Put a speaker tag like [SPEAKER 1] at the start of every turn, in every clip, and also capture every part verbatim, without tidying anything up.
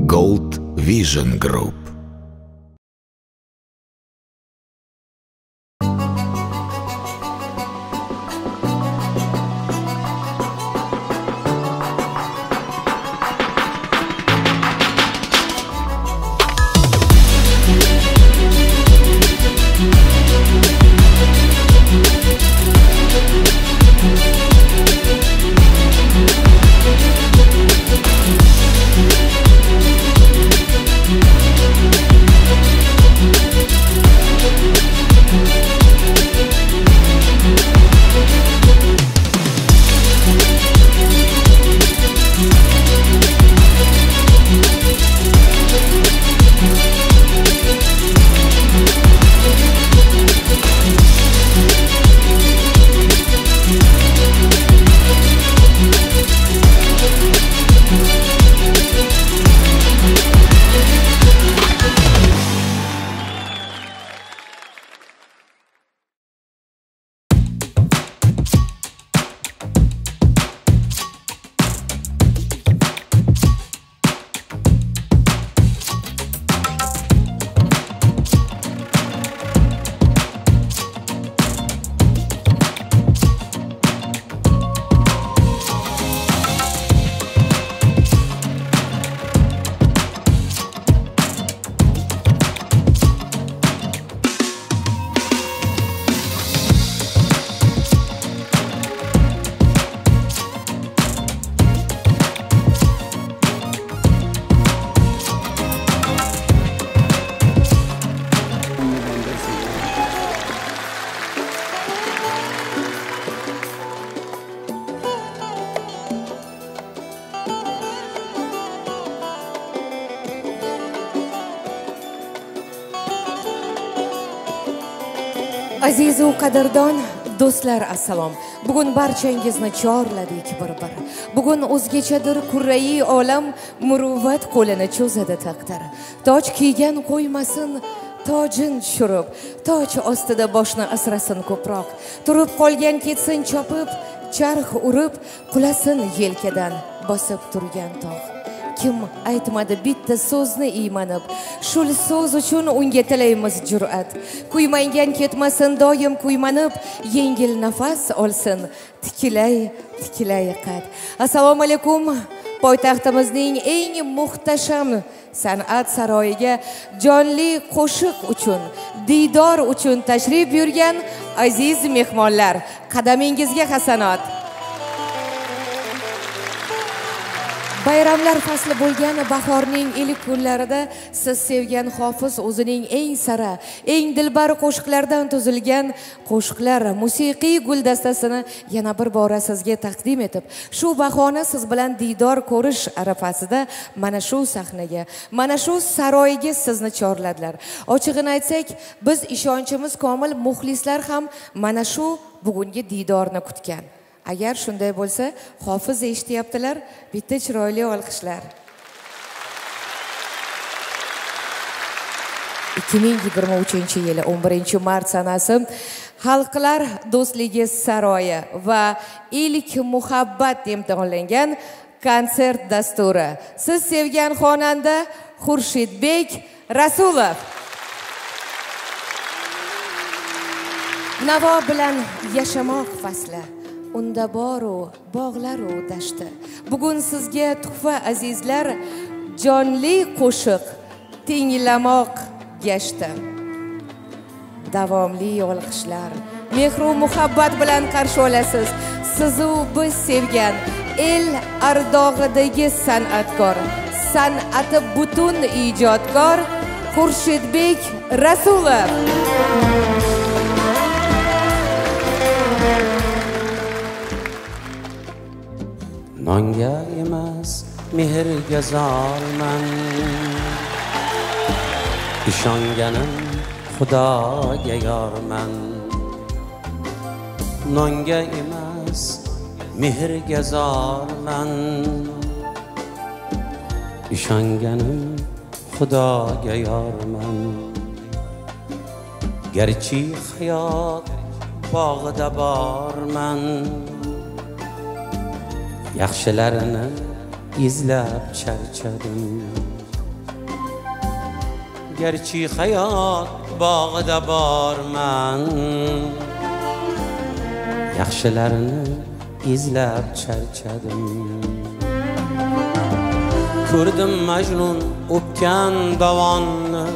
[SPEAKER 1] Gold Vision Group.
[SPEAKER 2] Aziz u qadrdon do'stlar, assalom. Bugun barchangizni chorladik bir-bir. Bugun o'zgachadir kurrai olam, muruvvat qo'lini cho'zadi taqdir. Toj kiygan qo'ymasin tojin tushirib, toj ostida boshni asrasin ko'proq. Turib qolgan ketsin chopib, charx urib, qulasin yelkadan bosib turgan tog'. Kim aytmadi bitta so'zni iymanib, shul so'z uchun unga tilaymiz jur'at. Kuymangan ketmasin doim kuymanib, yengil nafas olsin tikilay tikilay qad. Assalomu alaykum. Poytaxtimizning eng muhtasham san'at saroyiga jonli qo'shiq uchun, diydor uchun tashrif buyurgan aziz mehmonlar, qadamingizga hasanot. Bayramlar fasli bo'lgan bahorning ilk kunlarida siz sevgan hofiz o'zining eng sara, eng dilbar qo'shiqlardan tuzilgan qo'shiqlar musiqiy guldastasini yana bir bora sizga taqdim etib, shu bahona siz bilan diydor ko'rish arafasida mana shu sahnaga, mana shu saroyga sizni chorladilar. Ochig'ini aytsak, biz ishonchimiz komil muxlislar ham mana shu bugungi diydorni kutgan. Agar shunday bo'lsa, hofiz eshityaptilar, bitta chiroyli olqishlar. ikki ming yigirma uchinchi yil o'n birinchi mart sanasi Xalqlar do'stligi saroyi va ilk muhabbat imtihonlangan konsert dasturi. Siz sevgan xonanda Xurshidbek Rasulov. Navo bilan yashamoq fasli. Unda boru bog'laru dashti. Bugun sizga tuhfa azizlar, jonli qo'shiq tinglamoq gashti. Davomli olqishlar, mehru muhabbat bilan qarshi olasiz. Sizu biz sevgan el ardog'idagi san'atkor, san'ati butun ijodkor Xurshidbek Rasulov.
[SPEAKER 3] Nonga emas mehrga zorman, ishonganim Xudoga yorman. Nonga emas mehrga zorman, ishonganim Xudoga yorman. Garchi hayot bog'ida borman, yaxshilarini izlab charchadim. gerçi hayot bog'ida borman. Yaxshilarini izlab charchadim. Ko'rdim Majnun o'pgan davonni.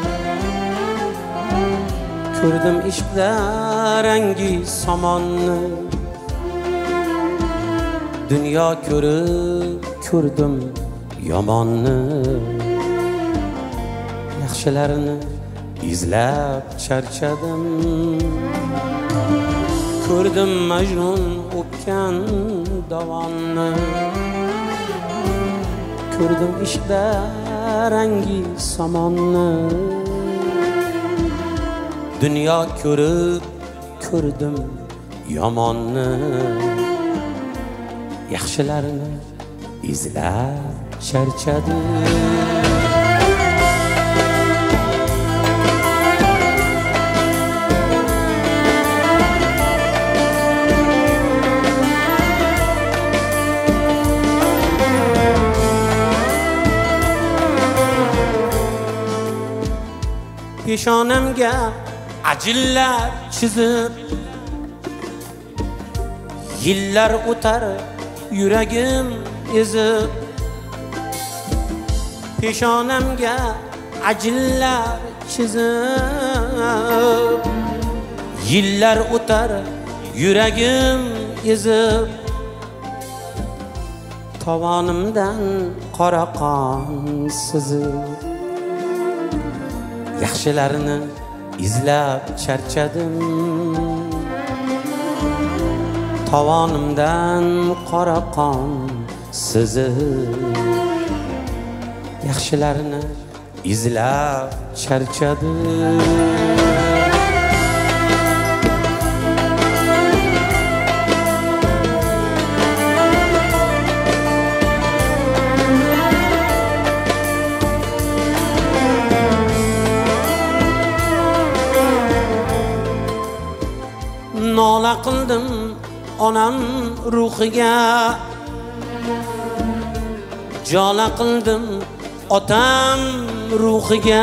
[SPEAKER 3] Ko'rdim ishqda rangi somonni. Dünya ko'rib ko'rdim yomonni. Yaxshilarini izlab charchadim. Ko'rdim Majnun o'pgan davonni. Ko'rdim ishqda rangi somonni. Dünya ko'rib ko'rdim yomonni. Yaxshilarini izlab charchadim. Peshonamga ajillar chizib, yillar o'tar yuragim ezib. Peshonamga ajillar chizib, yillar o'tar yuragim ezib. Tovonimdan qora qon sizib. Yaxshilarini izlab charchadim. Tovonimdan qora qon sizib. Yaxshilarini izlab charchadim. Nola qildim onam ruhiga, jola qildim otam ruhiga.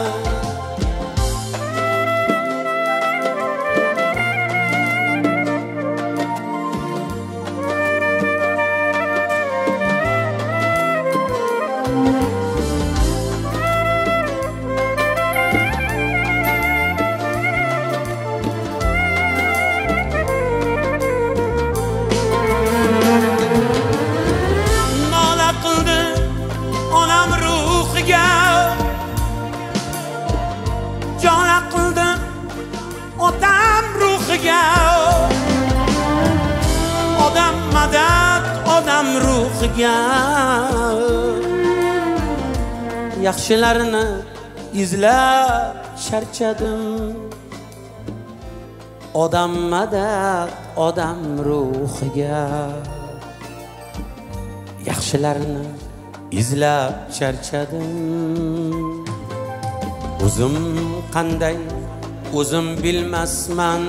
[SPEAKER 3] Odam madad, odam ruhiga. Yaxshilarini izlab charchadim. Odam madad, odam ruhiga. Yaxshilarini izlab charchadim. O'zim qanday o'zim bilmasman.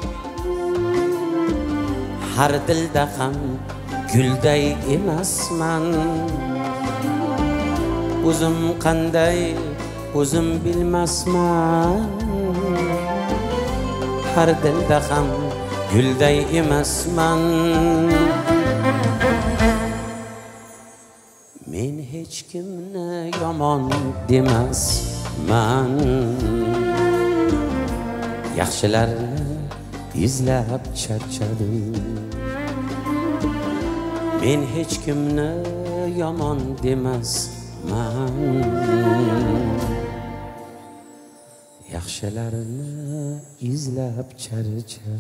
[SPEAKER 3] Har dilda ham gulday emasman. O'zim qanday o'zim bilmasman. Har dilda ham gulday emasman. Men hech kimni yomon demasman. Yaxshilarni izlab charchadim. Men hech kimni yomon demasman. Yaxshilarni izlab charchadim.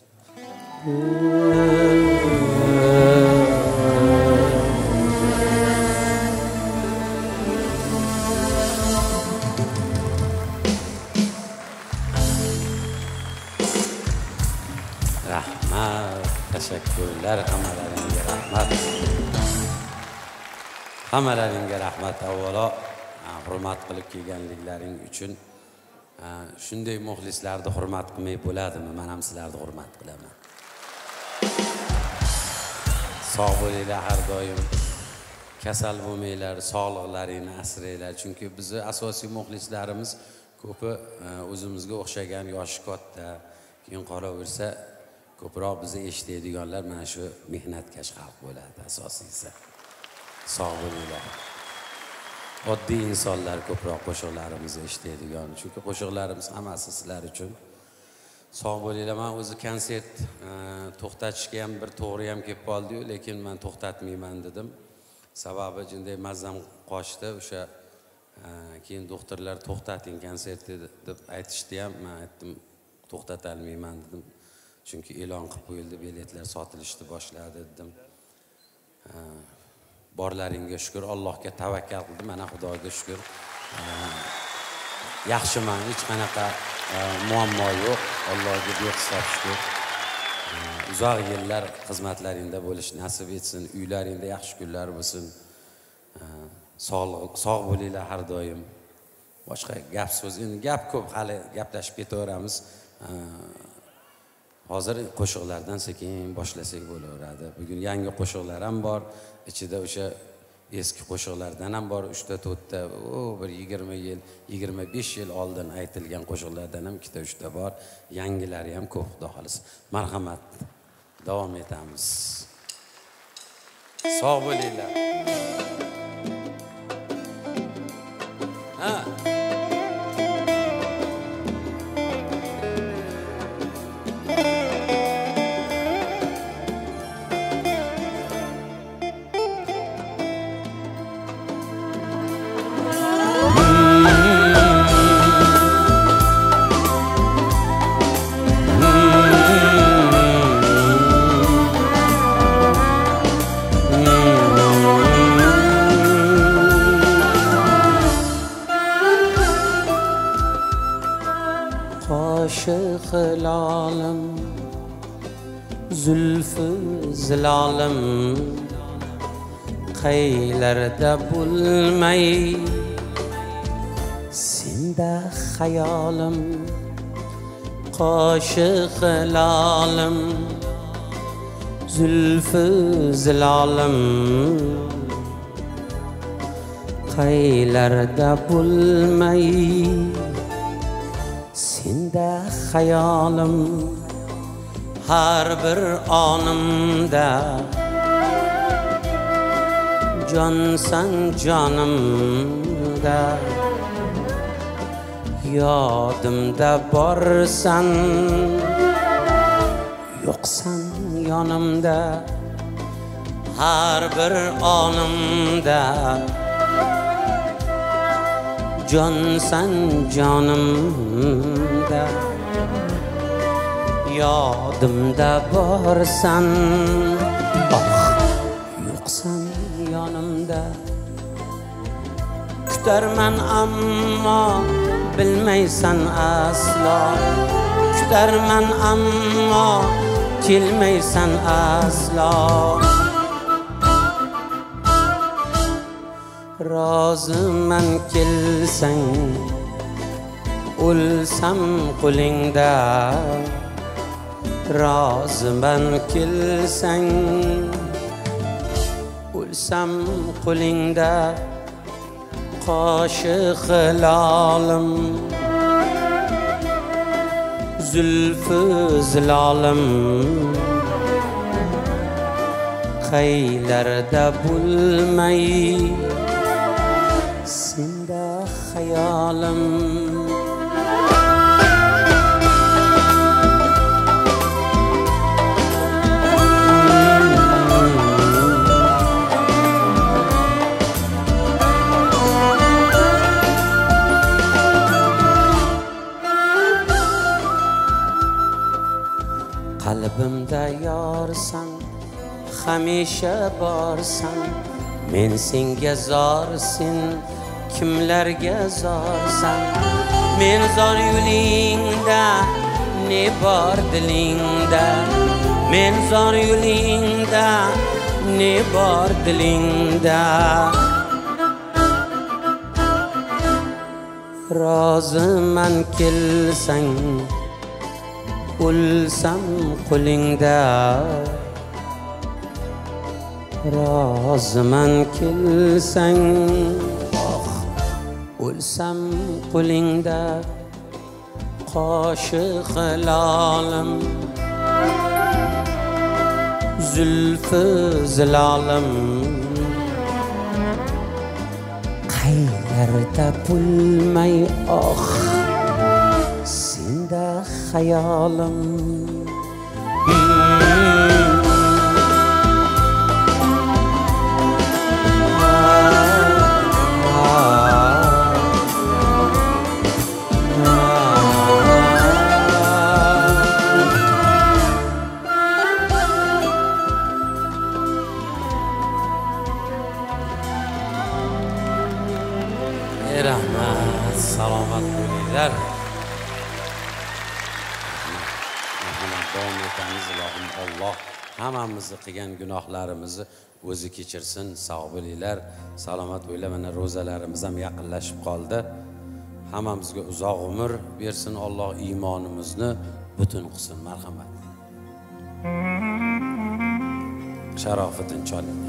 [SPEAKER 3] Rahmat, teşekkürler, hamalaringga rahmat. Hamalaringga rahmat. Avvalo hurmat qilib kelganliklaring uchun. Shunday muxlislarni hurmat qilmay bo'ladimi? Men ham sizlarni hurmat qilaman. Sog' bo'linglar har doim. kasal bo'lmanglar, sog'liqlaringni asranglar. Chunki bizni asosiy muxlislarimiz ko'pi o'zimizga o'xshagan yoshi katta, keyin qolaversa ko'proq bizni eshitadiganlar mana shu mehnatkash xalq bo'ladi asosiysi. Sog' bo'linglar. Oddiy insonlar ko'proq qo'shiqlarimizni eshitadigan. Chunki qo'shiqlarimiz hammasi sizlar uchun. Sog' bo'linglar. Men o'zi konsert to'xtatishga ham bir to'g'ri ham kelib qoldi-yu, lekin men to'xtatmayman dedim. Sababi jinday mazam qochdi. O'sha keyin doktorlar to'xtating konsertni deb aytishdi ham, men aytdim to'xtata olmayman dedim. Chunki e'lon qilib qo'yildi, biletlar sotilishni boshladi dedim. Borlaringga shukr, Allohga tavakkal qildim. Mana Xudoga shukr. Yaxshiman, hech qanaqa muammo yo'q. Allohga behisob shukr. Uzoq yillar xizmatlaringda bo'lish nasib etsin, uylaringda yaxshi kunlar bo'lsin. Sog'lik, sog' bo'linglar har doim. Boshqa gap so'z, endi gap ko'p, hali gaplashib ketaveramiz. Hozir qo'shiqlardan sekin boshlasak bo'laveradi. Bugun yangi qo'shiqlar ham bor, ichida o'sha eski qo'shiqlardan ham bor, uch ta to'rt ta, o bir yigirma yil, yigirma besh yil oldin aytilgan qo'shiqlardan ham ikkita uch ta bor, yangilari ham ko'p, xudo xohlasa. Marhamat. Davom etamiz. Sog' bo'linglar. Ha.
[SPEAKER 4] Hilalim, zülfü zilalim, qaylarda bulmay, senda hayolim, qoshi hilalim, zülfü zilalim, qaylarda bulmay, senda hayolim har bir onimda jonsan jonimda yodimda borsan yo'qsan yonimda har bir onimda jonsan jonimda yodimda borsan oh yo'qsan yonimda kutarman ammo bilmaysan aslo kutarman ammo kelmaysan aslo roziman kelsang o'lsam qo'lingda roziman kelsang o'lsam qo'lingda qoshi hilolim zulfi zilolim qaylarda bulmay senda hayolim qalbimda yorsan hamisha borsan men senga zorsin kimlarga zorsan men zor yo'lingda ne bor dilingda men zor yo'lingda ne bor dilingda roziman kelsang o'lsam qo'lingda roziman kelsang, oh, o'lsam qo'lingda qoshiq hilolim, zulfi zilolim, qaylarda bo'lmay, oh, senda hayolim.
[SPEAKER 3] Rahmat, salomat bo'linglar. Rahmat, davom etamiz. Ilohim Alloh hammamizni qilgan gunohlarimizni o'zi kechirsin. Sog' bo'linglar, salomat bo'linglar. Mana ro'zalarimiz ham yaqinlashib qoldi. Hammamizga uzoq umr bersin. Alloh iymonimizni butun qilsin. Marhamat. Sharofiddin choling.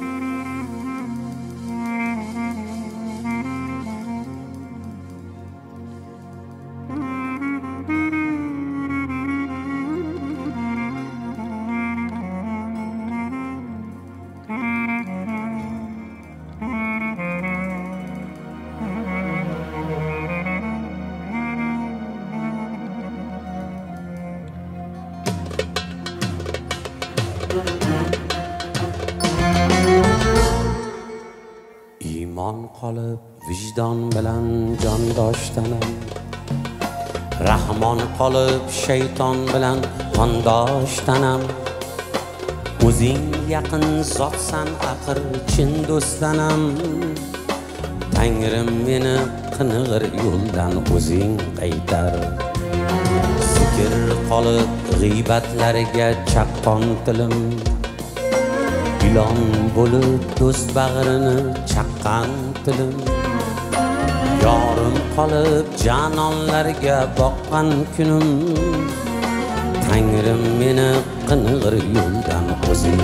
[SPEAKER 4] Iymon qolib vijdon bilan jondoshtanam, rahmon qolib shayton bilan qondoshtanam. O'zing yaqin zotsan aqir chin do'stanam, Tangrim meni qing'ir yo'ldan o'zing qaytar. Zikr qolib g'iybatlariga chaqqon tilim, ilon bo'lib do'st bag'rini chaqqan tilim. Yorim qolib janonlarga boqqan kunim, Tangrim meni qing'ir yo'ldan o'zing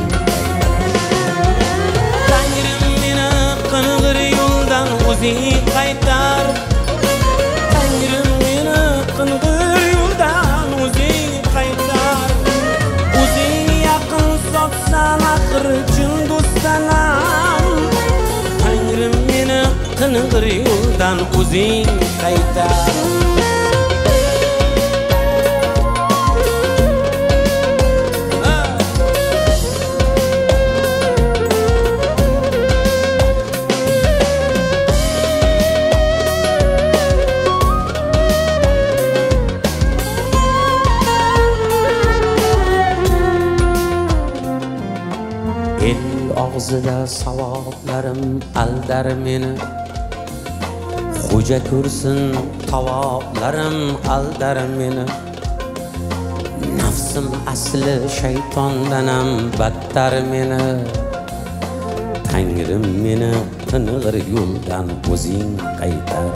[SPEAKER 4] Tangrim meni qing'ir yo'ldan o'zing qaytar. Tangrim meni qing'ir yo'ldan o'zing qaytar. O'zing yaqin zotsan aqir chin do'stanam, Tangrim meni qing'ir yo'ldan o'zing qaytar. El og'zida savoblarim aldar meni, xo'ja ko'rsin tavoblarim aldar meni. Nafsim asli shaytondanam battar meni, Tangrim meni qing'ir yo'ldan o'zing qaytar.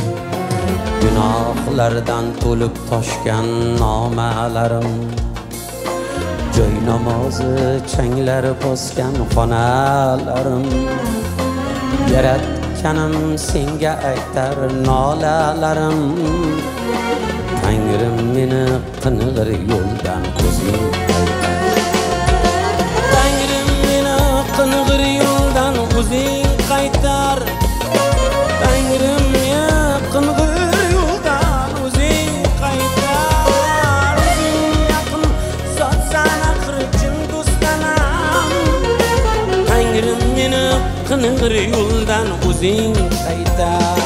[SPEAKER 4] Gunohlardan to'lib toshgan nomalarim, joy namozi changlar bosgan xonalarim. Yaratganim senga aytar nolalarim, Tangrim meni qing'ir yo'ldan o'zing qaytar. Tangrim meni qing'ir yo'ldan o'zing qaytar. Tangrim meni qing'ir yo'ldan o'zing qaytar. O'zing yaqin zotsan aqir chin do'stanam, Tangrim meni qing'ir yo'ldan o'zing qaytar.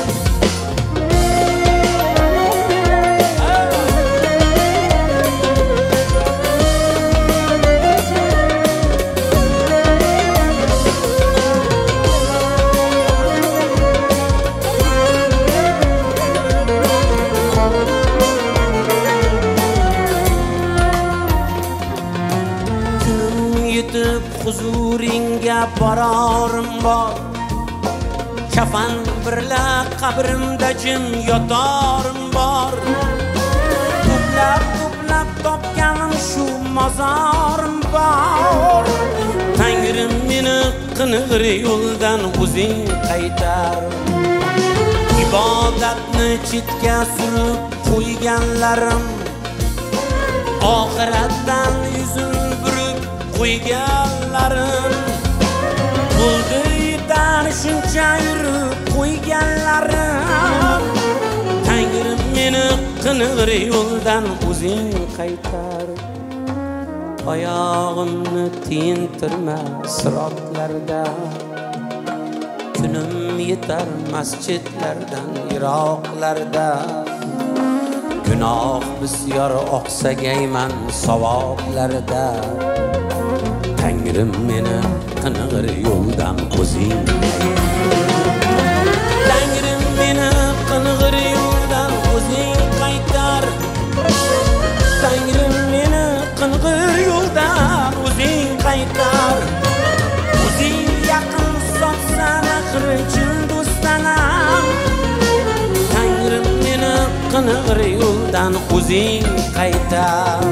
[SPEAKER 4] Huzuringa bororim bor, kafan birla qabrimda jim yotorim bor. To'plab to'plab topganim shu mozorim bor, Tangrim meni qing'ir yo'ldan o'zing qaytar. İbadatni chetga surib qo'yganlarim, oxiratdan yuzin burib qo'yganlarim, bo'ldi yetar shuncha yurib qo'yganlarim. Tangrim meni qing'ir yo'ldan o'zing qaytar. Oyog'imni tentirma sirotlarda, kunim yetar masjidlardan yiroqlarda. Gunoh bisyor oqsagayman savoblarda. Tangrim meni qing'ir yo'ldan o'zing Tangrim meni qing'ir yo'ldan o'zing qaytar. Tangrim meni qing'ir yo'ldan o'zing qaytar. O'zing yaqin sotsan axir chin do'stanam. Tangrim meni qing'ir yo'ldan o'zing qaytar.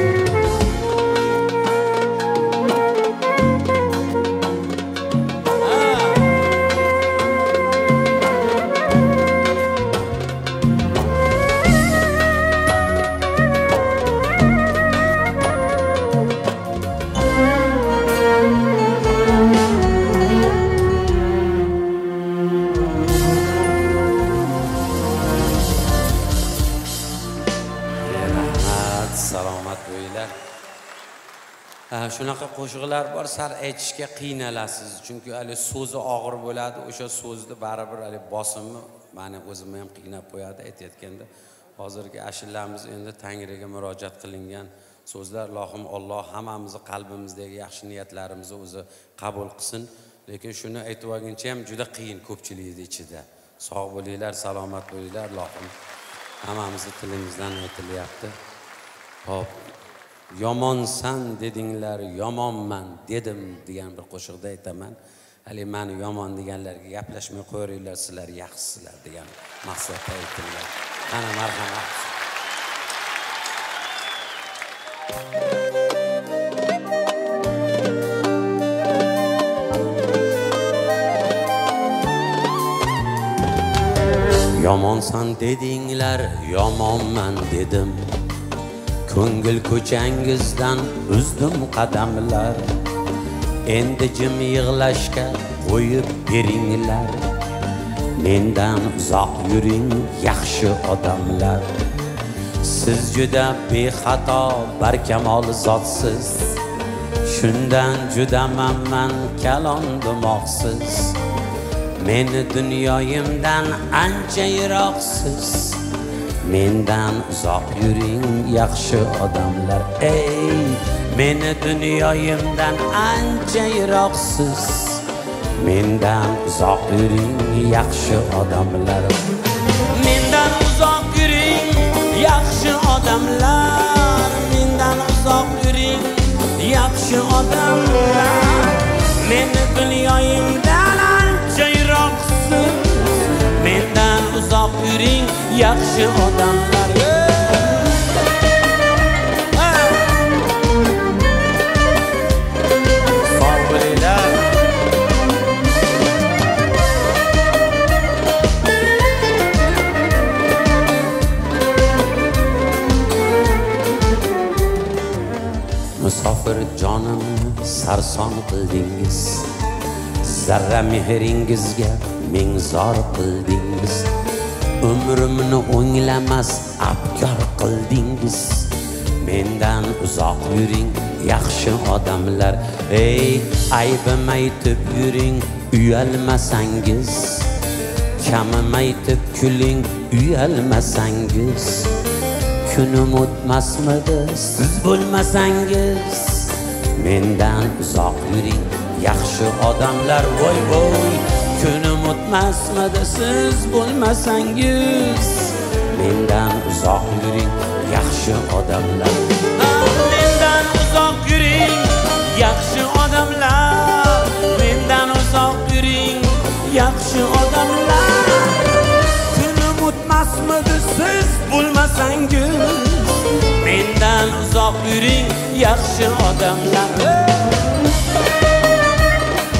[SPEAKER 4] Shunaqa qo'shiqlar bor, sar aytishga qiynalasiz, chunki hali so'zi og'ir bo'ladi. O'sha so'zni baribir hali bosimi meni o'zimni ham qiynab qo'yadi aytayotganda. Hozirgi ashulamiz endi Tangriga murojaat qilingan so'zlar. Allohim Alloh hammamizni qalbimizdagi yaxshi niyatlarimizni o'zi qabul qilsin. Lekin shuni aytib olguncha ham juda qiyin ko'pchilikning ichida. Sog' bo'linglar, salomat bo'linglar. Allohim hammamizni tilimizdan aytilyapti. Hop. Yomonsan dedinglar, yomonman dedim degan bir qo'shiqda aytaman. Hali meni yomon deganlarga gaplashmay qo'yinglar, sizlar yaxshisizlar degan maqsadda aytilgan. Qani marhamat. Yomonsan dedinglar, yomonman dedim. Ko'ngil ko'changizdan uzdim qadamlar. Endi jim yig'lashga qo'yib beringlar. Mendan uzoq yuring yaxshi odamlar. Siz juda bexato barkamol zotsiz. Shundan juda mamman kalon demoqsiz. Meni dunyoyimdan ancha yiroqsiz. Mendan uzoq yuring yaxshi odamlar. Ey, meni dunyoyimdan ancha yiroqsiz. Mendan uzoq yuring yaxshi odamlar. Mendan uzoq yuring yaxshi odamlar. Mendan uzoq yuring yaxshi odamlar. Meni dunyoyimdan ancha yiroqsiz. Mendan uzoq yuring yaxshi odamlar. Sog' bo'linglar. Musofir jonimni sarson qildingiz. Zarra mehringizga ming zor qildingiz. Umrimni o'nglamas abkor qildingiz. Mendan uzoq yuring yaxshi odamlar. Ey, aybim aytib yuring uyalmasangiz. Kamim aytib kuling uyalmasangiz. Kunim o'tmasmidi siz bo'lmasangiz. Mendan uzoq yuring yaxshi odamlar. Voy voy, kunim o'tmasmidi siz bo'lmasangiz. Mendan uzoq yuring yaxshi odamlar. Mendan uzoq yuring yaxshi odamlar. Mendan uzoq yuring yaxshi odamlar. Kunim o'tmasmidi siz bo'lmasangiz. Mendan uzoq yuring yaxshi odamlar.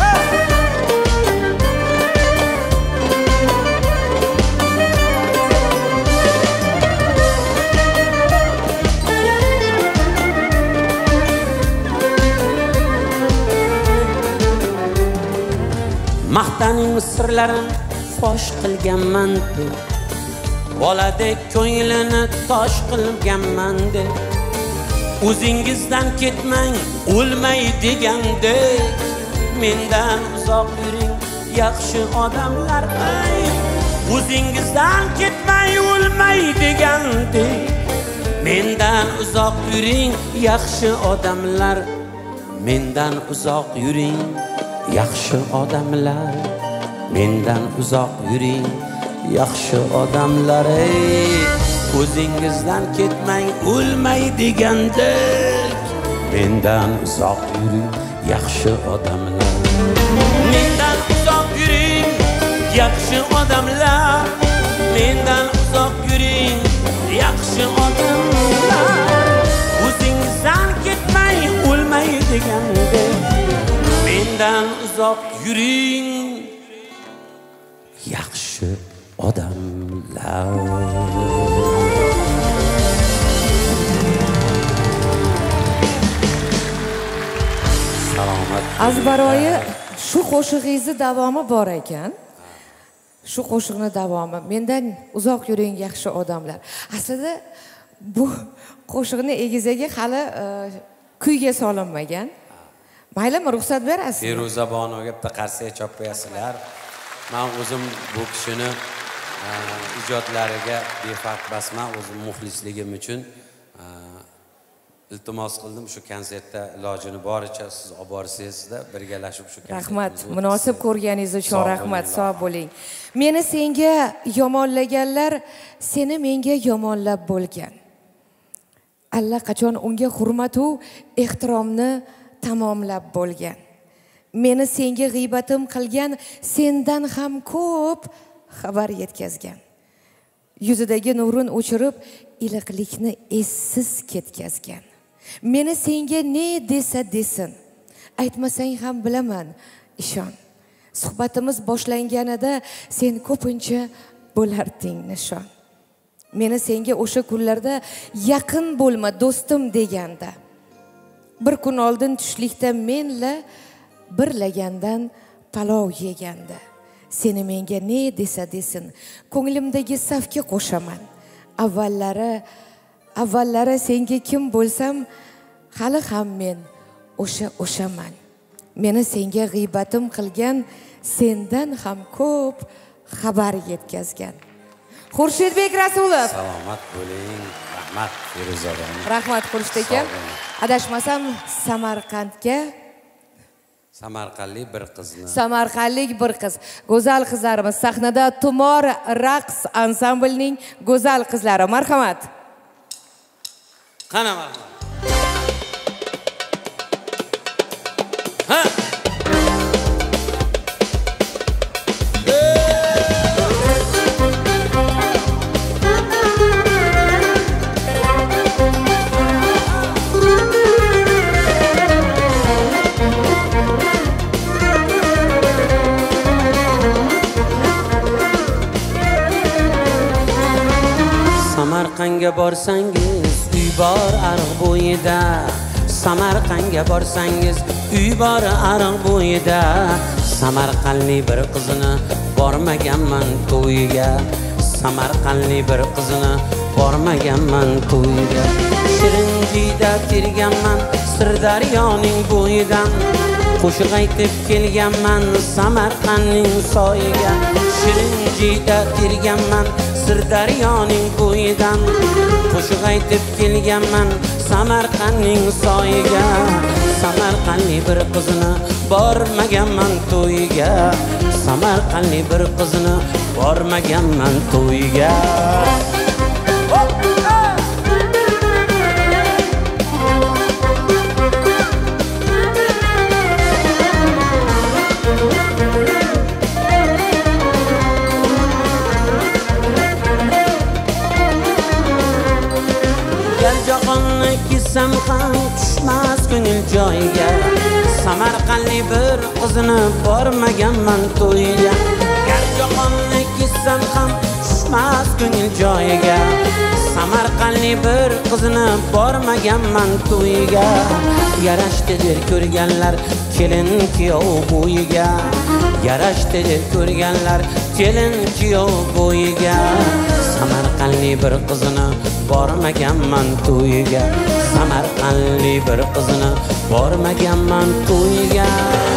[SPEAKER 4] sirlarin fosh qilganman deb, boladek ko'nglini tosh qilganman deb, o'zingizdan ketmang o'lmay degandek, mendan uzoq yuring yaxshi odamlar. Ay, o'zingizdan ketmay o'lmay degandek, mendan uzoq yuring yaxshi odamlar. Mendan uzoq yuring yaxshi odamlar. Mendan uzoq yuring yaxshi odamlar. Ey, o'zingizdan ketmang o'lmay degandek, mendan uzoq yuring yaxshi odamlar. Mendan uzoq yuring yaxshi odamlar. Mendan uzoq yuring yaxshi odamlar. O'zingizdan ketmay o'lmay degandek, mendan uzoq yuring yaxshi odamlar. Salomat.
[SPEAKER 2] Azbaroyi shu qo'shig'ingizni davomi bor ekan. Shu qo'shiqning davomi mendan uzoq yuring yaxshi odamlar. Aslida bu qo'shiqning egizaga hali kuyga solinmagan. Maylimi, ruxsat berasiz?
[SPEAKER 4] Feruza Bonoga bitta qarsak chop qo'yasizlar. Men o'zim bu kishini ijodlariga befarq basman, o'zim muxlisligim uchun iltimos qildim shu konsertda ilojini boricha siz olib borsangizda birgalashib shu konsertni.
[SPEAKER 2] Rahmat, munosib ko'rganingiz uchun rahmat, sog' bo'ling. Meni senga yomonlaganlar seni menga yomonlab bo'lgan. Allaqachon unga hurmat va ehtiromni tamomlab bo'lgan. Meni senga g'iybatim qilgan sendan ham ko'p xabar yetkazgan. Yuzidagi nurin o'chirib iliqlikni essiz ketkazgan. Meni senga ne desa desin, aytmasang ham bilaman, ishon. Suhbatimiz boshlanganida sen ko'pincha bo'larding nishon. Meni senga o'sha kunlarda yaqin bo'lma do'stim deganda, bir kun oldin tushlikda menla birlagandan palov yeganda, seni menga ne desa desin, ko'nglimdagi safga qo'shaman. Avvallari avvallari senga kim bo'lsam, hali ham men o'sha o'shaman. Meni senga g'iybatim qilgan sendan ham ko'p xabar yetkazgan. Xurshidbek Rasulov.
[SPEAKER 4] Salomat bo'ling. Rahmat Feruza Bono.
[SPEAKER 2] Rahmat Xurshid aka. Adashmasam Samarqandga
[SPEAKER 4] Samarqandlik bir qizni.
[SPEAKER 2] Samarqandlik bir qiz. Go'zal qizlarimiz sahnada Tumor raqs ansamblining go'zal qizlari. Marhamat.
[SPEAKER 4] Qana marhamat. Ha! Samarqandga borsangiz uy bor ariq bo'yida. Samarqandga borsangiz uy bor ariq bo'yida. Samarqandlik bir qizini bormaganman to'yiga. Samarqandlik bir qizini bormaganman to'yiga. Shirinjida terganman Sirdaryoning bo'yidan. Qo'shiq aytib kelganman Samarqandning soyiga. Shirinjida terganman Sirdaryoning bo'yidan. Qo'shiq aytib kelganman Samarqandning soyiga. Samarqandlik bir qizini bormaganman to'yiga. Samarqandlik bir qizini bormaganman to'yiga. Kissam ham tushmas ko'ngil joyiga. Samarqandlik bir qizini bormaganman to'yiga. Garjahonni kissam ham tushmas ko'ngil joyiga. Samarqandlik bir qizini bormaganman to'yiga. Yarashdi der ko'rganlar kelin kuyov bo'yiga. yarashdi deb ko'rganlar kelin kuyov bo'yiga. Samarqandli bir qizini bormaganman to'yiga. Samarqandli bir qizini bormaganman to'yiga.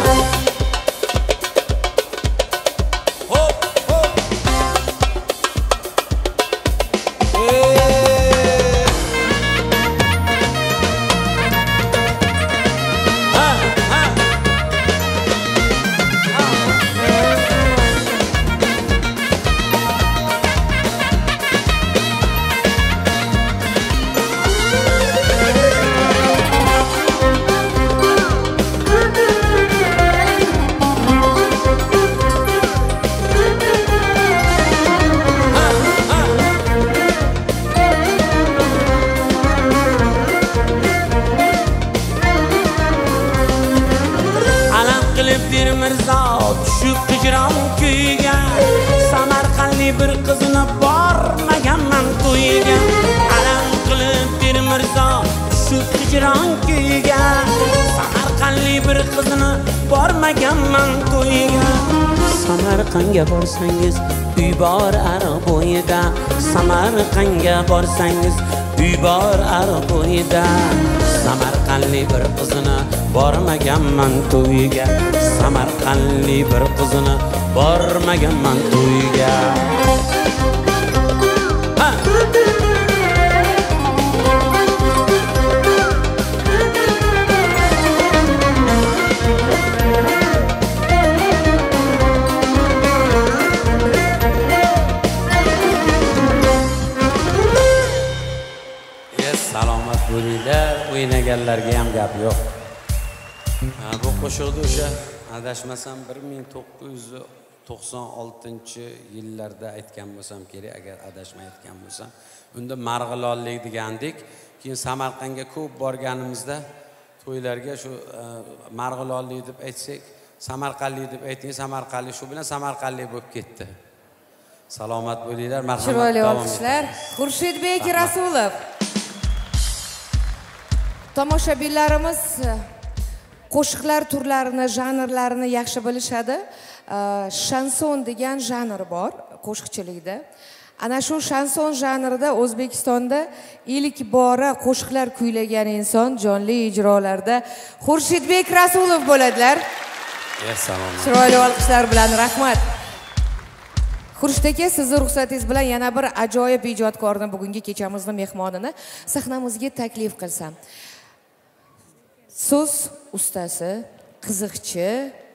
[SPEAKER 4] Bir qizini bormaganman to'yiga. Alam qilib bir mirzo shu hijron kuyiga. Samarqandli bir qizini bormaganman to'yiga. Samarqandga borsangiz uy bor Arbo'yida. Samarqandga borsangiz uy bor Arbo'yida. Samarqandli bir qizini bormaganman to'yiga. Samarqandli bir qizini bormaganman to'yiga. Salomat bo'linglar, o'ynaganlarga ham gap yo'q. Bu qo'shiqni o'sha adashmasam bir ming to'qqiz yuz to'qson oltinchi yillarda aytgan bo'lsam kerak, agar adashmayotgan bo'lsam. Unda marg'ilonlik degandik. Keyin Samarqandga ko'p borganimizda to'ylarga shu marg'ilonlik deb aytsak, Samarqandlik deb ayting, Samarqandlik shu bilan Samarqandlik bo'lib ketdi. Salomat bo'linglar, marhamat.
[SPEAKER 2] Chiroyli olqishlar. Xurshidbek Rasulov. Tomoshabinlarimiz qo'shiqlar turlarini, janrlarini yaxshi bilishadi. Shanson degan janr bor qo'shiqchilikda. Ana shu shanson janrida O'zbekistonda ilk bora qo'shiqlar kuylagan inson jonli ijrolarda Xurshidbek Rasulov bo'ladilar.
[SPEAKER 4] Assalomu alaykum.
[SPEAKER 2] Chiroyli olqishlar bilan rahmat. Xurshid aka, sizni ruxsatingiz bilan yana bir ajoyib ijodkorni, bugungi kechamizni mehmonini sahnamizga taklif qilsam. So'z ustasi, qiziqchi,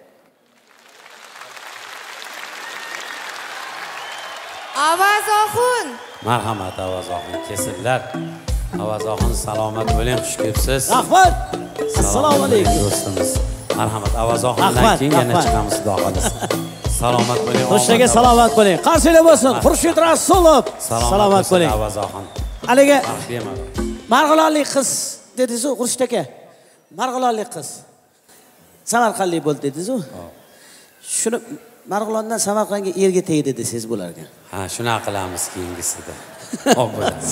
[SPEAKER 2] Avazoxun.
[SPEAKER 4] Marhamat Avazoxun, kesillar. Avazoxun salomat bo'ling, xush kelibsiz.
[SPEAKER 5] Rahmat. Assalomu alaykum
[SPEAKER 4] do'stimiz. Marhamat Avazoxundan keyin yana chiqamiz xudo xolasa. Salomat bo'ling.
[SPEAKER 5] Xurshid aka salomat bo'ling. Qarsinglar bo'lsin. Xurshid Rasulov. Salomat bo'ling.
[SPEAKER 4] Avazoxun.
[SPEAKER 5] Aliga Marg'ilonlik qiz dedingiz-ku Xurshid aka. Marg'ilonlik qiz. Samarqandlik bo'ldi dedingiz-ku. Shuni Marg'ilondan Samarqandga erga tegdi desangiz bo'lar ekan.
[SPEAKER 4] Ha, shuna qilamiz keyingisida. Xo'p bo'ladi.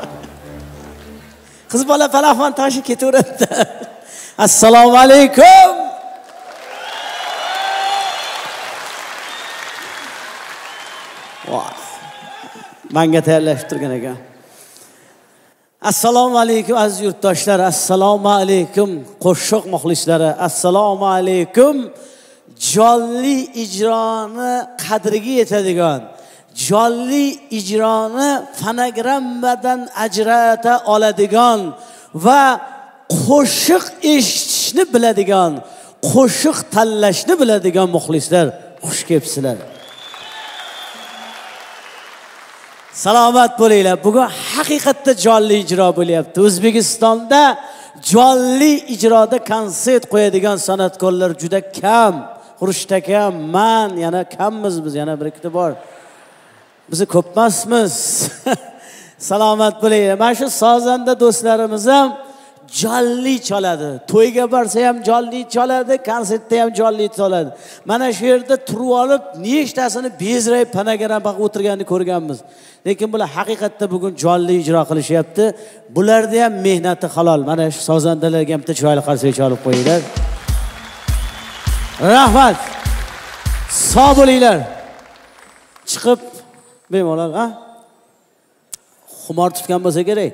[SPEAKER 5] Qiz bola falafon toshi ketaveradi. Assalomu alaykum. Voh. Menga tayyorlashib turgan ekan. Assalomu alaykum aziz yurtdoshlar. Assalomu alaykum qo'shiq muxlislari. Assalomu alaykum. Jonli ijroni qadriga yetadigan, jonli ijroni fonogrammadan ajrata oladigan va qo'shiq eshitishni biladigan, qo'shiq tanlashni biladigan muxlislar, xush kelibsizlar. Salomat bo'linglar. Bugun haqiqatda jonli ijro bo'lyapti. O'zbekistonda jonli ijroda konsert qo'yadigan san'atkorlar juda kam. Xurshid aka, men yana kammiz biz, yana bir ikkita bor. Biz ko'pmasmiz. Salomat bo'linglar. Mana shu sozanda do'stlarimiz ham jonli chaladi. To'yga borsa ham jonli chaladi, konsertda ham jonli chaladi. Mana shu yerda turib olib, nechtasini bezrayib panagarama o'tirganini ko'rganmiz. Lekin bular haqiqatda bugun jonli ijro qilishyapti. Bularda ham mehnati halol. Mana shu sozandalarga ham chiroyli qarsak chalib qo'yinglar. Rahmat. Sog' bo'linglar. Chiqib bemalol, ha? Xumor tutgan bo'lsa kerak.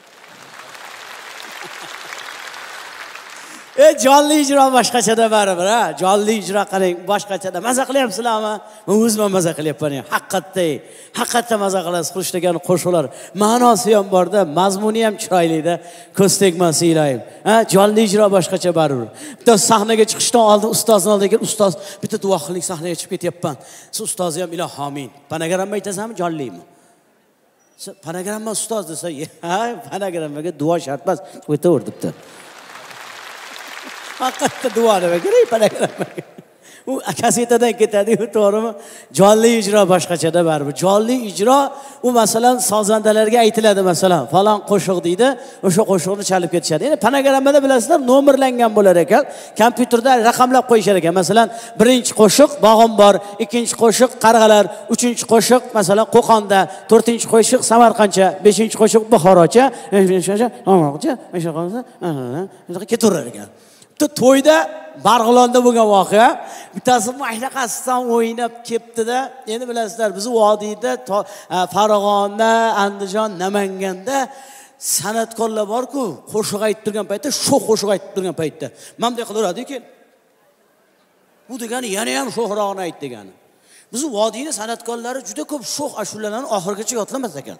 [SPEAKER 5] E jonli ijro boshqachada baribir, ha? Jonli ijro qiling, boshqachada. Maza qilyapsizlarmi? Men o'zim maza qilyapman. Haqiqatda, haqiqatda maza qilasiz. Xush degan qo'shiqlar ma'nosi ham borda, mazmuni ham chiroyli-da. Ko'z tegmasi iloyim. Ha, jonli ijro boshqacha baribir. Bitta sahnaga chiqishdan oldin ustozning oldiga kelib, ustoz, bitta duo qiling, sahnaga chiqib ketyapman. Siz ustozni ham iloh amin. Panagramma aytasanmi, jonlimi? Panagramma ustoz desa, ha, panagrammaga duo shart emas. O'taver debdi. Haqiqatda duo nima kerak panagrammaga. U kasetadan ketadi-ku, to'g'rimi? Jonli ijro boshqachada baribir. Jonli ijro u masalan sozandalarga aytiladi masalan, falon qo'shiq deydi, o'sha qo'shiqni chalib ketishadi. Endi panogrammada bilasizlar, nomerlangan bo'lar ekan, kompyuterda raqamlab qo'yishar ekan. Masalan, birinchi qo'shiq Bog'im bor, ikkinchi qo'shiq Qarg'alar, uchinchi qo'shiq masalan Qo'qonda, to'rtinchi qo'shiq Samarqandcha, beshinchi qo'shiq Buxorocha, beshinchi To'g'roqcha, o'sha qolsa, ketaverar ekan. To'yda Barg'ilonda bo'lgan voqea, bittasi mashlaqasidan o'ynab ketdi-da. Endi bilasizlar, biz vodiyda Farg'ona, Andijon, Namanganda san'atkorlar bor-ku, qo'shiq aytib turgan paytda, shu qo'shiq aytib turgan paytda menday qilaveradi-ku. Bu degani yana ham sho'xroqni ayt degani. Biz vodiyning san'atkorlari juda ko'p sho'x ashulalarni oxirigacha yodlamas ekan.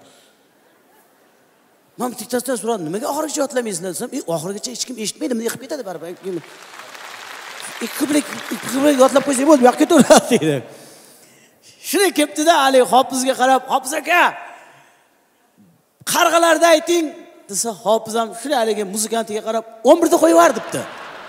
[SPEAKER 5] Men tiktasdan so'radim, nimaga oxirigacha yodlamaysiz desam, "E, oxirigacha hech kim eshitmaydi, bunday qilib ketadi baribir." Ikki qiblik, ikki qiblik yodlab qo'ysak bo'ldi, bu yoqqa ketaveradi dedi. Shuni kelibdi-da, Ali Hofizga qarab, "Hofiz aka, Qarg'alarda ayting." desa, Hofiz ham shuni haligi muzikantiga qarab, o'n birda qo'yib yubordi debdi.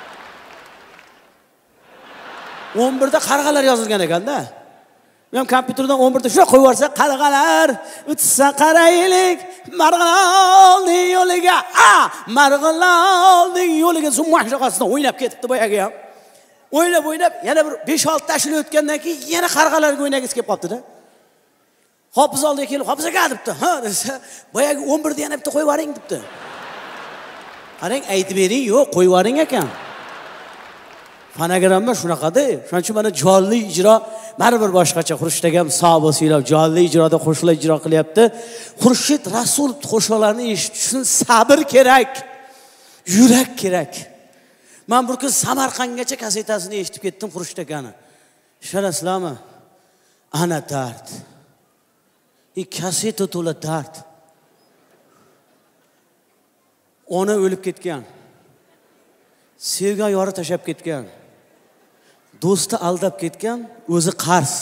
[SPEAKER 5] o'n birda Qarg'alar yozilgan ekan-da. Men kompyuterdan o'n birda shuna qo'yib yuborsa, Qarg'alar o'tsa qaraylik, Marg'ilonning yo'liga, a, Marg'ilonning yo'liga sumashqasidan o'ynab ketibdi boyagi ham. O'ynab o'ynab yana bir besh olti tashli o'tgandan keyin yana Qarg'alarga o'ynagisi kelib qopti-da. Hofiz oldiga kelib, "Hofiz aka" debdi. "Ha" desa, "Boyagi o'n birda yana bitta qo'yib yuboring" debdi. Qarang, aytib bering, yo'q, qo'yib yuboring ekan. Fonogramma shunaqada. Shuning uchun mana jonli ijro baribir boshqacha. Xurshid ham sog' bo'lsinglar, jonli ijroda qo'shiqlar ijro qilyapti. Xurshid Rasul qo'shiqlarini eshitish uchun sabr kerak, yurak kerak. Men bir kun Samarqandgacha kasetasini eshitib ketdim Xurshid akani. Ishonasizlarmi? Ana dard. I kaseta to'la dard. Ona o'lib ketgan. Sevgan yori tashab ketgan. Do'sti aldab ketgan, o'zi qarz.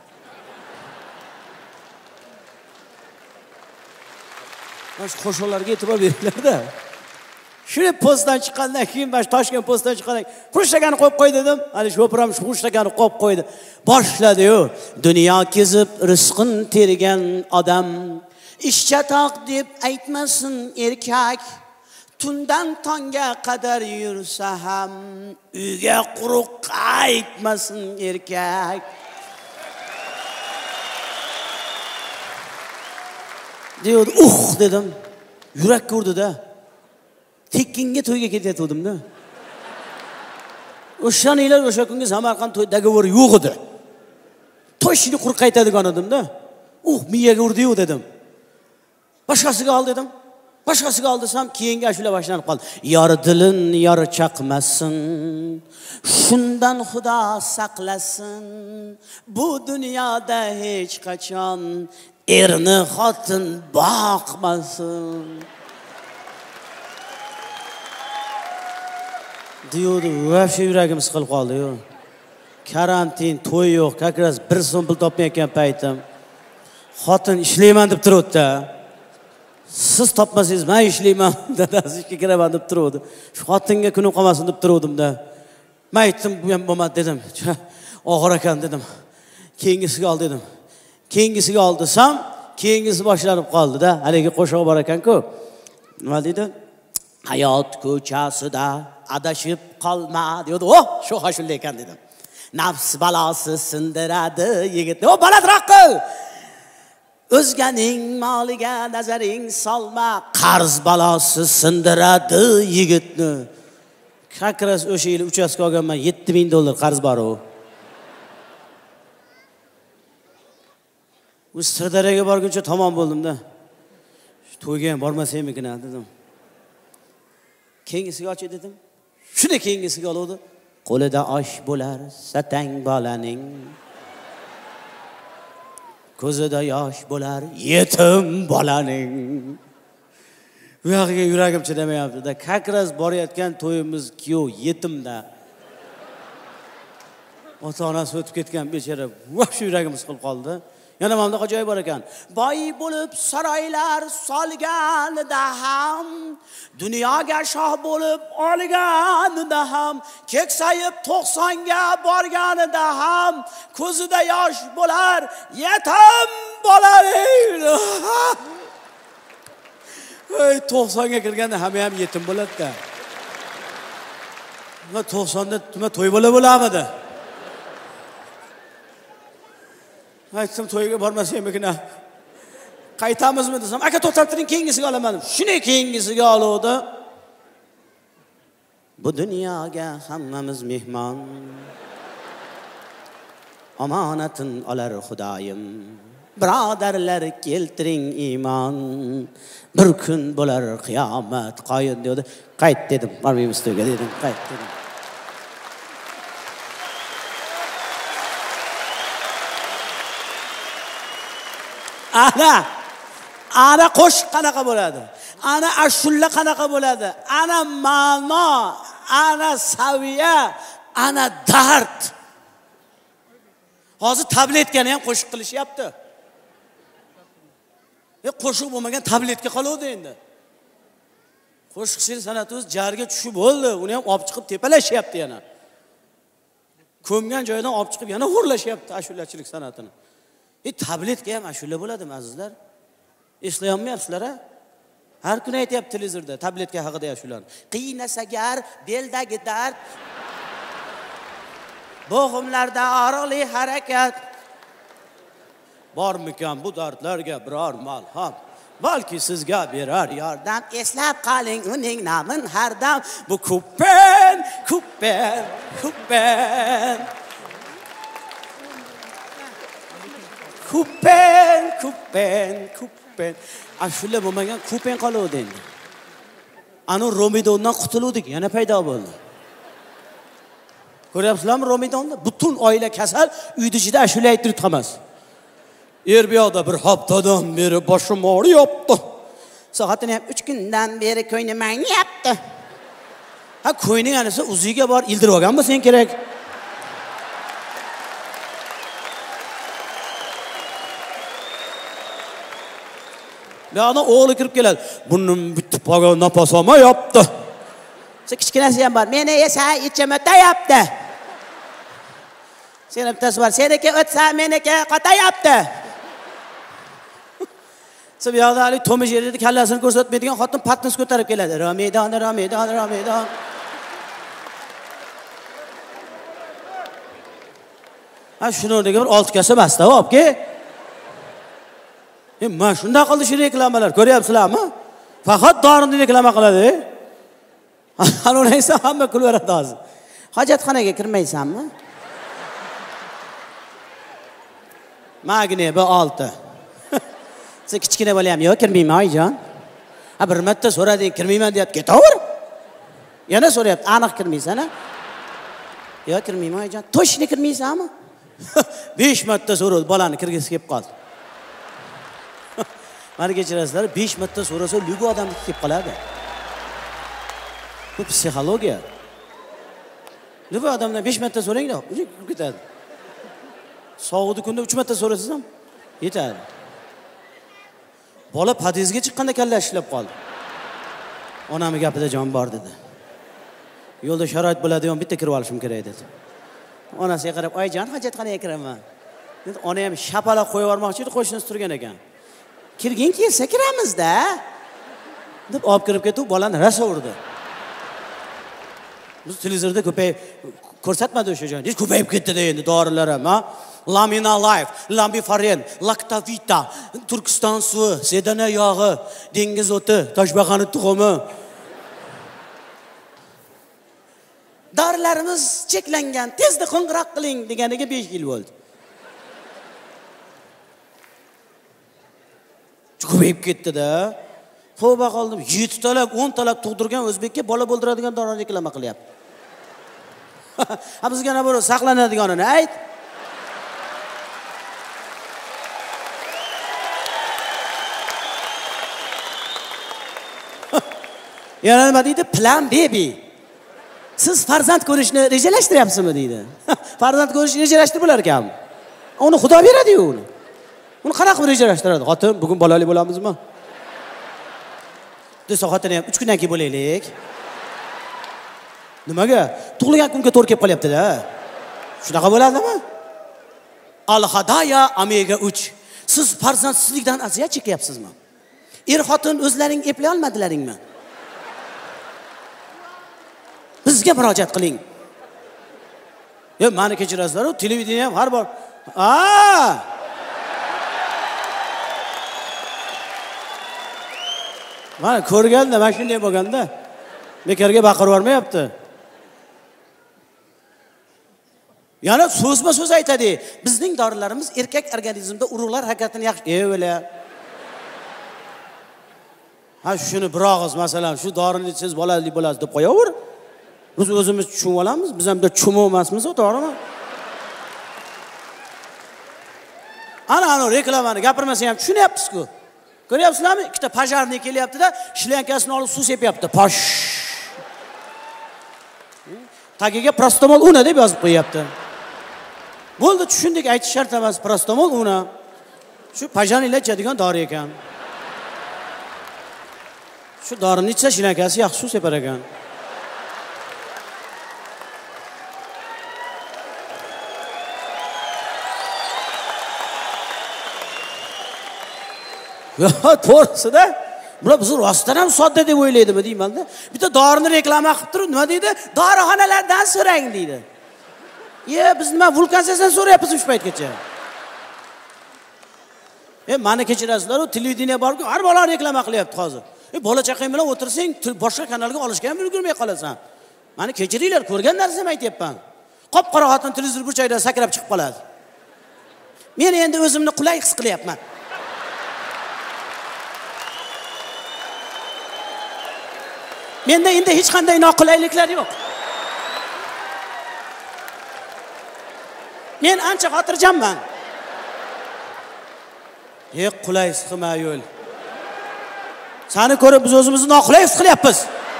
[SPEAKER 5] Mana qo'shiqlarga e'tibor beringlar-da. Shuni postdan chiqqandan keyin, mana Toshkent postdan chiqqandan keyin Xurshidakani qo'yib qo'y dedim. Hali shu program Xurshidakani qo'yib qo'ydi. Boshladi-yu. Dunyo kezib rizqin tergan odam, ishchatoq deb aytmasin erkak. Tundan tonga qadar yursa ham uyga quruq qaytmasin erkak. Deydi, "Uh" dedim. Yurakka urdi-da. Tekkinga to'yga ketayotgandim-da. O'shaninglar o'sha kungi Samarqand to'y dogovor yo'q edi. To'yni quruq qaytadigan edim-da. "Uh, miyaga urdi-yu" dedim. Boshqasiga ol dedim. Boshqasiga oldisam keyingi ashula boshlanib qoldi. Yor dilin yor chaqmasin, shundan Xudo saqlasin. Bu dunyoda hech qachon erni xotin boqmasin. Diyordu, vafshe yuragim siqilib qoldi-yu. Karantin, to'y yo'q, kakras bir so'm pul topmayotgan paytim. Xotin ishlayman deb turibdi. Siz topmasangiz men ishlayman, dadasi ishga kiraman deb turuvdi. Shu xotinga kunim qolmasin deb turuvdim-da. Men aytdim, bu ham bo'lmadi dedim. Og'ir ekan dedim. Keyingisiga ol dedim. Keyingisiga ol desam, keyingisi boshlanib qoldi-da. Haligi qo'shiq bor ekan-ku. Nima deydi? Hayot ko'chasida adashib qolma deydi. "Oh, shu hoshilla ekan" dedim. Nafs balosi sindiradi yigitni. "O, balandroq qil. O'zganing moliga nazaring solma, qarz balosi sindiradi yigitni." Kakras o'sha yil uchastka olganman, yetti ming dollar qarz bor u. Qarz balosi sindiradi yigitni. O'zganing moliga nazaring solma, qarz balosi sindiradi yigitni. Kakras o'sha yil uchastka olganman, yetti ming dollar qarz bor u. Qarz balosi sindiradi yigitni. O'zganing moliga nazaring solma, qarz balosi sindiradi yigitni. U Sirdaryoga borguncha tamom bo'ldim-da. To'yga ham bormasaymikin dedim. Keyingisiga och dedim. Shuni keyingisiga oluvdi. Qo'lida osh bo'lar satang bolaning. Ko'zida yosh bo'lar yetim bolaning. Bu yoqqa yuragim chidamayapti-da. Kakras borayotgan to'yimiz kuyov yetimda. Ota-onasi o'tib ketgan bechora. Voh, shu yuragim siqilib qoldi. Yana mana bunaqa joy bor ekan. Boy bo'lib saroylar solganida ham, dunyoga shoh bo'lib olganida ham, keksayib to'qsonga borganida ham, ko'zida yosh bo'lar yetim bolaning. Ey, to'qsonga kirganda hamma ham yetim bo'ladi-da. Nima to'qsonda nima to'y bo'la bo'lamidi? Aytdim to'yga bormasaymikin. Qaytamizmi desam, aka to'xtab turing, keyingisiga olaman. Shuni keyingisiga oluvdi. Bu dunyoga hammamiz mehmon. Omonatin olar Xudoyim. Birodarlar keltiring iymon. Bir kun bo'lar qiyomat qoyim dedi. Qayt dedim, bormaymiz to'yga dedim, qayt dedim. Ana, ana qo'shiq qanaqa bo'ladi? Ana ashulla qanaqa bo'ladi? Ana ma'no, ana saviya, ana dard. Hozir tabletkani ham qo'shiq qilishyapti. E qo'shiq bo'lmagan tabletka qoluvdi endi. Qo'shiqchilik san'atimiz jarga tushib bo'ldi. Uni ham olib chiqib tepalashyapti yana. Ko'mgan joydan olib chiqib yana xo'rlashyapti ashullachilik san'atini. E tabletka ham ashula bo'ladimi azizlar? Eslay olmayapsizlar-a? Har kun aytayapti televizorda tabletka haqida ashular. Qiynasagar beldagi dard, bo'g'imlarda og'riqli harakat. Bormikan bu dardlarga biror malham? Balki sizga berar yordam. Eslab qoling uning nomin har dam. Bu kupen, kupen, kupen. Kupen, kupen, kupen. Ashula bo'lmagan kupen qoluvdi endi. Anu Romidondan qutuldik, yana paydo bo'ldi. Ko'ryapsizlarmi Romidonni? Butun oila kasal, uyda ichida ashula aytib turamiz. Er bu yoqda bir haftadan beri boshim og'riyapti. Soatini ham uch kundan beri ko'nglim ayniyapti. Ha, ko'ngling anisi uziga bor, ildirib olgan bo'lsang kerak. Yana o'g'li kirib keladi. Bunun bitib qolgan nafas olmayapti. Sen kichkinasi ham bor. Meni esa ichim o'tayapti. Sen bittasi bor. Seniki o'tsa, meniki qotayapti. Sen bu yoqda hali to'mish yerida kallasini ko'rsatmaydigan xotin patnis ko'tarib keladi. Ramidon, Ramidon, Ramidon. Ha, shuni o'rniga bir olti kasa basta olib-ki. E, mana shunday qildi shu reklamalar, ko'ryapsizlarmi? Faqat dorini reklama qiladi. Ana uni esa hamma kulveradi hozir. Hojatxonaga kirmaysanmi? Magni B olti. Sen kichkina bola ham yo'q, kirmayman oyijon. Ha, bir marta so'rading, kirmayman deyapti, ketaver. Yana so'rayapti, aniq kirmaysan-a? Yo'q, kirmayman oyijon. To'shni kirmaysanmi? besh marta so'radi, bolani kirgisi kelib qoldi. Mana kechirasizlar, besh marta so'rasa, lugu odamni kelib qoladi. Bu psixologiya. Lugu odamdan besh marta so'ranglar, o'zi kirib ketadi. Sovuqda kunda uch marta so'rasangiz ham yetadi. Bola podezga chiqqanda kallash ishlab qoldi. Onamning gapida jon bor dedi. Yo'lda sharoit bo'ladigan bitta kirib olishim kerak dedi. Onasiga qarab, "Oyjon, hojatxonaga kiraman." Dedi, ona ham shapalaq qo'yib yubormoqchi edi, qo'shnisi turgan ekan. "Kirgin kelsa kiramiz-da." deb olib kirib ketib, bolani rasa urdi. Biz televizorda ko'payib ko'rsatmadi o'sha joyni. Hech ko'payib ketdi endi dorilar ham, ha? Lamina Life, Lambifarin, Lactavita, Turkiston suvi, sedana yog'i, dengiz o'ti, toshbaqani tuxumi. Dorilarimiz cheklangan, tezda qo'ng'iroq qiling deganiga besh yil bo'ldi. ko'payib ketdi-da. Tavba qildim. yetti talab, o'n talab tug'dirgan o'zbekka bola bo'ldiradigan dori reklama qilyapti. Ha bizga nima bo'ladi? Saqlanadiganini ayt. Yana nima deydi? Plan baby. Siz farzand ko'rishni rejalashtiryapsizmi deydi. Farzand ko'rishni rejalashtirib bo'lar ekan. Uni Xudo beradi-yu uni. Uni qanaqa qilib rejalashtiradi? Xotin, bugun bolali bo'lamizmi? Desa xotin ham uch kundan keyin bo'laylik. Nimaga? Tug'ilgan kunga to'g'ri kelib qolyapti-da. Shunaqa bo'ladimi? Al-Hadaya Omega uch. Siz farzandsizlikdan aziyat chekyapsizmi? Er xotin o'zlaring eplay olmadilaringmi? Bizga murojaat qiling. Yo, meni kechirasizlar-ku, televideniya ham har bor. A! Mana ko'rganda, mana shunday bo'lganda bekarga baqirib yormayapti. Yana so'zma so'z aytadi. Bizning dorilarimiz erkak organizmida urug'lar harakatini yaxshi. Ey o'la. Ha shuni bir og'iz masalan, shu dorini ichsangiz bolali bo'lasiz deb qo'yaver. Biz o'zimiz tushunib olamiz. Biz ham da chumo emasmiz, to'g'rimi? Ana ana reklamani gapirmasa ham tushunyapsiz-ku. Ko'ryapsizlarmi? Ikkita pajarni kelyapti-da, shlyankasini olib suv sepyapti. Posh. Tagiga prostomol una deb yozib qo'yapti. Bo'ldi, tushundik, aytish shart emas, prostomol una. Shu pajarnilar ichadigan dori ekan. Shu dorini ichsa shlyankasi yaxshi suv separ ekan. To'g'risida bular biz rostdan ham sodda deb o'ylaydimi deyman-da. Bitta dorini reklama qilib turib, nima deydi? Dorixonalardan so'rang deydi. Ye, biz nima vulkansiyasidan so'rayapmiz shu paytgacha. E, meni kechirasizlar-ku, televideniya bor-ku, har bola reklama qilyapti hozir. E, bola chaqang bilan o'tirsang, boshqa kanalga olishga ham ulgurmay qolasan. Meni kechiringlar, ko'rgan narsamni aytyapman. Qop-qora xotin televizor burchagida sakrab chiqib qoladi. Men endi o'zimni qulay his qilyapman. Menda endi hech qanday noqulayliklar yo'q. Men ancha xotirjamman. Ey qulay his qilma yo'l. Seni ko'rib biz o'zimizni noqulay his qilyapmiz.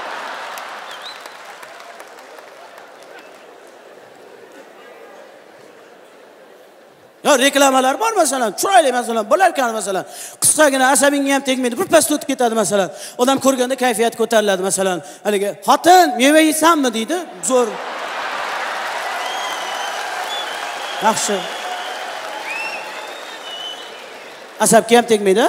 [SPEAKER 5] Ya reklamalar bor masalan, chiroyli masalan, bo'larkan masalan, qisqagina asabingga ham tegmaydi, bir pas o'tib ketadi masalan. Odam ko'rganda kayfiyat ko'tariladi masalan. Haligi xotin, meva yeysanmi deydi. Zo'r. Yaxshi. Asabga ham tegmaydi.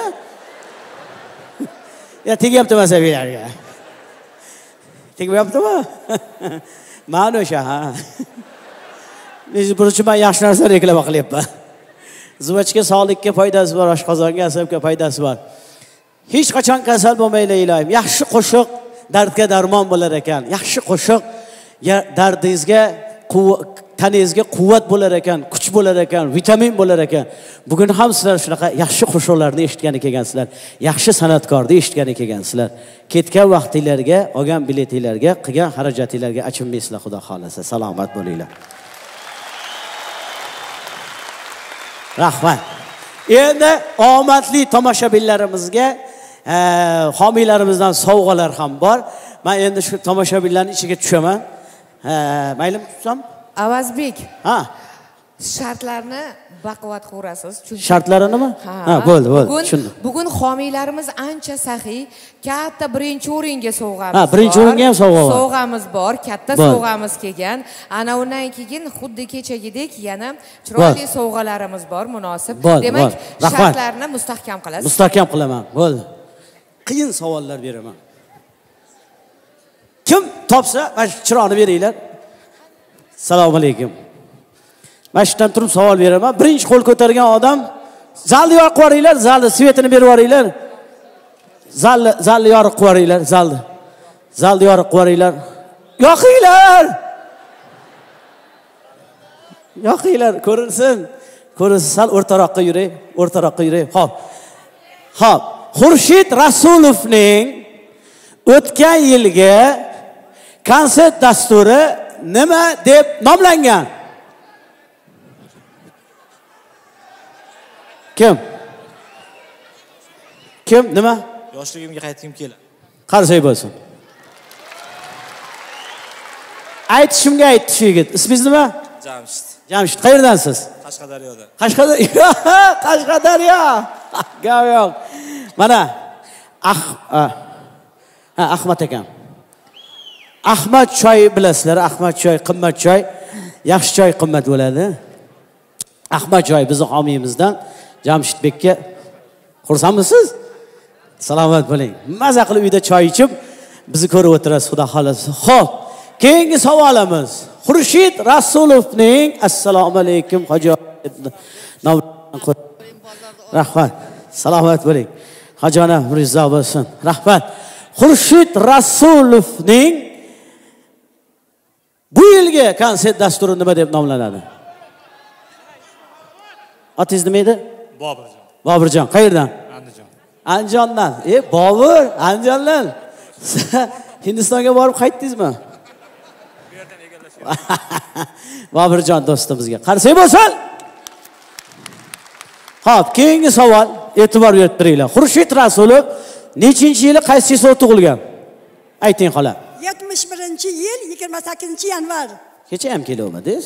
[SPEAKER 5] Ya tegyapti asabiylarga. Tegyaptimi? Mana o'sha ha. Biz birinchi men yaxshi narsa reklama qilyapman. Zuvachga sog'likka foydasi bor, oshqozonga, asabga foydasi bor. Hech qachon kasal bo'lmaylar ilohim. Yaxshi qo'shiq dardga darmon bo'lar ekan. Yaxshi qo'shiq dardingizga, tanangizga quvvat bo'lar ekan, kuch bo'lar ekan, vitamin bo'lar ekan. Bugun ham sizlar shunaqa yaxshi qo'shiqlarni eshitgan ekansizlar. Yaxshi san'atkorni eshitgan ekansizlar. Ketgan vaqtingizlarga, olgan biletingizlarga, qilgan xarajatingizlarga achinmaysizlar, Xudo xolasa. Salomat bo'linglar. Rahmat. Endi omadli tomoshabinlarimizga e, homiylarimizdan sovg'alar ham bor. Men endi shu tomoshabinlarning ichiga tushaman. E, maylimi tutsam?
[SPEAKER 2] Avazbek.
[SPEAKER 5] Ha.
[SPEAKER 2] Shartlarni baquvvat ko'rasiz.
[SPEAKER 5] Shartlari nima?
[SPEAKER 2] Ha,
[SPEAKER 5] bo'ldi, bo'ldi.
[SPEAKER 2] Bugun bugun homiylarimiz ancha saxiy. Katta birinchi o'ringa sovg'amiz.
[SPEAKER 5] Ha, birinchi o'ringa ham sovg'a bor.
[SPEAKER 2] Sovg'amiz bor, katta sovg'amiz kelgan. Ana undan keyin xuddi kechagidek yana chiroyli sovg'alarimiz bor, munosib. Demak, shartlarni mustahkam qilasiz.
[SPEAKER 5] Mustahkam qilaman. Bo'ldi. Qiyin savollar beraman. Kim topsa, mana shu chiroqni beringlar. Assalomu alaykum. Mashqdan turib savol beraman. Birinchi qo'l ko'targan odam zalni yoqib qo'yinglar, zalni svetini berib yuboringlar. Zalni zalni yoqib qo'yinglar, zalni. Zalni yoqib qo'yinglar. Yoqinglar. Yoqinglar, ko'rinsin. Ko'rinsin, sal o'rtaroqqa yuray, o'rtaroqqa yuray. Xo'p. Xo'p, Xurshid Rasulovning o'tgan yilgi konsert dasturi nima deb nomlangan? Kim? Kim? Nima?
[SPEAKER 6] Yoshligimga qaytgim keladi.
[SPEAKER 5] Qarsak bo'lsin. Aytishimga aytdi shu yigit. Ismingiz nima?
[SPEAKER 6] Jamshid.
[SPEAKER 5] Jamshid, qayerdansiz?
[SPEAKER 6] Qashqadaryodan.
[SPEAKER 5] Qashqadaryo. Qashqadaryo. Gap yo'q. Mana ah ha Ahmad akam. Ahmad choy bilasizlar, Ahmad choy qimmat choy. Yaxshi choy qimmat bo'ladi. Ahmad choy bizning homiyimizdan Jamshidbekka xursandmisiz? Salomat bo'ling. Maza qilib uyda choy ichib bizni ko'rib o'tirasiz, xudo xolasa. Xo'p, keyingi savolimiz Xurshid Rasulovning assalomu alaykum hoji rahmat. Salomat bo'ling. Hojona Mirzo bo'lsin. Rahmat. Xurshid Rasulovning bu yilgi konsert dasturi nima deb nomlanadi? Otingiz nima edi?
[SPEAKER 6] Bobirjon.
[SPEAKER 5] Bobirjon, qayerdan?
[SPEAKER 6] Andijon.
[SPEAKER 5] Andijondan. E, Bobur, Andijondan. Hindistonga borib qaytdingizmi? Bu yerdan egallashgan. Bobirjon do'stimizga qarsak bo'lsin. Xo'p, keyingi savol, e'tibor berib turinglar. Xurshid Rasulov nechinchi yili qaysi yilda tug'ilgan? Ayting xola.
[SPEAKER 7] yetmish birinchi yil yigirma sakkizinchi yanvar.
[SPEAKER 5] Kecha ham kelmadingiz?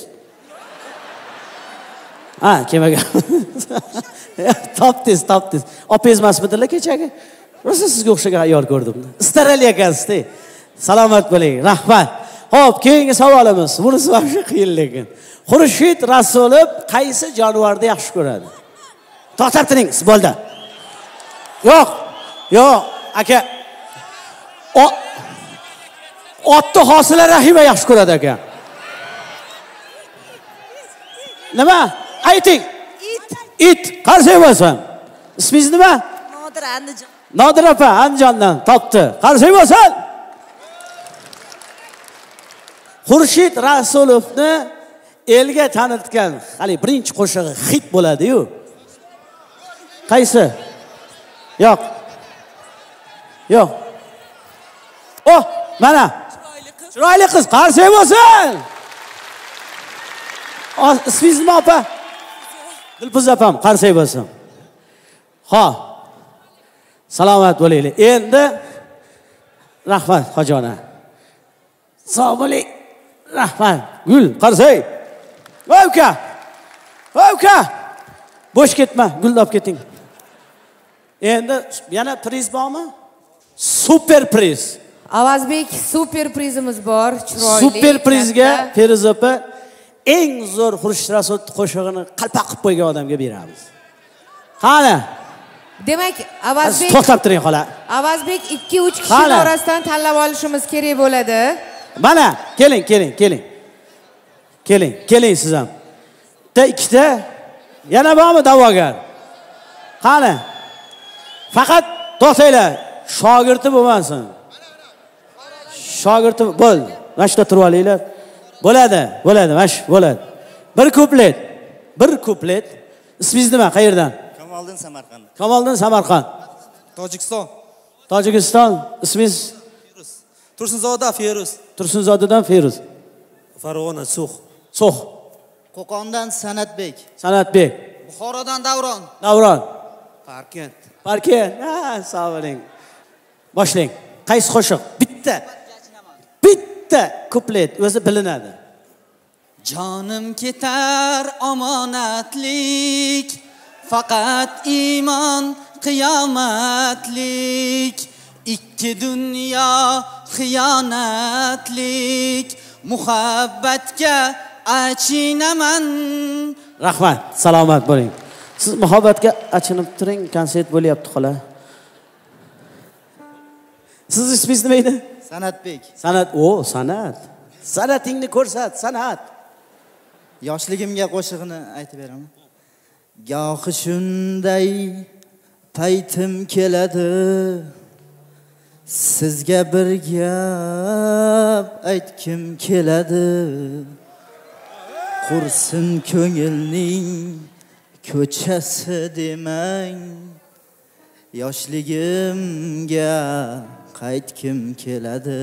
[SPEAKER 5] Ha, kelmagan. Topdingiz, topdingiz. Opangiz emasmidilar kechagi? Rosa sizga o'xshagan ayol ko'rdim. Istarali ekansiz-da. Salomat bo'ling. Rahmat. Xo'p, keyingi savolimiz. Bunisi ham shu qiyin lekin. Xurshid Rasulov qaysi jonivorni yaxshi ko'radi? To'xtab turing, bo'ldi. Yo'q. Yo'q, aka. O Otni Hosila Rahima yaxshi ko'radi aka. Nima? Ayting.
[SPEAKER 7] It.
[SPEAKER 5] It. Qarsak bo'lsin. Ismingiz nima?
[SPEAKER 7] Nodira Andijon.
[SPEAKER 5] Nodira opa Andijondan topdi. Qarsak bo'lsin. Xurshid Rasulovni elga tanitgan hali birinchi qo'shig'i hit bo'ladi-yu. Qaysi? Yo'q. Yo'q. Oh, mana. Chiroyli qiz, qarsak bo'lsin. Ismingiz nima opa? Dilpuz opam, qarsak bo'lsin. Ha. Salomat bo'linglar. Endi rahmat hojona. Sog' bo'ling. Rahmat. Gul, qarsak. Voy uka. Voy uka. Bo'sh ketma, gulni olib keting. Endi yana priz bormi? Super priz.
[SPEAKER 2] Avazbek super prizimiz bor, chiroyli.
[SPEAKER 5] Super prizga Feruz opa eng zo'r Xurshid Rasulov qo'shig'ini qalpaq qilib qo'ygan odamga beramiz. Qani?
[SPEAKER 2] Demak, Avazbek
[SPEAKER 5] to'xtab turing xola.
[SPEAKER 2] Avazbek ikki uch kishi orasidan tanlab olishimiz kerak bo'ladi.
[SPEAKER 5] Mana, keling, keling, keling. Keling, keling siz ham. Bitta, ikkita, yana bormi da'vogar? Qani? Faqat to'xtanglar, shogirdi bo'lmasin. Shogirdi bo'l. Mana shunda turib olinglar. Bo'ladi, bo'ladi, mash, bo'ladi. Bir kuplet. Bir kuplet. Ismingiz nima? Qayerdan?
[SPEAKER 6] Kamoliddin Samarqand.
[SPEAKER 5] Kamoliddin Samarqand.
[SPEAKER 6] Tojikiston.
[SPEAKER 5] Tojikiston. Ismingiz?
[SPEAKER 6] Tursunzoda Feruz.
[SPEAKER 5] Tursunzodadan Feruz.
[SPEAKER 6] Farg'ona So'x.
[SPEAKER 5] So'x.
[SPEAKER 8] Qo'qondan Sanatbek.
[SPEAKER 5] Sanatbek.
[SPEAKER 8] Buxorodan Davron.
[SPEAKER 5] Davron.
[SPEAKER 6] Parkent.
[SPEAKER 5] Parkent. Ha, sog' bo'ling. Boshlang. Qaysi qo'shiq? Bitta. Bitta kuplet o'zi bilinadi.
[SPEAKER 8] Jonim ketar omonatlik, faqat iymon qiyomatlik. Ikki dunyo xiyonatlik, muhabbatga achinaman.
[SPEAKER 5] Rahmat, salomat bo'ling. Siz muhabbatga achinib turing, konsert bo'lyapti xola. Siz ismingiz nima edi?
[SPEAKER 8] Sanatbek.
[SPEAKER 5] Sanat, o, sanat. Sanatingni ko'rsat, sanat.
[SPEAKER 8] Yoshligimga qo'shig'ini aytib beraman. Gohi shunday paytim keladi, sizga bir gap aytkim keladi. Qursin ko'ngilning ko'chasi demang, yoshligimga qaytkim keladi.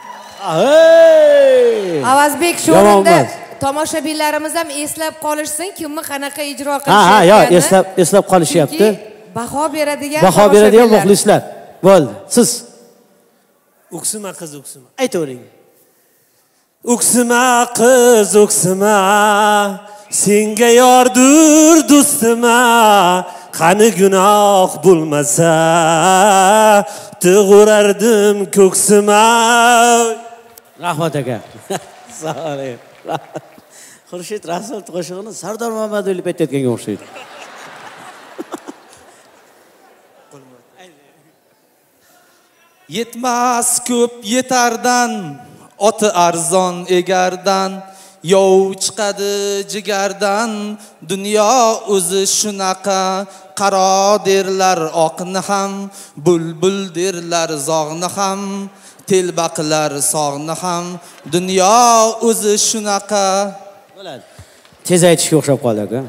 [SPEAKER 5] Hey!
[SPEAKER 2] Avazbek shu
[SPEAKER 5] Yomon
[SPEAKER 2] o'rinda
[SPEAKER 5] emas.
[SPEAKER 2] tomoshabinlarimiz ham eslab qolishsin, kimni qanaqa ijro
[SPEAKER 5] Ha, ha, yo,
[SPEAKER 2] qilishayotganini.
[SPEAKER 5] eslab eslab qolishyapti.
[SPEAKER 2] Baho beradigan
[SPEAKER 5] Baho beradigan
[SPEAKER 2] tomoshabinlar.
[SPEAKER 5] muxlislar. Bo'ldi. Siz
[SPEAKER 6] O'ksima qiz o'ksima.
[SPEAKER 5] aytavering.
[SPEAKER 6] O'ksima qiz o'ksima, senga yordur do'stima, qani gunoh bo'lmasa, tug'urardim ko'ksima.
[SPEAKER 5] Rahmat aka. Sog'ing. Xurshid Rasul qo'shig'ini Sardor Mamadovli aytayotganga o'xshaydi.
[SPEAKER 9] Yetmas ko'p yetardan, oti arzon egardan, yov chiqadi jigardan, dunyo o'zi shunaqa, qaro derlar oqni ham, bulbul derlar zog'ni ham, telbaqilar sog'ni ham, dunyo o'zi shunaqa.
[SPEAKER 5] Bo'ladi. Tez aytishga o'xshab qoldi aka.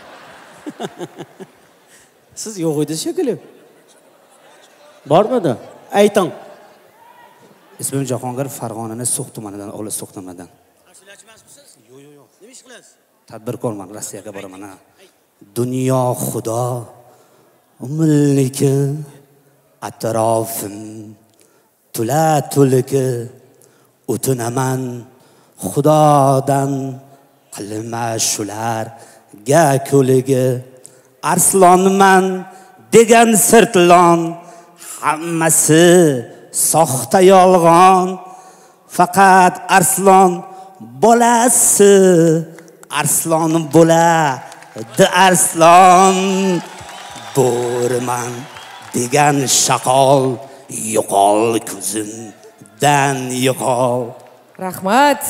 [SPEAKER 5] Siz yo'q edingiz shekilli. Bormidi? Ayting.
[SPEAKER 9] Ismim Jahongir, Farg'onaning So'x tumanidan, olis So'x tumanidan.
[SPEAKER 5] Ashulachimasmisiz? Yo'q, yo'q, yo'q. Nima ish qilasiz?
[SPEAKER 9] Tadbirkorman, Rossiyaga boraman. Dunyo xudo, umilniki, atrofim tula tulki, o'tinaman xudodan, qilma shularga ko'ligi, arslonman degan sirtlon, hammasi soxta yolg'on, faqat arslon bolasi, arslon bo'ladi arslon, bo'riman degan shaqol, yo'qol ko'zimdan yo'qol.
[SPEAKER 2] Rahmat.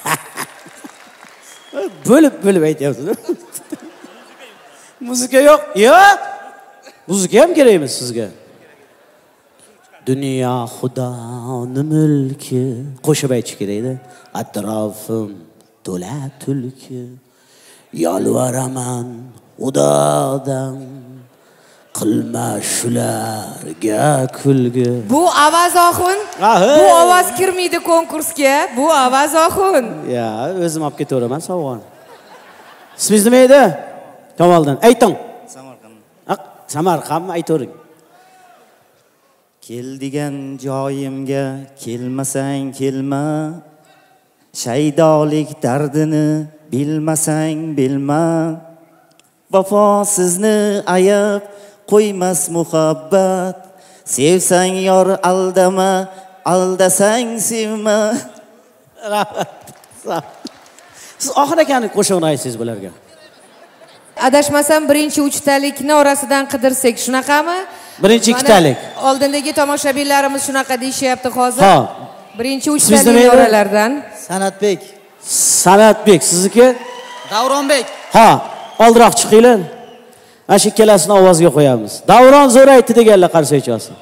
[SPEAKER 5] Bo'lib bo'lib aytyapsiz. Muzika yo'q. Yo'q. Muzika ham kerakmi sizga? Dunyo xudoning mulki. Qo'shib aytish kerak-da. Atrofim to'la tulki. Yolvoraman xudodan, qilma shularga kulgi.
[SPEAKER 2] Bu ovoz oxun. Bu ovoz kirmaydi konkursga. Bu ovoz oxun.
[SPEAKER 5] Ya, o'zim olib ketaveraman sovg'ani. Ismingiz nima edi? Kamoldan. Ayting.
[SPEAKER 8] Samarqand.
[SPEAKER 5] Haq, Samarqandmi aytavering.
[SPEAKER 8] Kel degan joyimga kelmasang kelma, shaydolik dardini bilmasang bilma, vafosizni ayab qo'ymas muhabbat, sevsang yor aldama, aldasang sevma.
[SPEAKER 5] Siz oxir akani qo'shig'ini aytsangiz bularga.
[SPEAKER 2] Adashmasam birinchi uchtalikni orasidan qidirsak, shunaqami?
[SPEAKER 5] Birinchi ikkitalik.
[SPEAKER 2] Oldindagi tomoshabinlarimiz shunaqa deyishyapti hozir.
[SPEAKER 5] Ha.
[SPEAKER 2] Birinchi uchtalikni oralaridan.
[SPEAKER 8] Sanatbek.
[SPEAKER 5] Sanatbek, sizniki?
[SPEAKER 8] Davronbek.
[SPEAKER 5] Ha, oldiroq chiqinglar. Mana shu ikkalasini ovozga qo'yamiz. Davron zo'r aytdi deganlar qarshi aytsin.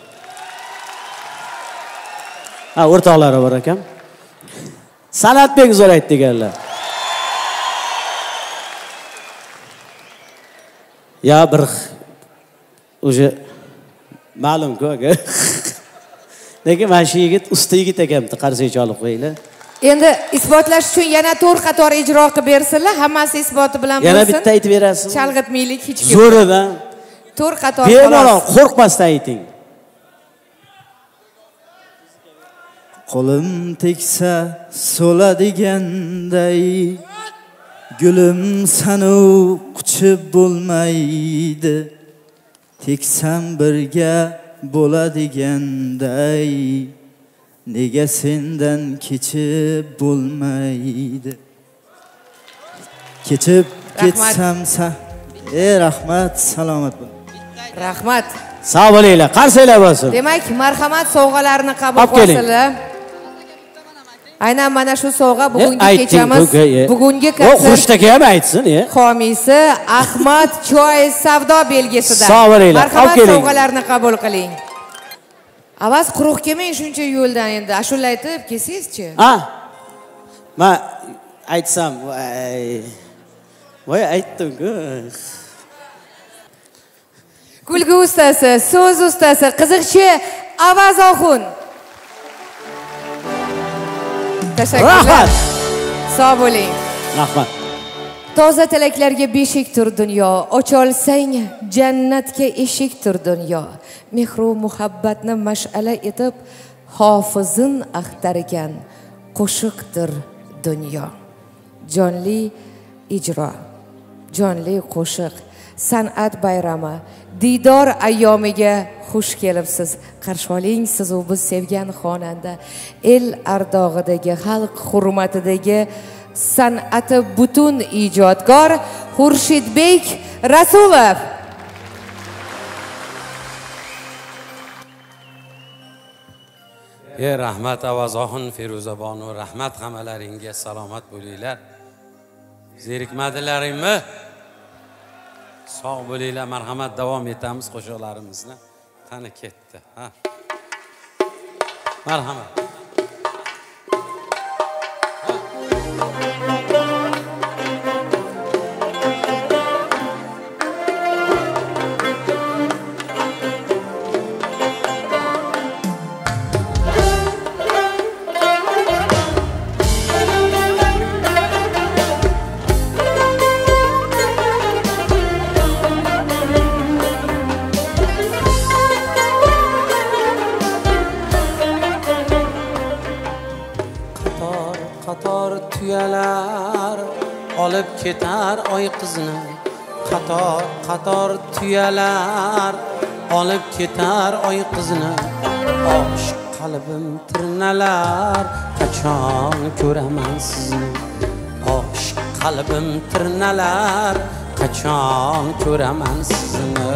[SPEAKER 5] Ha, o'rtoqlari bor ekan. Sanatbek zo'r aytdi deganlar. Ya bir o'sha ma'lum-ku aka. Lekin mana shu yigit usta yigit ekan, qarshi olib qo'yinglar.
[SPEAKER 2] Endi isbotlash uchun yana to'rt qator ijro qilib bersinlar, hammasi isboti bilan bo'lsin.
[SPEAKER 5] Yana bitta aytib berasizmi?
[SPEAKER 2] Chalg'itmaylik hech kim.
[SPEAKER 5] Zo'ridan.
[SPEAKER 2] to'rt qator
[SPEAKER 5] bemalol qo'rqmasdan ayting.
[SPEAKER 8] Qo'lim teksa so'ladiganday, gulim sanu quchib bo'lmaydi, teksam birga bo'ladiganday, nega sendan kechib bo'lmaydi. Kechib ketsam sa. Ey rahmat, salomat bo'ling.
[SPEAKER 2] Rahmat.
[SPEAKER 5] Sog' bo'linglar, qarsanglar bo'lsin.
[SPEAKER 2] Demak, marhamat sovg'alarini qabul qilsinlar. Aynan mana shu sovg'a bugungi kechamiz, bugungi konsert.
[SPEAKER 5] O, Xushtak ham aytsin, ya.
[SPEAKER 2] Xomisi Ahmad Choy savdo belgisidan.
[SPEAKER 5] Sog' bo'linglar,
[SPEAKER 2] marhamat sovg'alarini qabul qiling. Avaz quruq kelmang shuncha yo'ldan endi. Ashula aytib kelsangiz-chi?
[SPEAKER 5] Ha. Men aytsam, voy. Voy aytdim-ku.
[SPEAKER 2] kulgi ustasi, so'z ustasi, qiziqchi Avazoxun. Tashakkurlar.
[SPEAKER 5] Rahmat.
[SPEAKER 2] Sog' bo'ling.
[SPEAKER 5] Rahmat.
[SPEAKER 2] Toza tilaklarga beshikdir dunyo, ocholsang jannatga eshikdir dunyo. Mehru muhabbatni mash'ala etib hofizin axtargan qo'shiqdir dunyo. Jonli ijro, jonli qo'shiq, san'at bayrami, diydor ayyomiga xush kelibsiz. Qarshi oling, siz u biz sevgan xonanda, el ardog'idagi, xalq hurmatidagi san'ati butun ijodkor Xurshidbek Rasulov.
[SPEAKER 4] Ey rahmat Avazoxun, Feruzabonu, rahmat hammalaringga, salomat bo'linglar. Zerikmadilaringmi? Sog' bo'linglar, marhamat, davom etamiz qo'shiqlarimizni. Qani ketdi, ha. Marhamat. Olib ketar oy qizni, qator qator tuyalar olib ketar oy qizni. Oshiq qalbim tirnalar, qachon ko'raman sizni. Oshiq qalbim tirnalar, qachon ko'raman sizni.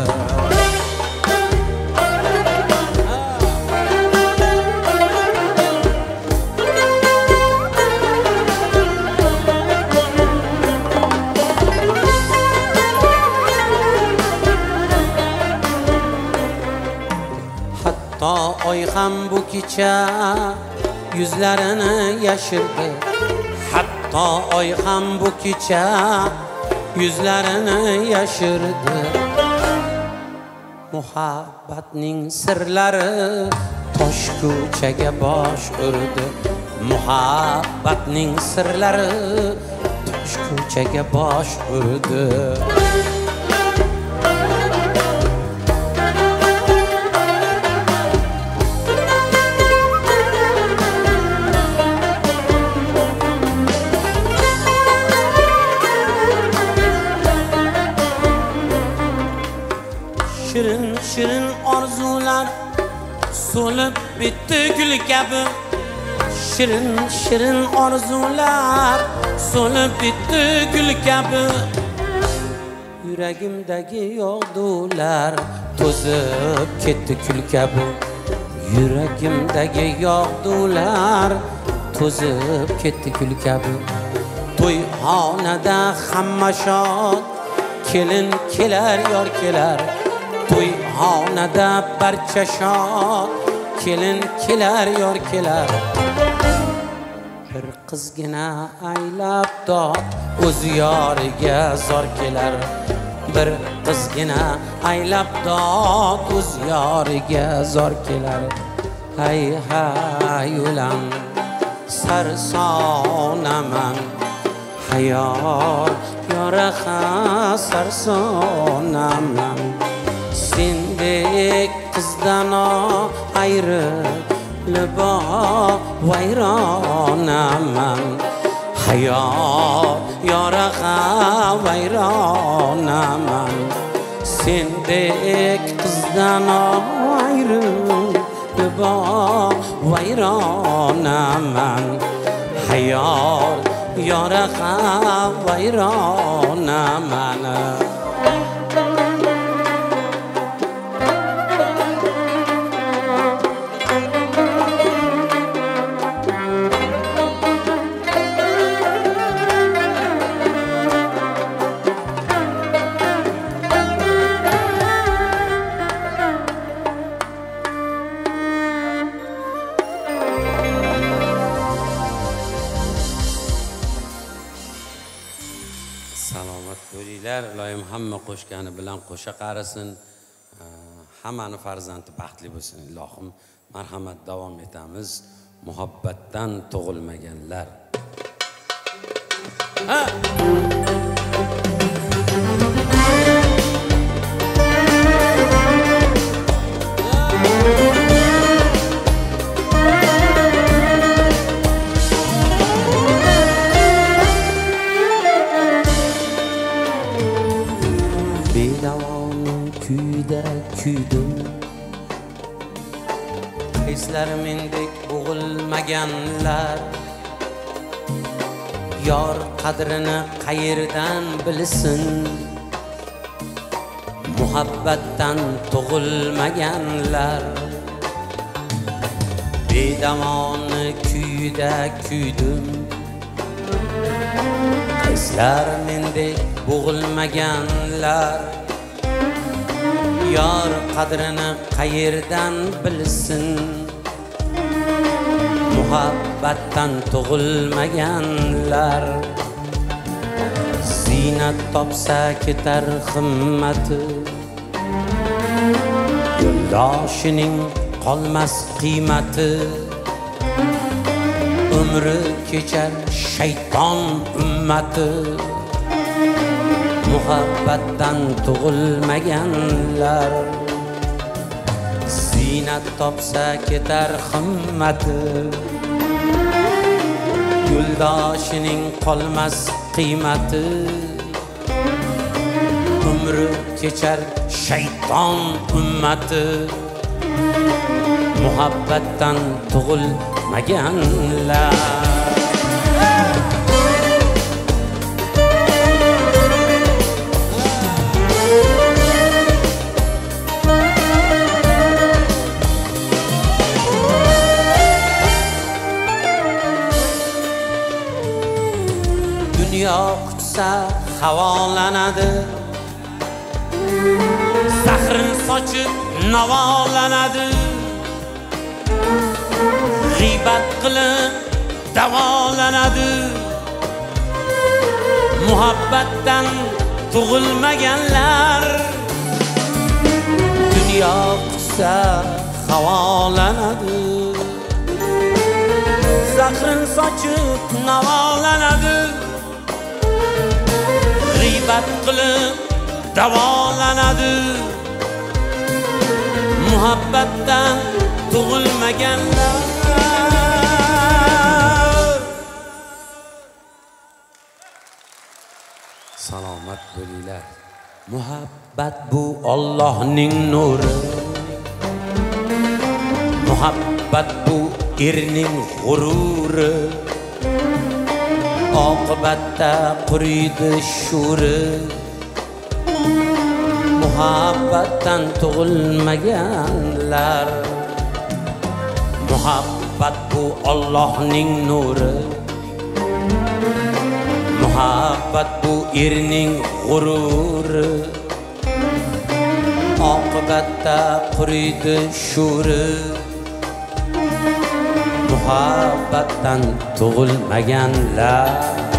[SPEAKER 4] Oy ham bu kecha yuzlarini yashirdi. Hatto oy ham bu kecha yuzlarini yashirdi. Muhabbatning sirlari tosh ko'chaga bosh urdi. Muhabbatning sirlari tosh ko'chaga bosh urdi. Shirin shirin orzular so'lib bitdi gul kabi. Shirin shirin orzular so'lib bitdi gul kabi. Yuragimdagi yog'dular to'zib ketdi kul kabi. Yuragimdagi yog'dular to'zib ketdi kul kabi. To'yxonada hamma shod, kelin kelar yor kelar. To'yxonada barcha shod, kelin kelar yor kelar. Bir qizgina aylab dod o'z yoriga zor kelar. Bir qizgina aylab dod o'z yoriga zor kelar. Hay hay ulam sarsonaman, hayol yoraqa sarsonaman. Sendek qizdan ayrilib vayronaman. Hayol yoraqa vayronaman. Sendek qizdan ayrilib vayronaman. Hayol yoraqa vayronaman. Salomat bo'linglar. Iloyim hamma qo'shgani bilan qo'sha qarisin.
[SPEAKER 3] hammani farzandi baxtli bo'lsin. Ilohim marhamat, davom etamiz. Muhabbatdan tug'ilmaganlar. Ha!
[SPEAKER 4] Kuydim Hislarimdek bo'g'ilmaganlar Yor qadrini qayerdan bilsin Muhabbatdan tug'ilmaganlar Bedamoni kuyda kuydim Hislarimdek bo'g'ilmaganlar Yor qadrini qayerdan bilsin Muhabbatdan tug'ilmaganlar Ziynat topsa ketar himmati Yo'ldoshining qolmas qiymati Umri kechar shayton ummati Muhabbatdan tug'ilmaganlar Ziynat topsa ketar himmati Yo'ldoshining qolmas qiymati Umri kechar shayton ummati Muhabbatdan tug'ilmaganlar Dunyo kutsa havolanadi Zahrin sochib navolanadi G'iybat qilib davolanadi Muhabbatdan tug'ilmaganlar Dunyo kutsa havolanadi Zahrin sochib navolanadi G'iybat qilib davolanadi Muhabbatdan tug'ilmaganlar
[SPEAKER 3] Salomat bo'linglar.
[SPEAKER 4] Muhabbat bu Allohning nuri Muhabbat bu erning g'ururi Oqibatda quriydi shuri Muhabbatdan tug'ilmaganlar Muhabbat bu Allohning nuri Muhabbat bu erning g'ururi Oqibatda quriydi shuri Muhabbatdan tug'ilmaganlar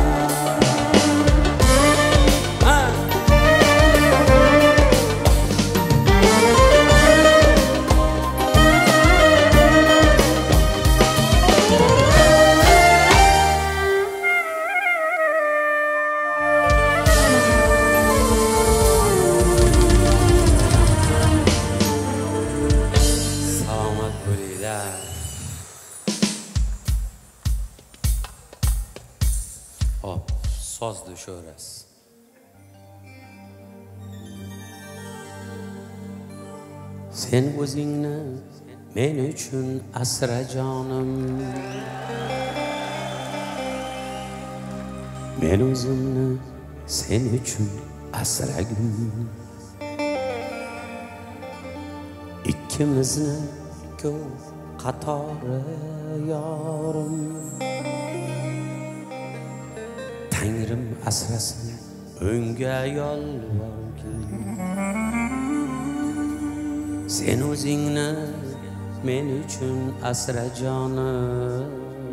[SPEAKER 3] Salomat bo'linglar. Hop, sozni sho'rasiz.
[SPEAKER 4] Sen o'zingni men uchun asra jonim Men o'zimni sen uchun asragim Ikkimizni ko'p qatori yorim Tangrim asrasin unga yolvorgin Sen o'zingni men uchun asra jonim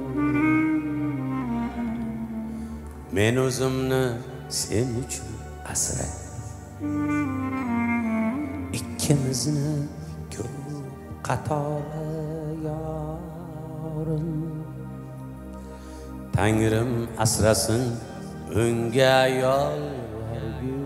[SPEAKER 4] Men o'zimni sen uchun asra Ikkimizni
[SPEAKER 3] ko'p qatori yorim Tangrim asrasin unga yolvorgin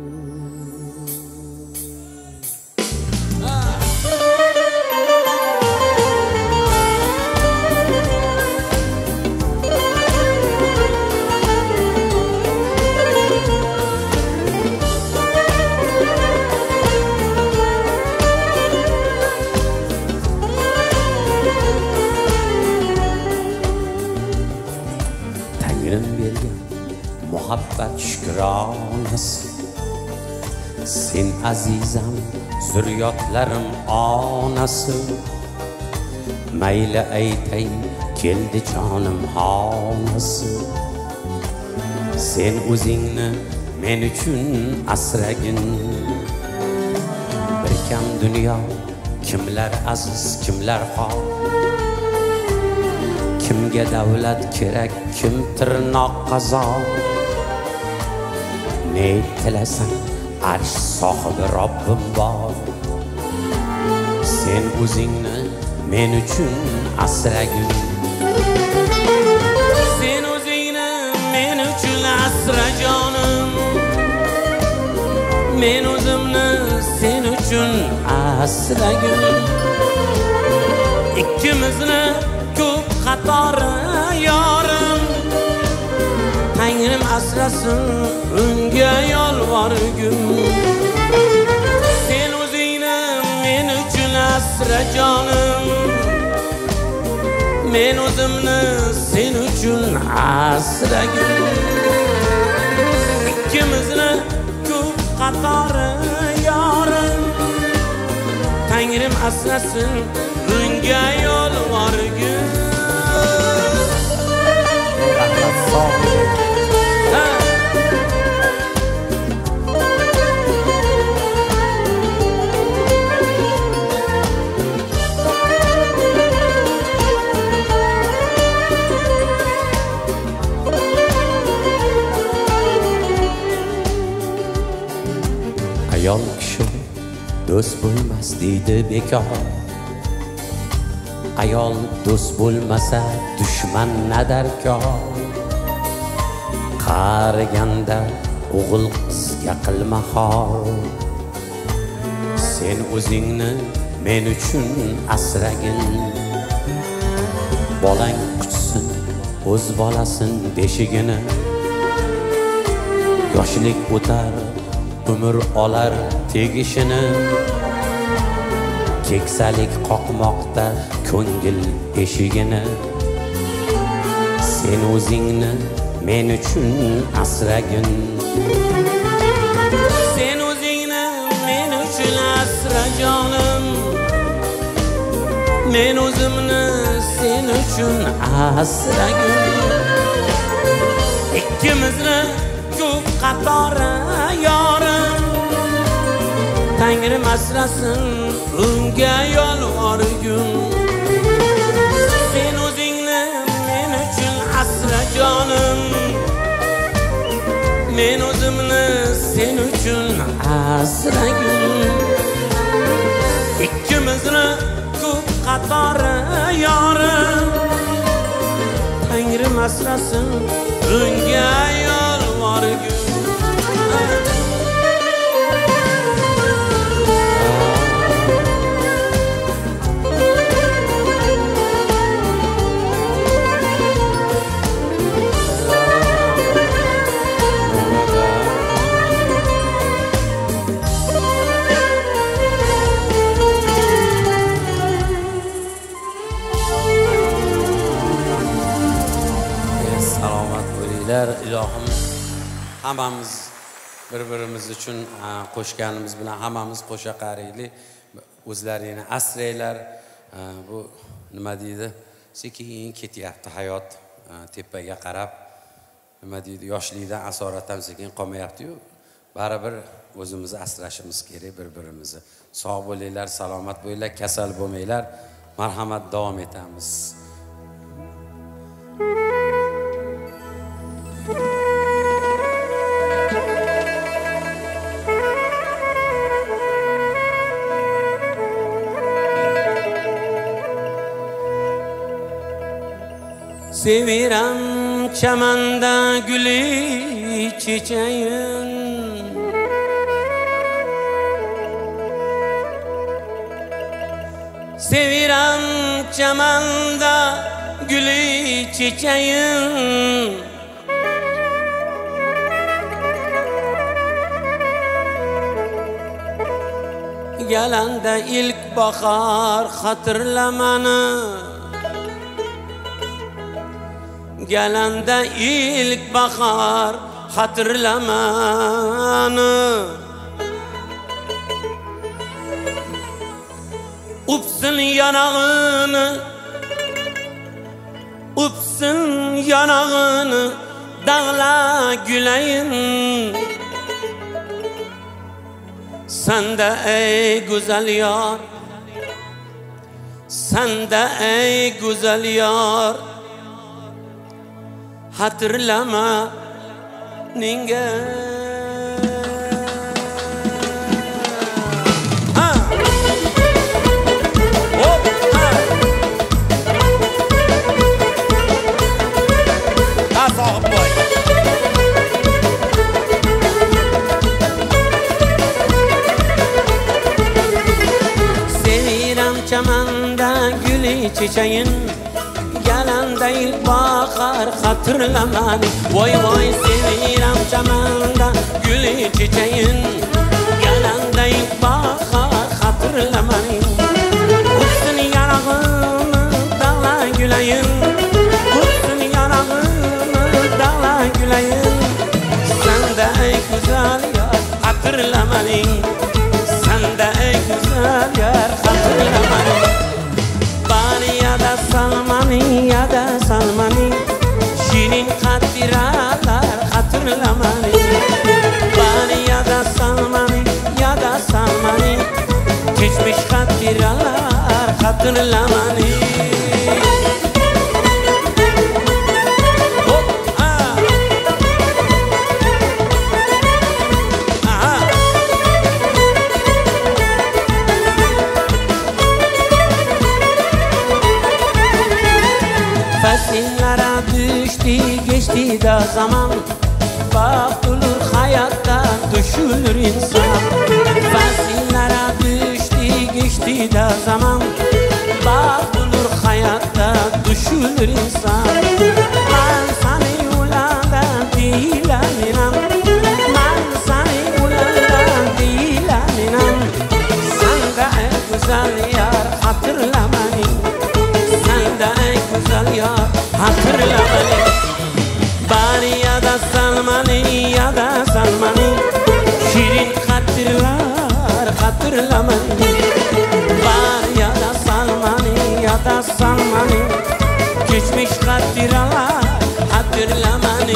[SPEAKER 3] muhabbat shukronasi sen azizam zurriyotlarim onasi mayli aytay keldi jonim xonasi sen o'zingni men uchun asragin bir kam dunyo kimlar aziz kimlar xor kimga davlat kerak kim tirnoq qazo ne tilasan arsh sohibi Robbim bor sen o'zingni men uchun asragin sen o'zingni men uchun asra jonim men o'zimni sen uchun asragin ikkimizni ko'p qatori yorim Tangrim asrasin unga yolvorgin sen o'zingni men uchun asra jonim men o'zimni sen uchun asragin ikkimizni ko'p qatori yorim Tangrim asrasin unga yolvorgin ayol kishi do'st bo'lmas deydi bekor ayol do'st bo'lmasa dushman nadarkor qariganda o'g'il qizga qilma xor sen o'zingni men uchun asragin bolang quchsin o'z bolasin beshigini yoshlik o'tar umr olar tegishini keksalik qoqmoqda ko'ngil eshigini sen o'zingni men uchun asragin sen o'zingni men uchun asra jonim men o'zimni sen uchun asragin ikkimizni ko'p qatori yorim Tangrim asrasin unga yolvorgin sen o'zingni men uchun asra jonim men o'zimni sen uchun asragin ikkimizni ko'p qatori yorim Tangrim asrasin unga yolvorgin ilohim hammamiz bir-birimiz uchun qo'shganimiz bilan hammamiz qo'sha qaraylik o'zlaringni asranglar bu nima deydi sekin ketyapti hayot tepaga qarab nima deydi yoshlikdan asoratam sekin qolmayapti-yu baribir o'zimizni asrashimiz kerak bir-birimizni sog' bo'linglar salomat bo'linglar kasal bo'lmanglar marhamat davom etamiz
[SPEAKER 4] seviram chamanda guli çiçeğin. Seviram chamanda guli çiçeğin. Gelende ilk bahar hatırlamanı, gelende ilk bahar hatırlamanı, upsun yanağını, upsun yanağını, dağla güleyin. Sen de ey güzel yar, sen de ey güzel yar, hatırlama ninge. Ha. Hop, ha. Ha, sahip boy. Çamanda gülü çiçeğin, gelende ilk bahar hatırlaman. Vay vay seviram çamanda gülü çiçeğin, gelende ilk bahar hatırlaman. Kutsun yanağını dağla güleyin, kutsun yanağını dağla güleyin. Sen de ey güzel yar hatırlaman, sen de ey güzel yar hatırlamanı. Bani ya da salmani ya da salmani, şirin hatiralar hatırlamanı. Bani ya da salmani ya da salmani, geçmiş hatiralar hatırlamanı. Fasillere düştü geçti de zaman, bak olur hayatta düşülür insan. Fasillere düştü geçti de zaman, bak olur hayatta düşülür insan. Ben seni ulandan değilim inan, ben seni ulandan değilim inan. Sen de ey güzel yar hatırlamanı, sen de ey güzel yar hatırlamanı. Bani ya da salmani ya da salmani, şirin hatırlar hatırlamanı. Bani ya da salmani ya da salmani, geçmiş hatıralar hatırlamanı.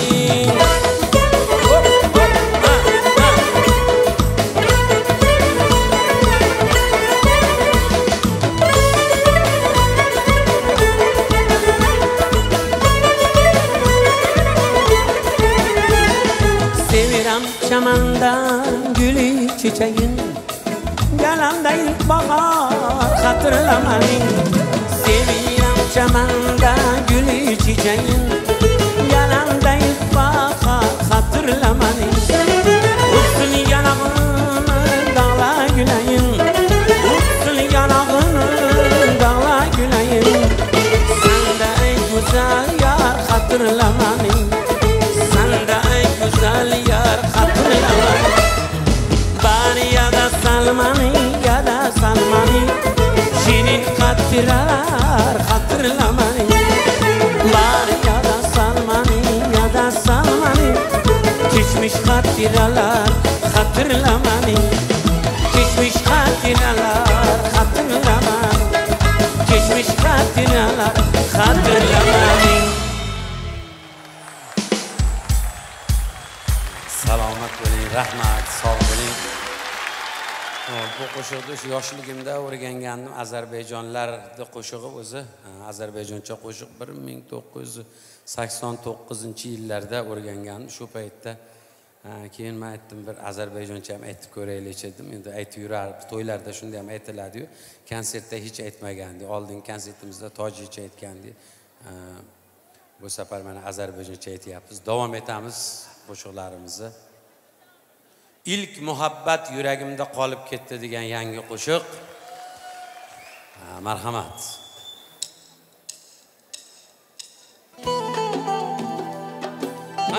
[SPEAKER 4] Çamandan gülü çiçeğin, gelende ilk bahar hatırlamanı. Seviyorum çamanda gülü çiçeğin, gelende ilk bahar hatırlamanı. Usul yanağını dağla güleyin, usul yanağını dağla güleyin. Sen de ey güzel yar hatırlamanı, sen de ey güzel yar hatırlamanı. Bani ya da salmani ya da salmani, şirin hatıralar hatırlamanı. Bani ya da salmani ya da salmani, geçmiş hatıralar hatırlamanı. Geçmiş hatıralar hatırlamanı, geçmiş hatıralar hatırlamanı. Salomat bo'ling, rahmat, sog' bo'ling. Bu qo'shiqni shu yoshligimda o'rgangandim. Ozarbayjonlarda qo'shig'i o'zi, Ozarbayjoncha qo'shiq bir ming to'qqiz yuz sakson to'qqizinchi yillarda o'rgangandim. Shu paytda keyin men aytdim, bir Ozarbayjoncha ham aytib ko'raylik dedim. Endi aytib yurar, to'ylarda shunday ham aytiladi-yu. Konsertda hech aytmagandi. Oldingi konsertimizda tojikcha aytgandi. bu safar mana Ozarbayjoncha aytyapmiz. Davom etamiz qo'shiqlarimizni. İlk muhabbat yuragimda qolib ketdi degan yangi qo'shiq. Marhamat. Ha.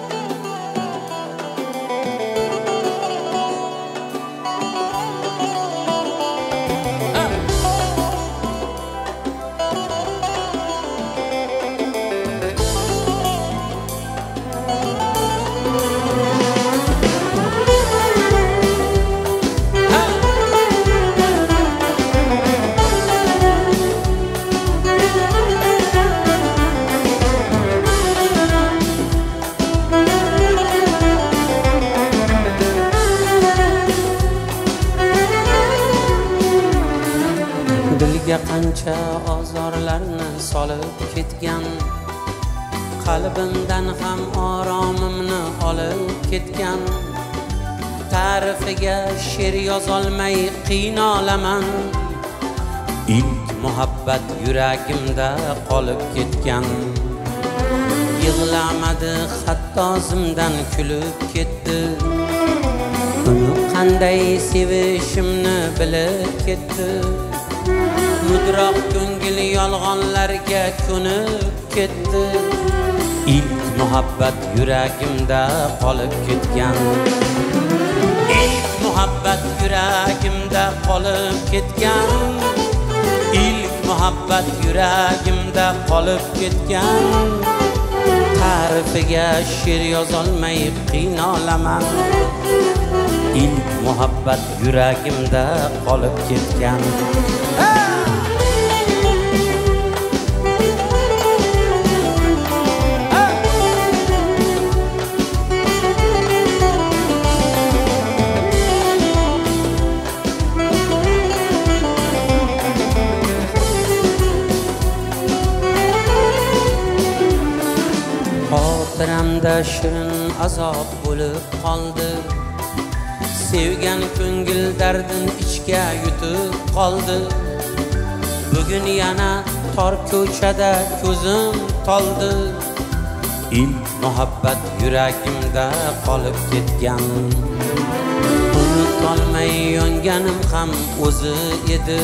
[SPEAKER 4] Dilga qancha ozorlarni solib ketgan, qalbimdan ham oromimni olib ketgan, ta'rifiga she'r yozolmay qiynalaman. İlk muhabbat yuragimda qolib ketgan, yig'lamadi hatto zimdan kulib ketdi. Uni qanday sevishimni bilib ketdi. Mudroq ko'ngil yolg'onlarga ko'nib ketdi. İlk muhabbat yuragimda qolib ketgan, İlk muhabbat yuragimda qolib ketgan, İlk muhabbat yuragimda qolib ketgan, ta'rifiga she'r yozolmay qiynalaman. İlk muhabbat yuragimda qolib ketgan. Xotiramda shirin azob bo'lib qoldi. Sevgan ko'ngil dardin ichga yutib qoldi. Bugun yana tor ko'chada ko'zim toldi. İlk muhabbat yuragimda qolib ketgan, unutolmay yonganim ham o'zi edi.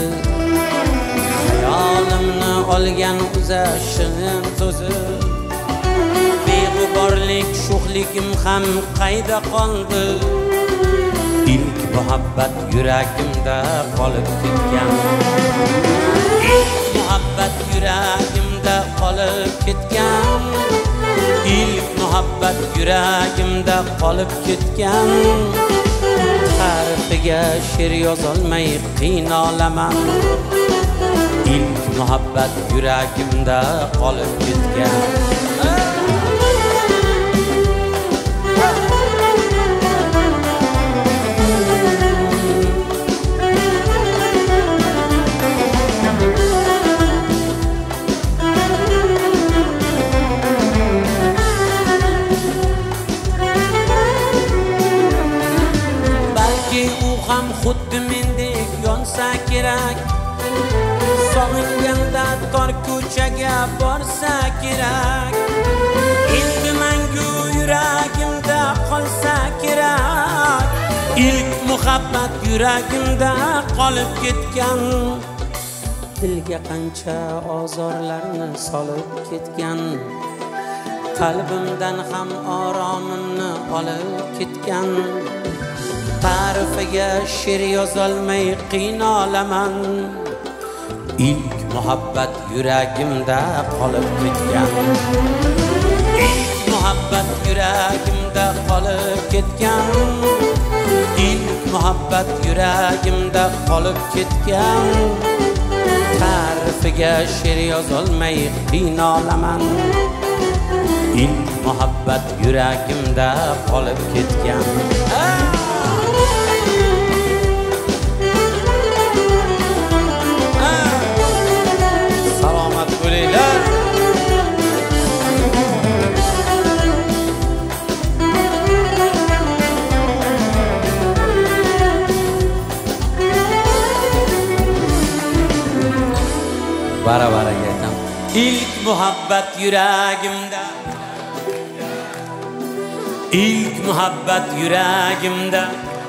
[SPEAKER 4] Hayolimni olgan o'za shirin so'zi, beg'uborlik sho'xligim ham qayda qoldi. İlk muhabbat yuragimda qolib ketgan, İlk muhabbat yuragimda qolib ketgan, İlk muhabbat yuragimda qolib ketgan, ta'rifiga she'r yozolmay qiynalaman. İlk muhabbat yuragimda qolib ketgan. Xuddi mendek yonsa kerak, sog'inganda tor ko'chaga borsa kerak. Endi mangu yuragimda qolsa kerak. İlk muhabbat yuragimda qolib ketgan, dilga qancha ozorlarni solib ketgan, qalbimdan ham oromimni olib ketgan. Ta'rifiga she'r yozolmay qiynalaman. İlk muhabbat yuragimda qolib ketgan, İlk muhabbat yuragimda qolib ketgan, İlk muhabbat yuragimda qolib ketgan, ta'rifiga she'r yozolmay qiynalaman. İlk muhabbat yuragimda qolib ketgan. Salomat bo'linglar. Bara-baraga aytam. ilk muhabbet yüreğimde, ilk muhabbet yüreğimde.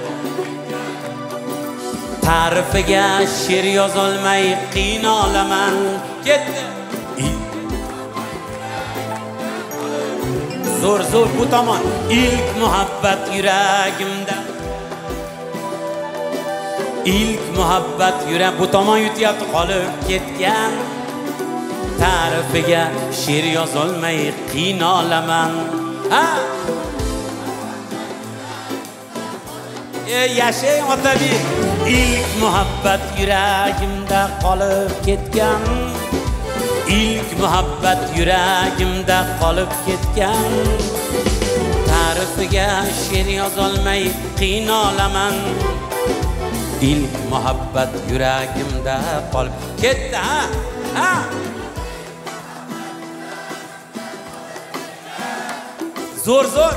[SPEAKER 4] Tarifiga she'r yozolmay qiynalaman. Ketdi. Zo'r zo'r bu tomon. İlk muhabbet yüreğimde, ilk muhabbet yürek bu tomon yutyapti qolib ketgan. Tarifiga she'r yozolmay qiynalaman. Ha! Ey yaşayın otabek. İlk muhabbet yüreğimde qolib ketgan. İlk muhabbet yüreğimde qolib ketgan. Tarifiga she'r yozolmay qiynalaman. İlk muhabbet yüreğimde qolib ketdi. Ha? Ha? Zor zor.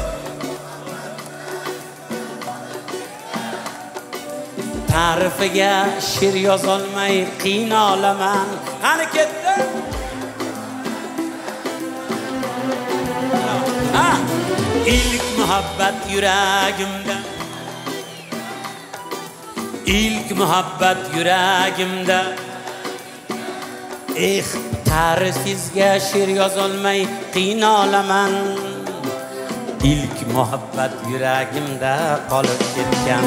[SPEAKER 4] Tarifiga she'r yozolmay qiynalaman. Qani ketdi? Ha! İlk muhabbet yüreğimde, ilk muhabbet yüreğimde. Eh, tarifizga she'r yozolmay qiynalaman. İlk muhabbet yüreğimde qolib ketgan.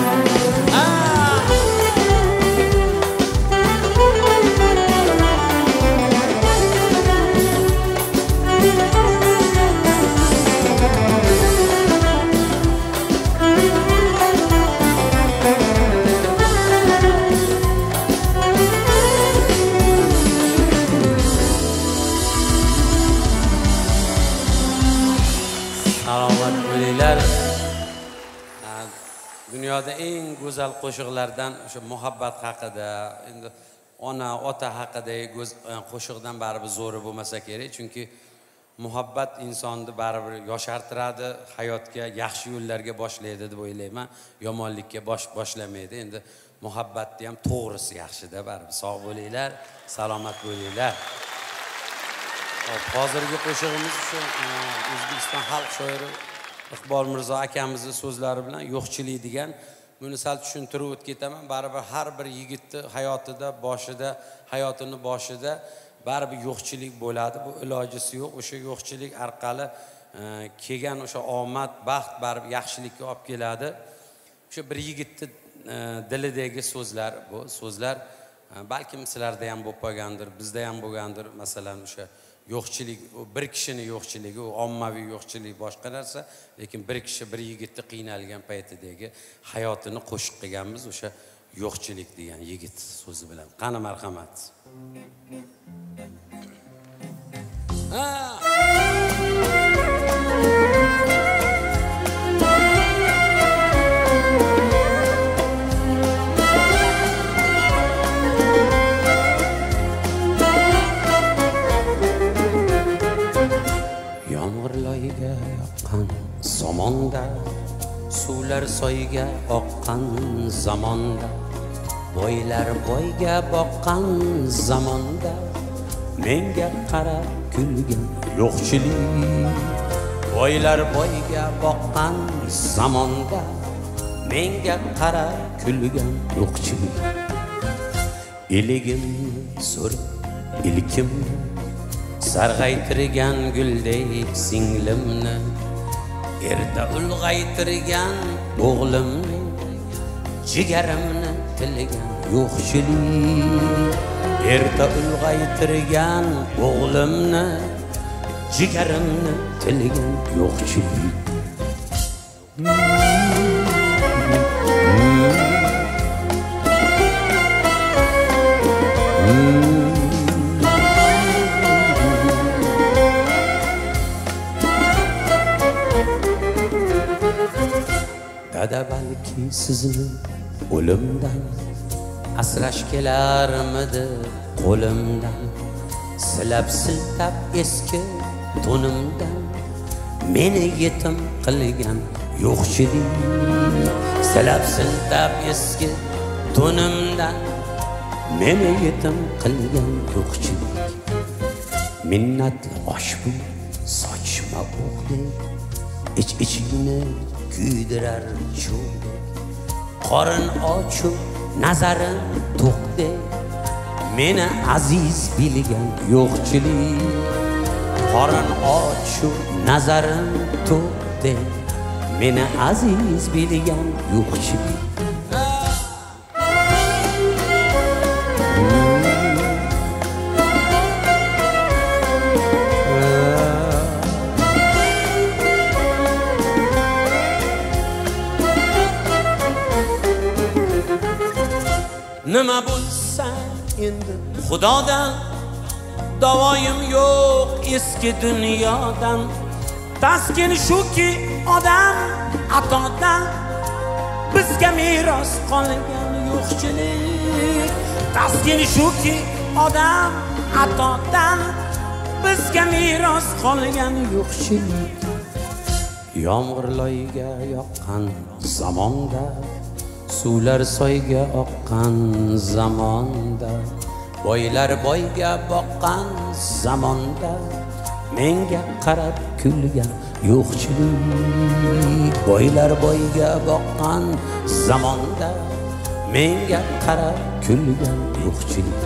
[SPEAKER 4] Salomat bo'linglar. Dunyoda eng go'zal qo'shiqlardan o'sha muhabbat haqida, endi ona, ota haqidagi qo'shiqdan baribir zo'ri bo'lmasa kerak, chunki muhabbat insonni baribir yoshartiradi, hayotga, yaxshi yo'llarga boshlaydi deb o'ylayman. Yomonlikka bosh boshlamaydi. Endi muhabbatni ham to'g'risi yaxshida baribir. Sog' bo'linglar, salomat bo'linglar. Hozirgi qo'shig'imiz shu O'zbekiston xalq shoiri Iqbol Mirzo akamizning so'zlari bilan yo'qchilik degan. Buni sal tushuntirib o'tib ketaman. Baribir har bir yigitning hayotida, boshida, hayotini boshida baribir yo'qchilik bo'ladi. Bu ilojisi yo'q. O'sha yo'qchilik orqali kelgan o'sha omad, baxt baribir yaxshilikka olib keladi. O'sha bir yigitning dilidagi so'zlar bu. So'zlar balkim sizlarda ham bo'lib qolgandir, bizda ham bo'lgandir. Masalan, o'sha yo'qchilik, bir kishining yo'qchiligi, u ommaviy yo'qchilik boshqa narsa, lekin bir kishi, bir yigitni qiynalgan paytidagi hayotini qo'shiq qilganmiz o'sha yo'qchilik degan yigit so'zi bilan. Qani marhamat. Ha! Yomg'irlarga yoqqan somonda, suvlar soyga oqqan zamonda, boylar boyga boqqan zamonda, menga qarab kulgan yo'qchilik. Boylar boyga boqqan zamonda, menga qarab kulgan yo'qchilik. Iligimni so'rib ilkimni, sarg'aytirgan guldek singlimni, erta ulg'aytirgan o'g'limni, jigarimni tilgan yo'qchilik. Erta ulg'aytirgan o'g'limni, jigarimni tilgan yo'qchilik. Dada balki sizni o'limdan asrash kelarmidi qo'limdan, silab siltab eski to'nimdan meni yetim qilgan yo'qchilik. Silab siltab eski to'nimdan meni yetim qilgan yo'qchilik.
[SPEAKER 3] minnatli osh bu sochma o'qdek, ich ichingni kuydirar cho'g'dek, qorin ochu nazarim to'qdek, meni aziz bilgan yo'qchilik, qorin ochu nazarim to'qdek, meni aziz bilgan yo'qchilik. Nima bo'lsa endi Xudodan, davoyim yo'q eski dunyodan. Taskin shuki odam atodan, bizga meros qolgan yo'qchilik. Taskin shuki odam atodan, bizga meros qolgan yo'qchilik. Yomg'ir loyiga yoqqan zamonda, suvlar soyga oqqan zamonda, boylar boyga boqqan zamonda, menga qarab kulgan yo'qchilik. Boylar boyga boqqan zamonda, menga qarab kulgan yo'qchilik.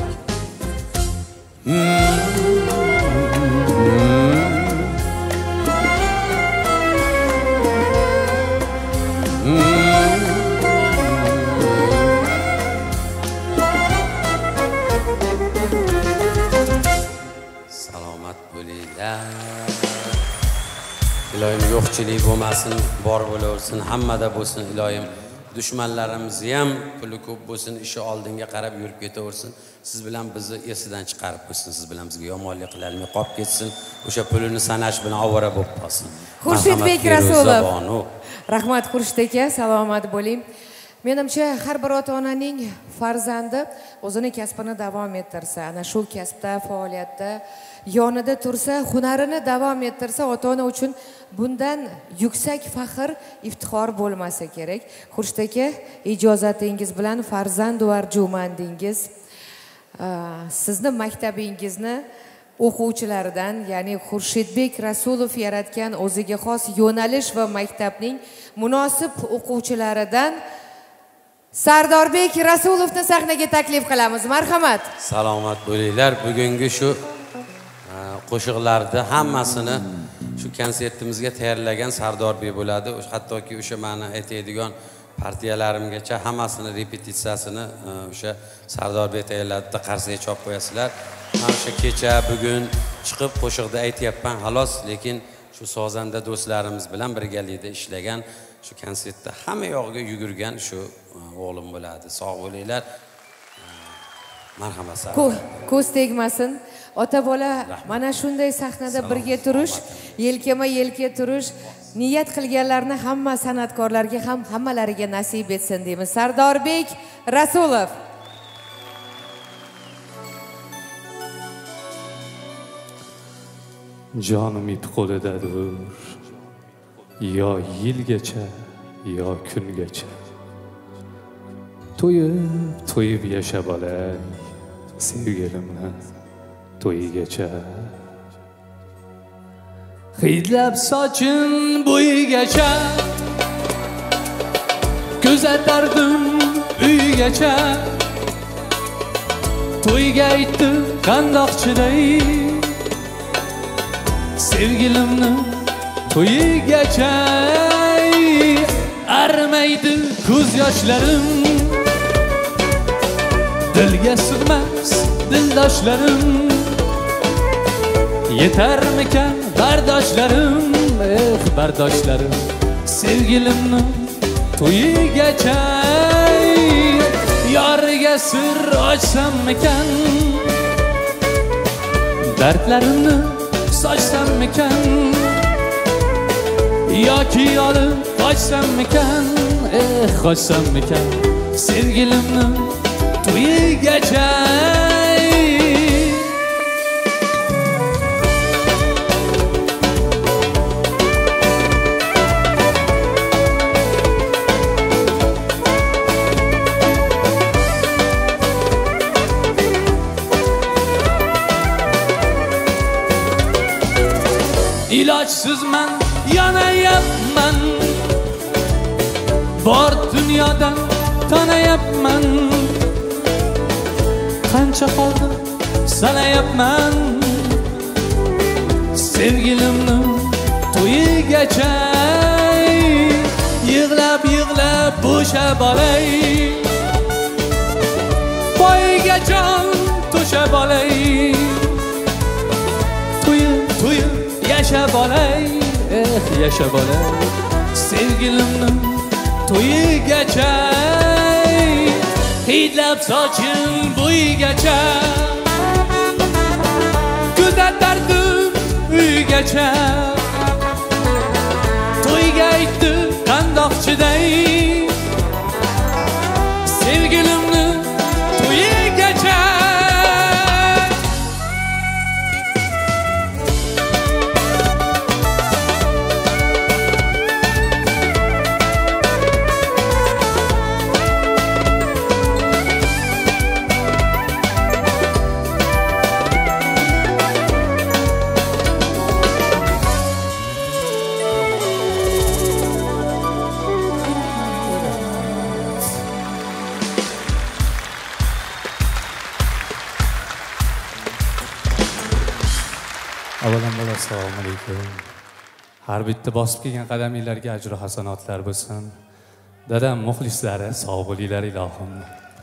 [SPEAKER 3] Iloyim yo'qchilik bo'lmasin, bor bo'laversin, hammada bo'lsin iloyim. Dushmanlarimizni ham puli ko'p bo'lsin, ishi oldinga qarab yurib ketaversin. Siz bilan bizni esidan chiqarib qo'ysin, siz bilan bizga yomonlik qilolmay qolib ketsin. O'sha pulini sanash bilan ovora bo'lib qolsin.
[SPEAKER 2] Xurshidbek Rasulov. Rahmat Xurshid aka, salomat bo'ling. Menimcha har bir ota-onaning farzandi o'zini kasbini davom ettirsa, ana shu kasbda, faoliyatda yonida tursa, hunarini davom ettirsa, ota-ona uchun bundan yuksak faxr, iftixor bo'lmasa kerak. Xurshid aka, ijozatingiz bilan farzand va arjumandingiz sizni maktabingizni o'quvchilaridan, ya'ni Xurshidbek Rasulov yaratgan o'ziga xos yo'nalish va maktabning munosib o'quvchilaridan Sardorbek Rasulovni sahnaga taklif qilamiz. Marhamat.
[SPEAKER 3] Salomat bo'linglar. Bugungi shu qo'shiqlarni hammasini shu konsertimizga tayyorlagan Sardorbek bo'ladi. Hattoki o'sha meni aytadigan partiyalarimgacha hammasini repetitsiyasini o'sha Sardorbek tayyorladi. Qarsiga chop qo'yasizlar. Mana shu kecha bugun chiqib qo'shiqda aytyapman xolos, lekin shu sozanda do'stlarimiz bilan birgalikda ishlagan, shu konsertda hamma yog'iga yugurgan shu o'g'lim bo'ladi. Sog' bo'linglar. Marhamat.
[SPEAKER 2] Ko'z tegmasin. Ota bola mana shunday sahnada birga turish, yelkama-yelka turish, niyat qilganlarni hamma san'atkorlarga ham hammalariga nasib etsin deymiz. Sardorbek Rasulov.
[SPEAKER 6] Jonim ip qo'lidadir, yo yilgacha, yo kungacha. To'yib, to'yib yasha bolay, sevgilimni to'yigacha. Hidlab sochim bo'yigacha, kuzatardim uygacha. To'yga aytdim qandoq chiday, sevgilimni to'yigacha. Arimaydi ko'z yoshlarim, dilga sig'mas dildoshlarim. Yetarmikan bardoshlarim, eh bardoshlarim. Sevgilimni to'yigacha. Yoriga sir ochsammikan, dardlarimni sochsammikan, yoki olib qochsammikan, eh qochsammikan. Sevgilimni to'yigacha. ilojsiz men yonayapman bor dunyodan tanayapman qancha qoldi sanayapman sevgilimni to'yigacha yig'lab yig'lab bo'shab olay poyiga jon to'shab olay to'yib to'yib yashab olay eh yashab olay sevgilimni to'yigacha hidlab sochim bo'yigacha kuzatardim uygacha to'yga aytdi qandoq chiday sevgilimni to'yigacha
[SPEAKER 10] Avvalambor assalomu alaykum. Har bitta bosib kelgan qadaminglarga ajr va hasanotlar bo'lsin. Dadam muxlislari sog' bo'linglar ilohim.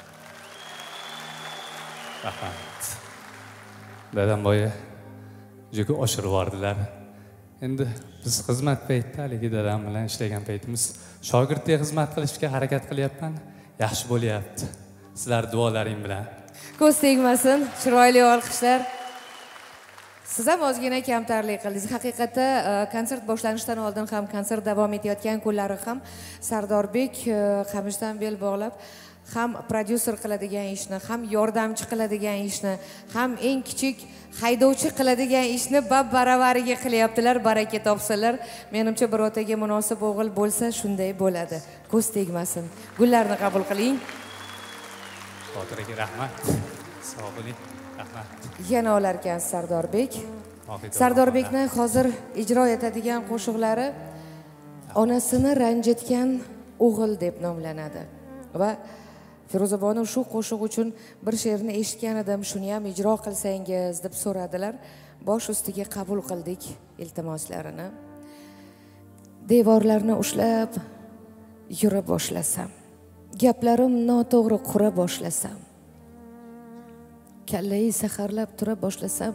[SPEAKER 10] Rahmat. Dadam boya juda oshirib yubordilar. Endi biz xizmat paytida haligi dadam bilan ishlagan paytimiz shogirdga xizmat qilishga harakat qilyapman. Yaxshi bo'lyapti. Sizlar duolaring bilan.
[SPEAKER 2] Ko'z tegmasin, chiroyli olqishlar. Siz ham ozgina kamtarlik qildingiz. Haqiqatda konsert boshlanishidan oldin ham konsert davom etayotgan kunlari ham Sardorbek qamishdan bel bog'lab ham prodyuser qiladigan ishni, ham yordamchi qiladigan ishni, ham eng kichik haydovchi qiladigan ishni bab-baravariga qilyaptilar. Baraka topsalar, menimcha bir otaga munosib o'g'il bo'lsa shunday bo'ladi. Ko'z tegmasin. Gullarni qabul qiling.
[SPEAKER 10] Xotiraga rahmat. Sog' bo'ling. Rahmat.
[SPEAKER 2] Yana olarkan Sardorbek. Sardorbekni hozir ijro etadigan qo'shiqlari onasini ranjitgan o'g'il deb nomlanadi. Va Firuzabonu shu qo'shiq uchun bir she'rni eshitgan edim, shuni ham ijro qilsangiz deb so'radilar. Bosh ustiga qabul qildik iltimoslarini. Devorlarni ushlab yura boshlasam, gaplarim noto'g'ri qura boshlasam, kallai saharlab tura boshlasam,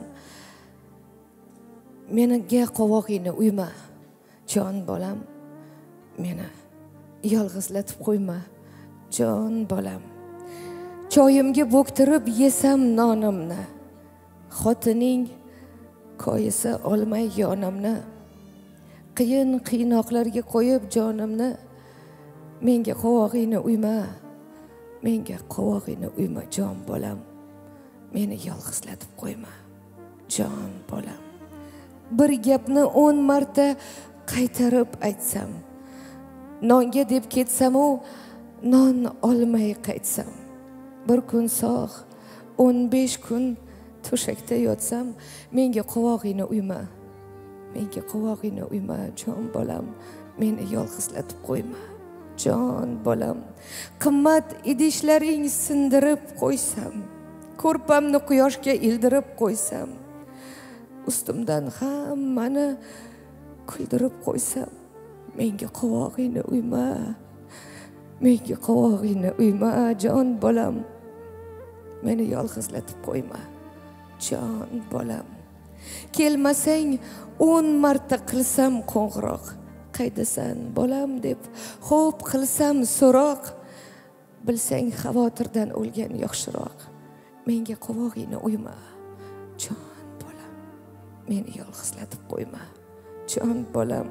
[SPEAKER 2] menga qovog'ingni uyma, jon bolam, meni yolg'izlatib qo'yma, jon bolam. Choyimga bo'ktirib yesam nonimni, xotining koyisi olmay yonimni, qiyin qiynoqlarga qo'yib jonimni, menga qovog'ingni uyma, menga qovog'ingni uyma, jon bolam. Meni yolg'izlatib qo'yma, jon bolam. Bir gapni o'n marta qaytarib aytsam, nonga deb ketsam u non olmay qaytsam, bir kun sog', o'n besh kun to'shakda yotsam, menga qovog'ingni uyma, menga qovog'ingni uyma, jon bolam. Meni yolg'izlatib qo'yma, jon bolam. Qimmat idishlaring sindirib qo'ysam, ko'rpamni quyoshga ildirib qo'ysam, ustimdan hammani kuldirib qo'ysam, menga qovog'ingni uyma, menga qovog'ingni uyma, jon bolam. Meni yolg'izlatib qo'yma, jon bolam. Kelmasang o'n marta qilsam qo'ng'iroq, qaydasan bolam deb xo'p qilsam so'roq, bilsang xavotirdan o'lgan yaxshiroq. Menga qovog'ingni uyma, jon bolam. Meni yolg'izlatib qo'yma, jon bolam.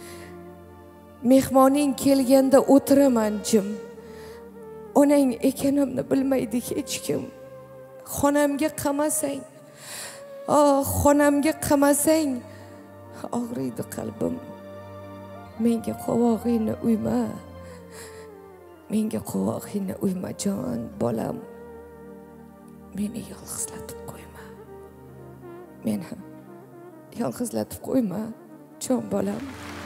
[SPEAKER 2] Mehmoning kelganda o'tiraman jim, onang ekanimni bilmaydi hech kim. Xonamga qamasang, oh xonamga qamasang, og'riydi qalbim. Menga qovog'ingni uyma, menga qovog'ingni uyma, jon bolam. Meni yolg'izlatib qo'yma, meni yolg'izlatib qo'yma, jon bolam.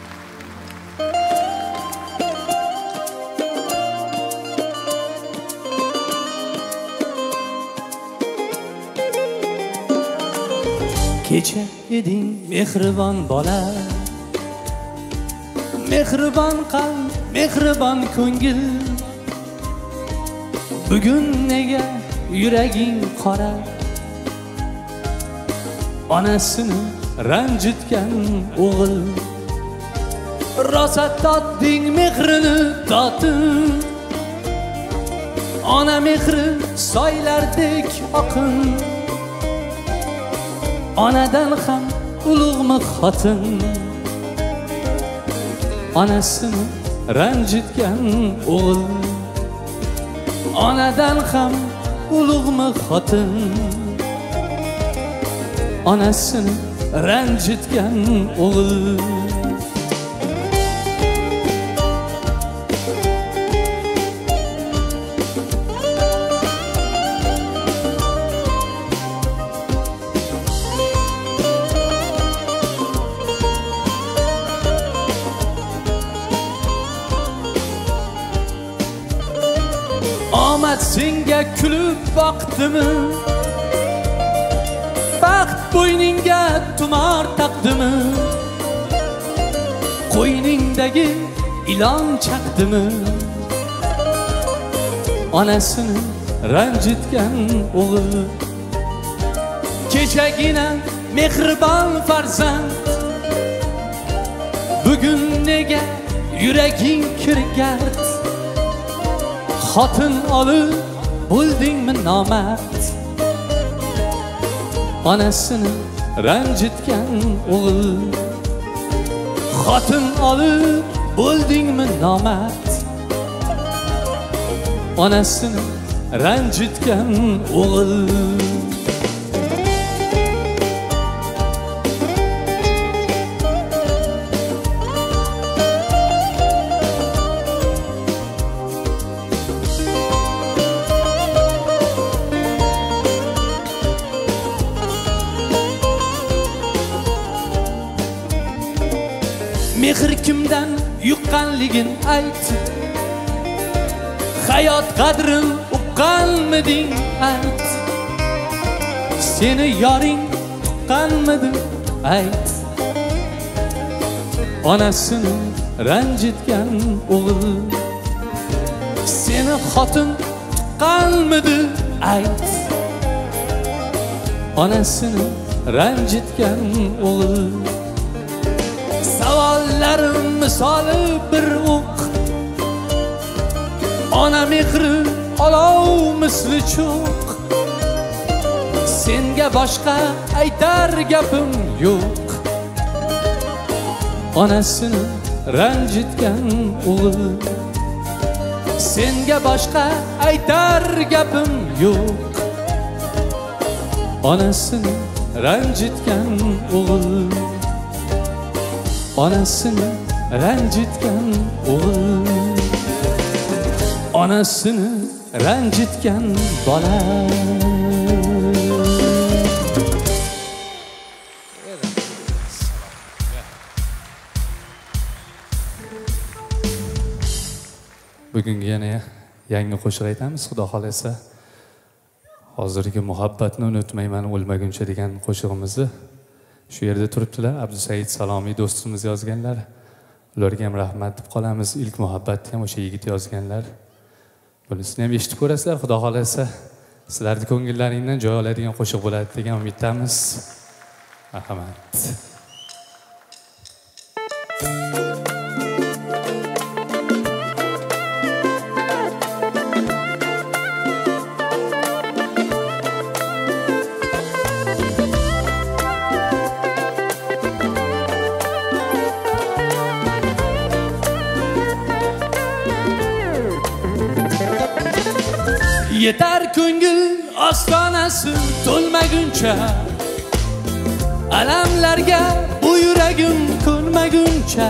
[SPEAKER 6] Kecha eding mehribon bola, mehribon qalb, mehribon ko'ngil. Bugun nega yuraging qora? Onasini ranjitgan o'g'il. Rosa totding mehrini totib, ona mehri soylardek oqin. Onadan ham ulug'mi xotin, onasini ranjitgan o'g'il. Onadan ham ulug'mi xotin, onasini ranjitgan o'g'il. Omad senga kulib boqdimi? Baxt bo'yningga tumor taqdimi? Qo'yningdagi ilon chaqdimi? Onasini ranjitgan o'g'il. Kechagina mehribon farzand, bugun nega yuraging kirgard? Xotin olib bo'ldingmi nomard? Onasini ranjitgan o'g'il. Xotin olib bo'ldingmi nomard? Onasini ranjitgan o'g'il. Mehr kimdan yuqqanligin ayt, hayot qadrin uqqanmiding ayt. Seni yoring tuqqanmidi ayt. Onasini ranjitgan o'g'il. Seni xotin tuqqanmidi ayt. Onasini ranjitgan o'g'il. Savollarim misoli bir o'q, ona mehri olov misli cho'q. Senga boshqa aytar gapim yo'q. Onasini ranjitgan o'g'il. Senga boshqa aytar gapim yo'q. Onasini ranjitgan o'g'il. Onasini ranjitgan o'g'il. Onasini ranjitgan bola.
[SPEAKER 10] Bugungi yana yangi qo'shiq aytamiz, Xudo xolasa. Hozirgi muhabbatni unutmayman o'lmaguncha degan qo'shig'imizni shu yerda turibdilar. Abdusaid Salomiy do'stimiz yozganlar. Ularga ham rahmat deb qolamiz. Ilk muhabbatni ham o'sha yigit yozganlar. Bunisini ham eshitib ko'rasizlar, Xudo xolasa. Sizlarning ko'ngillaringdan joy oladigan qo'shiq bo'ladi degan umiddamiz. Rahmat.
[SPEAKER 6] Yetar ko'ngil ostonasi to'lmaguncha, alamlarga bu yuragim ko'nmaguncha,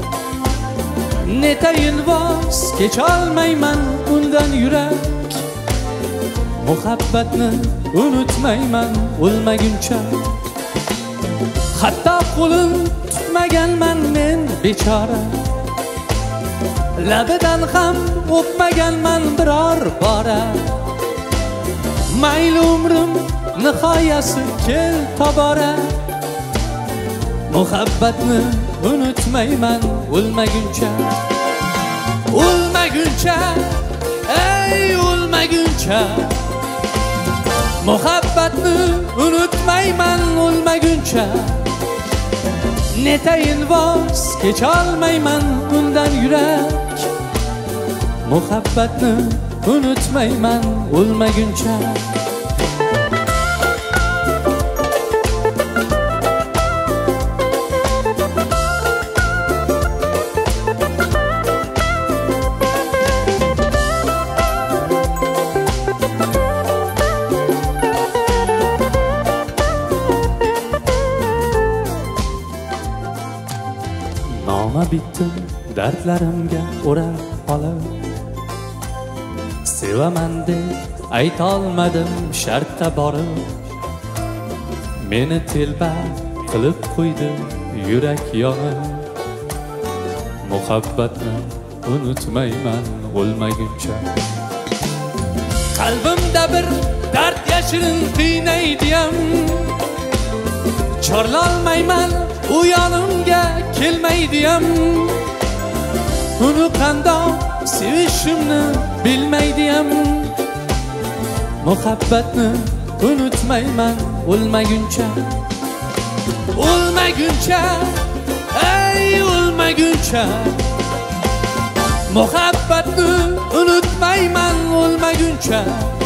[SPEAKER 6] netayin voz kecholmayman undan yurak. Muhabbatni unutmayman o'lmaguncha. hatto qo'lin tutmaganman men bechora, labidan ham o'pmaganman biror bora. Mayli umrim nihoyasi kel tobora, muhabbatni unutmayman o'lmaguncha. O'lmaguncha, ey o'lmaguncha, muhabbatni unutmayman o'lmaguncha. Netayin voz kecholmayman undan yurak, muhabbatni unutmayman o'lmaguncha. Noma bitdim dardlarimga o'rab olib, sevaman deb aytolmadim shartta borib. Meni telba qilib qo'ydi yurak yonib, muhabbatni unutmayman o'lmaguncha. Qalbimda bir dard yashirin qiynaydiyam, chorlolmayman u yonimga kelmaydiyam. Uni qandoq sevishimni bilmaydiyam, muhabbatni unutmayman o'lmaguncha. O'lmaguncha, ey o'lmaguncha, muhabbatni unutmayman o'lmaguncha.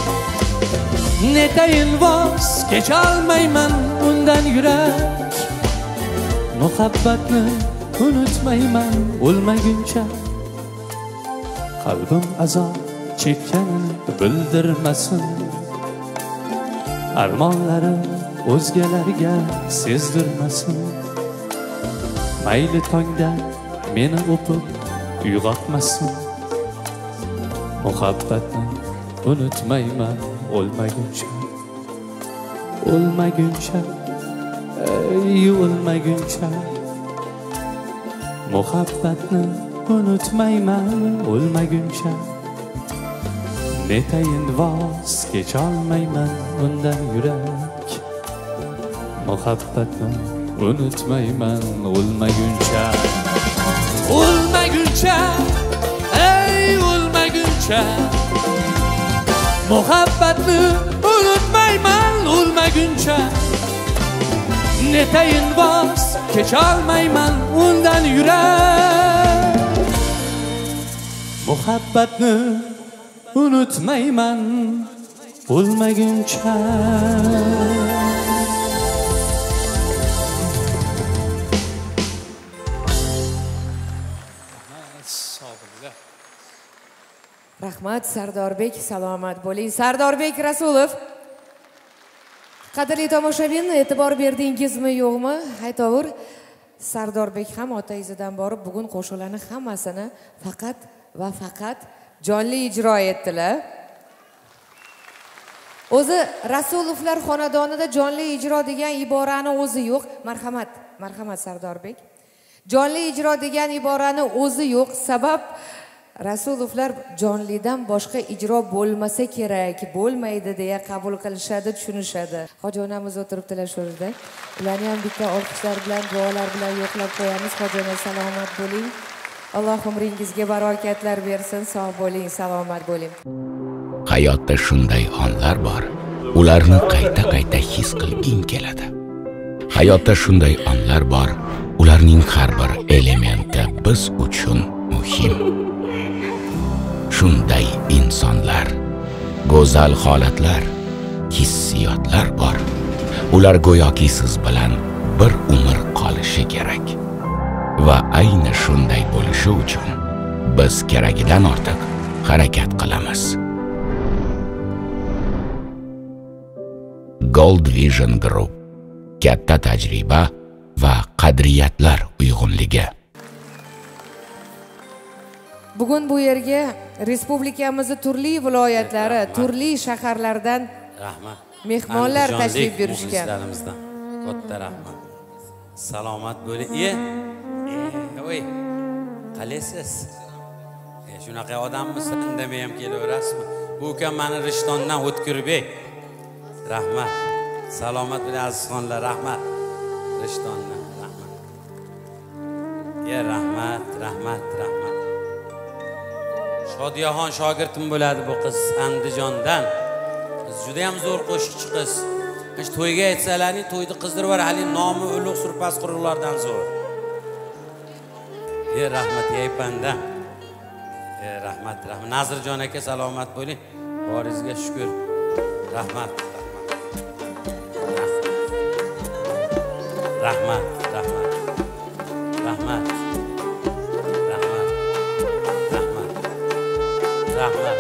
[SPEAKER 6] Netayin voz kecholmayman undan yurak, muhabbatni unutmayman o'lmaguncha. Qalbim azob chekkanini bildirmasin, armonlarim o'zgalarga sezdirmasin. Mayli tongda meni o'pib uyg'otmasin, muhabbatni unutmayman o'lmaguncha. O'lmaguncha, ey o'lmaguncha, muhabbatni unutmayman o'lmaguncha. Netayin voz kecholmayman undan yurak, muhabbatni unutmayman o'lmaguncha. O'lmaguncha, ey o'lmaguncha, muhabbatni unutmayman o'lmaguncha. Netayin voz kecholmayman undan yurak, muhabbatni unutmayman o'lmaguncha.
[SPEAKER 2] Rahmat Sardorbek, salomat bo'ling. Sardorbek Rasulov. Qadrli tomoshabin, e'tibor berdingizmi yo'qmi? Aytovur. Sardorbek ham ota izidan borib bugun qo'shiqlarning hammasini faqat va faqat jonli ijro etdilar. O'zi Rasulovlar xonadonida jonli ijro degan iborani o'zi yo'q. Marhamat, marhamat Sardorbek. Jonli ijro degan iborani o'zi yo'q. Sabab Rasulovlar jonlidan boshqa ijro bo'lmasa kerak, bo'lmaydi deya qabul qilishadi, tushunishadi. Hoji onamiz o'tiribdilar shu yerda. Ularni ham bitta olqishlar bilan, duolar bilan yo'qlab qo'yamiz. Hoji ona salomat bo'ling. Alloh umringizga barakatlar bersin. Sog' bo'ling, salomat bo'ling.
[SPEAKER 1] Hayotda shunday onlar bor, ularni qayta-qayta his qilging keladi. Hayotda shunday onlar bor, ularning har bir elementi biz uchun muhim. Shunday insonlar, go'zal holatlar, hissiyotlar bor. Ular go'yoki siz bilan bir umr qolishi kerak. Va ayni shunday bo'lishi uchun biz keragidan ortiq harakat qilamiz. Gold Vision Group katta tajriba va qadriyatlar uyg'unligi.
[SPEAKER 2] Bugun bu yerga respublikamizning turli viloyatlari, turli shaharlardan
[SPEAKER 3] rahmat.
[SPEAKER 2] mehmonlar tashrif buyurishgan.
[SPEAKER 3] Katta rahmat.
[SPEAKER 4] salomat bo'ling. E, voy, qalaysiz? E, shunaqa odammisan, indamay ham kelaverasizmi? Bu ukam meni Rishtondan O'tkirbek. Rahmat. Salomat bo'ling azizxonlar, rahmat. Rishtondan, rahmat. E, rahmat, rahmat, rahmat. Shodiyaxon shogirdim bo'ladi bu qiz Andijondan. Qiz juda ham zo'r qo'shiqchi qiz. Hiç to'yga aytsalaring, to'yni qizdirib var, hali nomi ulug' surpas quruqlardan zo'r. E, rahmat yaypanda. E, rahmat, rahmat. Nazirjon aka salomat bo'ling. Boringizga shukr. Rahmat. Rahmat, rahmat. Rahmat. Rahmat. Rahmat. Rahmat.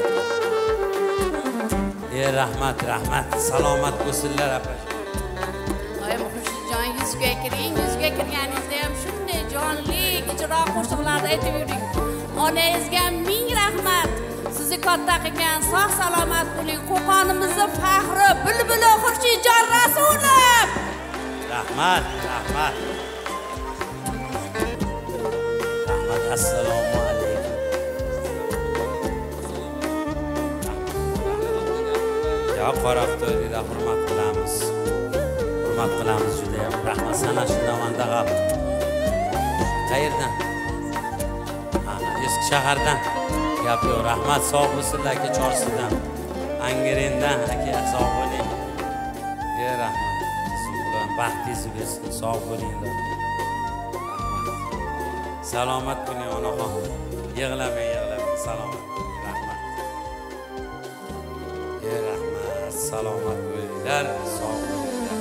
[SPEAKER 4] E, rahmat, rahmat. Salomat bo'lsinlar apa.
[SPEAKER 11] Ay Muxlisjon, yuzga kiring, yuzga kirganingizda ham shunday jonli ijro qo'shiqlarni aytib yuring. Onangizga ming rahmat. Sizni katta qilgan, sog' salomat bo'ling. Qo'qonimizning faxri, bulbuli Xurshidjon Rasulov.
[SPEAKER 4] Rahmat, rahmat. Rahmat, assalomu alaykum. Ya qaraqto'yda hurmat qilamiz. Hurmat qilamiz juda ham. Rahmat sana shundamanda qal. Qayerdan? Ha, eski shahardan. Gap yo'q. Rahmat, sog' bo'lsinlar aka Chorsidan. Angerendan aka sog' bo'ling. Ya rahmat. Baxtingizni bersin, sog' bo'linglar. Rahmat. Salomat bo'ling onaxon. Yig'lamang, yig'lamang. Salomat bo'ling. Rahmat. Ya rahmat. Salomat bo'linglar, sog' bo'linglar.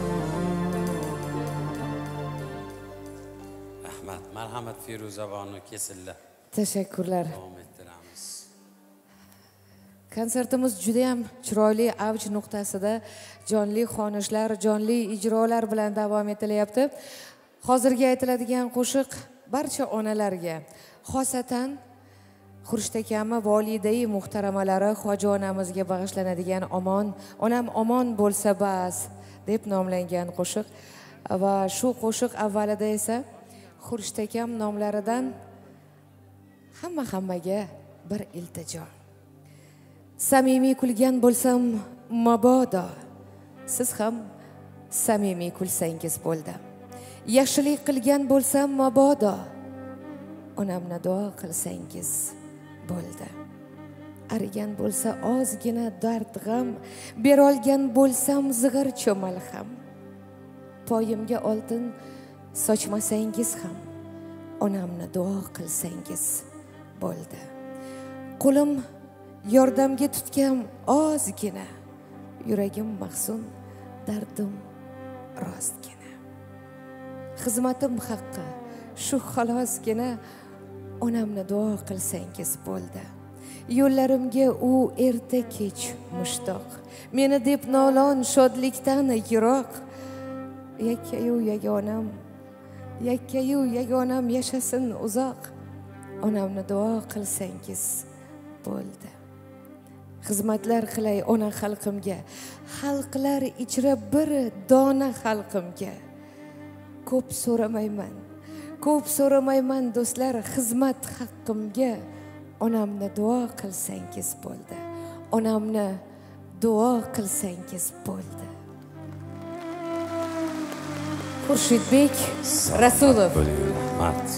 [SPEAKER 4] Rahmat. Marhamat Feruza bonu kesillar.
[SPEAKER 2] Tashakkurlar.
[SPEAKER 4] Davom ettiramiz.
[SPEAKER 2] Konsertimiz juda ham chiroyli avj nuqtasida jonli xonishlar, jonli ijrolar bilan davom etilyapti. Hozirgi aytiladigan qo'shiq barcha onalarga, xosatan Xurshid akami volidai muhtaramalari Hoji onamizga bag'ishlanadigan omon, onam omon bo'lsa bas deb nomlangan qo'shiq va shu qo'shiq avvalida esa Xurshid akam nomlaridan hamma hammaga bir iltijo. Samimiy kulgan bo'lsam mabodo, siz ham samimiy kulsangiz bo'ldi. Yaxshilik qilgan bo'lsam mabodo, onamni duo qilsangiz bo'ldi. Arigan bo'lsa ozgina dard g'am, berolgan bo'lsam zig'ir malham. Poyimga oltin sochmasangiz ham, onamni duo qilsangiz bo'ldi. Qo'lim yordamga tutgan ozgina, yuragim mahzun, dardim rostgina. Xizmatim haqqa shu xalosgina, onamni duo qilsangiz bo'ldi. Yo'llarimga u erta kech mushtoq, meni deb nolon shodlikdan yiroq. Yakkayu yagonam, yakkayu yagonam yashasin uzoq, onamni duo qilsangiz bo'ldi. Xizmatlar qilay ona xalqimga, xalqlar ichra bir dona xalqimga. Ko'p so'ramayman, ko'p so'ramayman do'stlar, xizmat haqqimga. Onamni duo qilsangiz bo'ldi, onamni duo qilsangiz bo'ldi. Xurshidbek Rasulov.
[SPEAKER 4] Rahmat.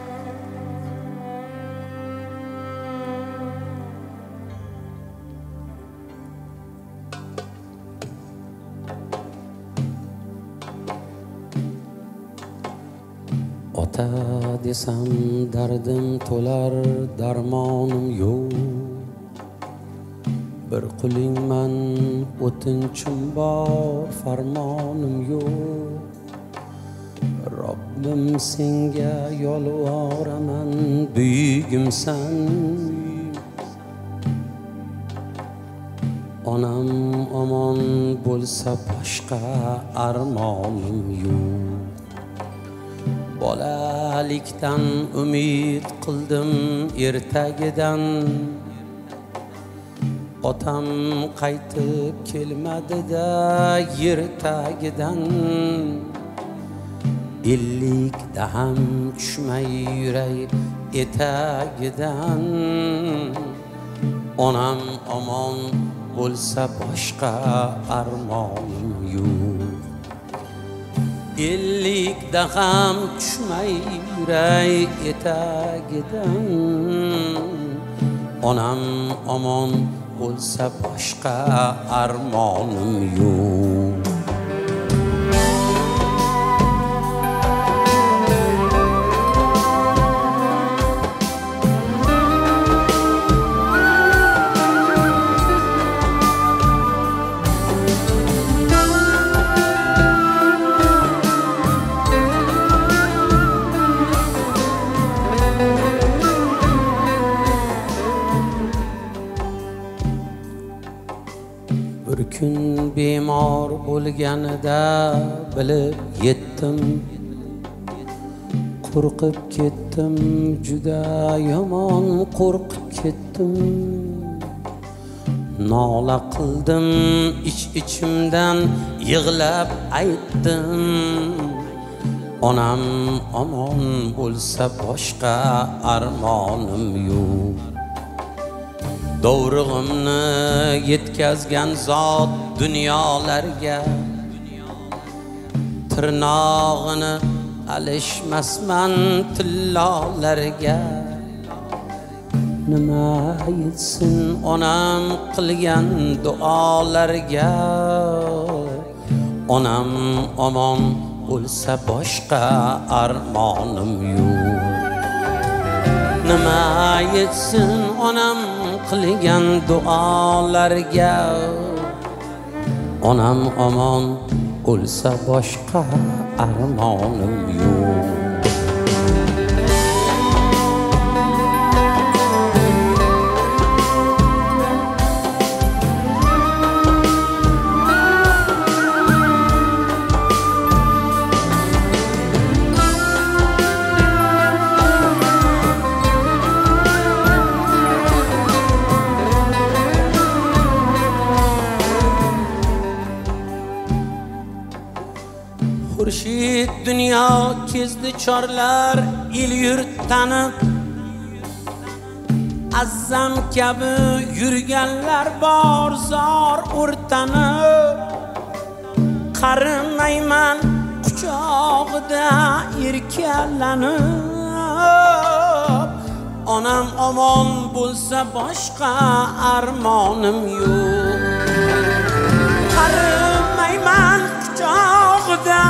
[SPEAKER 4] Ota desam dardim to'lar, darmonim yo'q. Bir qulingman, o'tinchim bor, farmonim yo'q. Robbim senga yolvoraman, buyugimsan. Onam omon bo'lsa boshqa armonim yo'q. Bolalikdan umid qildim ertagidan, otam qaytib kelmadi-da yer tagidan.
[SPEAKER 3] ellikda ham tushmay yuray etagidan. Onam omon bo'lsa boshqa armonim yo'q. ellikda ham tushmay yuray etagidan. Onam omon bo'lsa boshqa armonim yo'q. Bir kun bemor bo'lganida bilib yetdim, qo'rqib ketdim, juda yomon qo'rqib ketdim. Nola qildim, ich-ichimdan yig'lab aytdim, onam omon bo'lsa boshqa armonim yo'q. Dovrug'imni yetkazgan zot dunyolarga, tirnog'ini alishmasman tillolarga. Nima yetsin onam qilgan duolarga, onam omon bo'lsa boshqa armonim yo'q. Nima yetsin onam qilgan duolarga, onam omon o'lsa boshqa armonim yo'q. Xurshid dunyo kezdi chorlar el yurt tanib, azzam kabi yurganlar bor zor o'rtanib. Qarimayman quchog'ida erkalanib, onam omon bo'lsa boshqa armonim yo'q. Qarimayman quchog'ida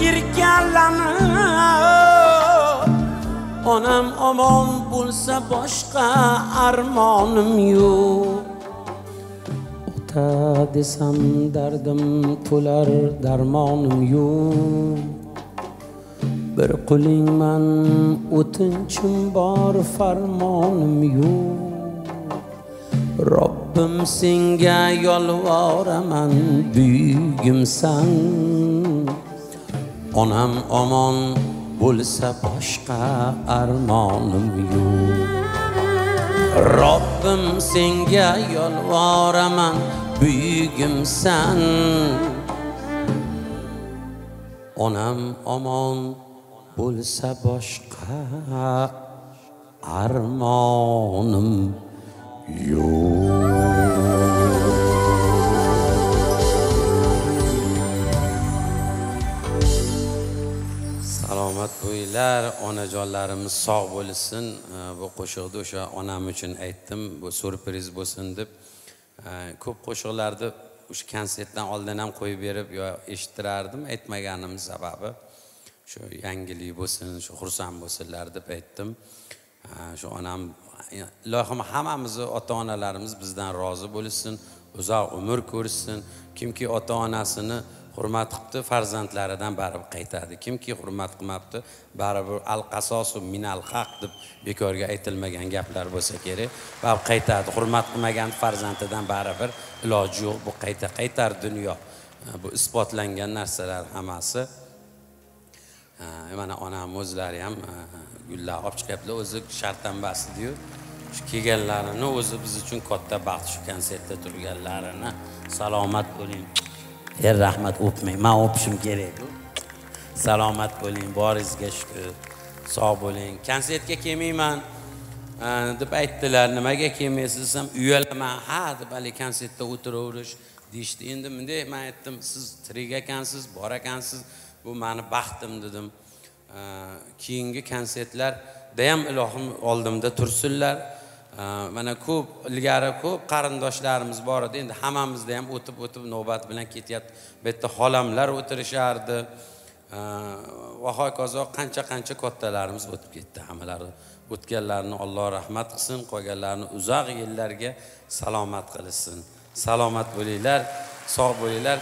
[SPEAKER 3] erkalanib, onam omon bo'lsa boshqa armonim yo'q. Ota desam dardim to'lar darmonim yo'q. Bir qulingman o'tinchim bor farmonim yo'q. Robbim senga yolvoraman buyugimsan, onam omon bo'lsa boshqa armonim yo'q. Robbim senga yolvoraman buyugimsan, onam omon bo'lsa boshqa armonim yo'q.
[SPEAKER 4] Salomat bo'ylar, onajonlarimiz sog' bo'lsin. Bu qo'shiqni o'sha onam uchun aytdim, bu surpriz bo'lsin deb. Ko'p qo'shiqlarni o'sha konsertdan oldin ham qo'yib berib yo eshittirardim, aytmaganim sababi shu yangilik bo'lsin, shu xursand bo'lsinlar deb aytdim. Shu onam ilohim hammamizni ota-onalarimiz bizdan rozi bo'lsin, uzoq umr ko'rsin. Kimki ota-onasini hurmat qilibdi, farzandlaridan baribir qaytadi. Kimki hurmat qilmabdi, baribir al-qasosu minal haq deb bekorga aytilmagan gaplar bo'lsa kerak, baribir qaytadi. Hurmat qilmagan farzandidan baribir iloji yo'q, bu qayta qaytar dunyo. Bu isbotlangan narsalar hammasi. Mana onam o'zlari ham gullar olib chiqibdi, o'zi shartdan basdi-yu. Shu kelganlarini o'zi biz uchun katta baxt, shu konsertda turganlarini. Salomat bo'ling.
[SPEAKER 5] Er rahmat o'pmang. Men o'pishim kerak.
[SPEAKER 4] salomat bo'ling, boringizga shukur, sog' bo'ling. Konsertga kelmayman deb aytdilar. Nimaga kelmaysiz desam, uyalaman. Ha, deb hali konsertda o'tiraverish deyishdi. Endi bunday men aytdim, siz tirik ekansiz, bor ekansiz, bu meni baxtim dedim. Keyingi konsertlarda ham ilohim oldimda tursinlar. Mana ko'p ilgari ko'p qarindoshlarimiz bor edi. Endi hammamizda ham o'tib o'tib navbat bilan ketyapti. Bu yerda xolamlar o'tirishardi. Va hokazo qancha-qancha kattalarimiz o'tib ketdi. Hammalari o'tganlarni Alloh rahmat qilsin, qolganlarni uzoq yillarga salomat qilsin. Salomat bo'linglar, sog' bo'linglar.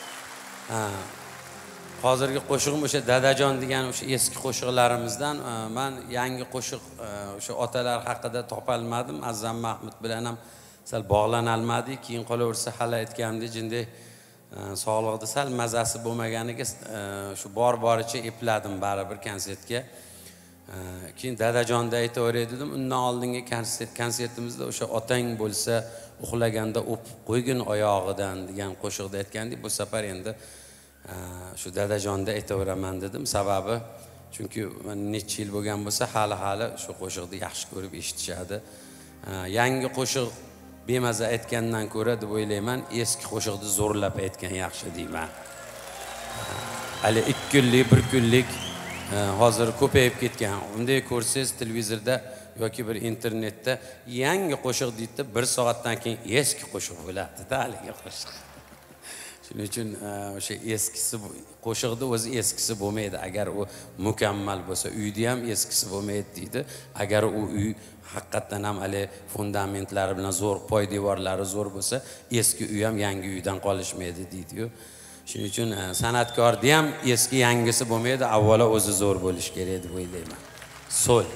[SPEAKER 4] Hozirgi qo'shig'im o'sha Dadajon degan o'sha eski qo'shiqlarimizdan. Men yangi qo'shiq o'sha otalar haqida topolmadim. Azam Mahmud bilan ham sal bog'lana olmadik. Keyin qolaversa hali aytganimdek jinday sog'lig'ida sal mazasi bo'lmaganiga shu bor-boricha epladim baribir konsertga. Keyin Dadajonda aytaveray dedim. Undan oldingi konsertimizda o'sha otang bo'lsa uxlaganda o'pib qo'ygin oyog'idan degan qo'shiqda aytgandik. Bu safar endi shu Dadajonda aytaveraman dedim. Sababi chunki necha yil bo'lgan bo'lsa hali-hali shu qo'shiqni yaxshi ko'rib eshitishadi. Yangi qo'shiq bemaza aytgandan ko'ra deb o'ylayman, eski qo'shiqni zo'rlab aytgan yaxshi deyman. Hali ikki kunlik, bir kunlik hozir ko'payib ketgan. Unday ko'rsangiz televizorda yoki bir internetda yangi qo'shiq deydi, bir soatdan keyin eski qo'shiq bo'ladi, haligi qo'shiq. Shuning uchun o'sha eskisi qo'shiqda o'zi eskisi bo'lmaydi. Agar u mukammal bo'lsa, uyda ham eskisi bo'lmaydi deydi. Agar u uy haqiqatan ham hali fundamentlari bilan zo'r, poydevorlari zo'r bo'lsa, eski uy ham yangi uydan qolishmaydi deydi-yu. Shuning uchun san'atkorda ham eski yangisi bo'lmaydi, avvalo o'zi zo'r bo'lish kerak deb o'ylayman. So'l.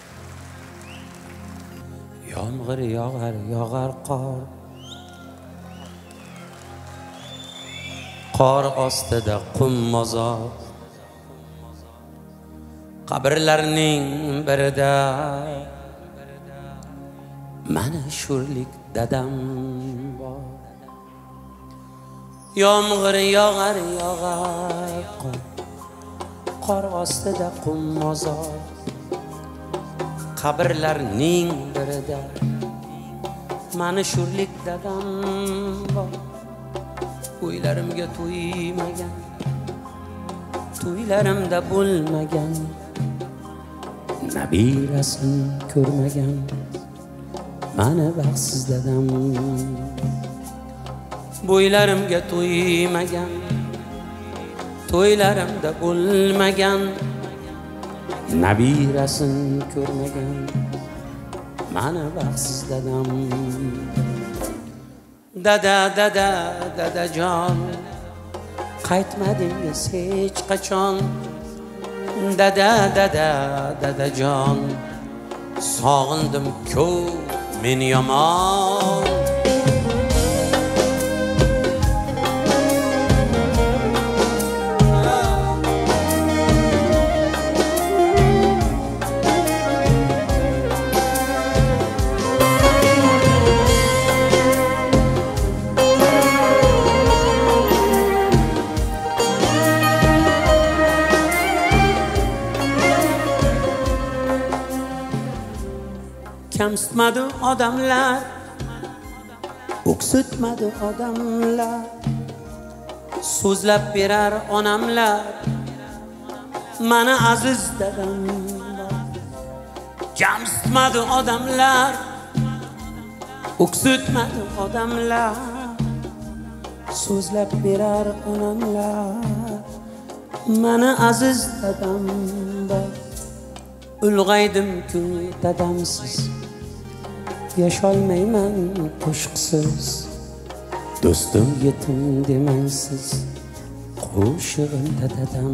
[SPEAKER 4] Yomg'ir yog'ar, yog'ar qor. Qor ostida qum mozor. Qabrlarning birida mana sho'rlik dadam bor. Yomg'ir yog'ar, yog'ar qor. Qor ostida qum mozor. Qabrlarning birida mana sho'rlik dadam bor. To'ylarimga to'ymagan, to'ylarimda bo'lmagan, nabirasin ko'rmagan, mana baxtsiz dadam. Bo'ylarimga to'ymagan, to'ylarimda bo'lmagan, nabirasin ko'rmagan, mana baxtsiz dadam. Dada, dada, dadajon, qaytmadingiz hech qachon. Dada, dada, dadajon, sog'indim ko'p men yomon. Kamsitmadi odamlar, o'ksitmadi odamlar, so'zlab berar onamlar, mana aziz dadam. Kamsitmadi odamlar, o'ksitmadi odamlar, so'zlab berar onamlar, mana aziz dadam. Ulg'aydim-ku dadamsiz, yasholmayman qo'shiqsiz. Do'stim yetim demangsiz, qo'shig'imda dadam.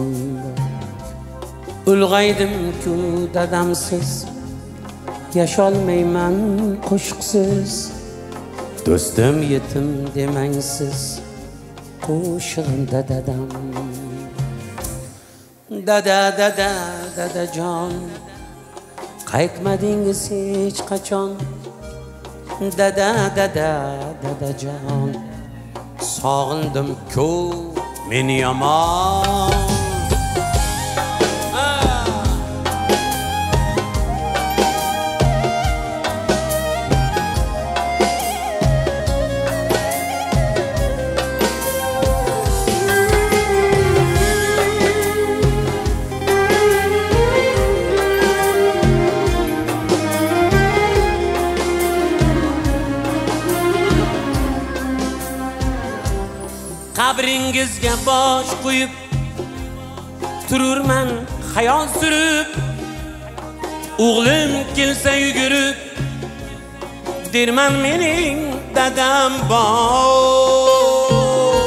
[SPEAKER 4] Ulg'aydim-ku dadamsiz, yasholmayman qo'shiqsiz. Do'stim yetim demangsiz, qo'shig'imda dadam. Dada, dada, dadajon, qaytmadingiz hech qachon. Dada, dada, dadajon, sog'indim ko'p men yomon. qabringizga bosh qo'yib tururman xayol surib o'g'lim kelsa yugurib derman mening dadam bor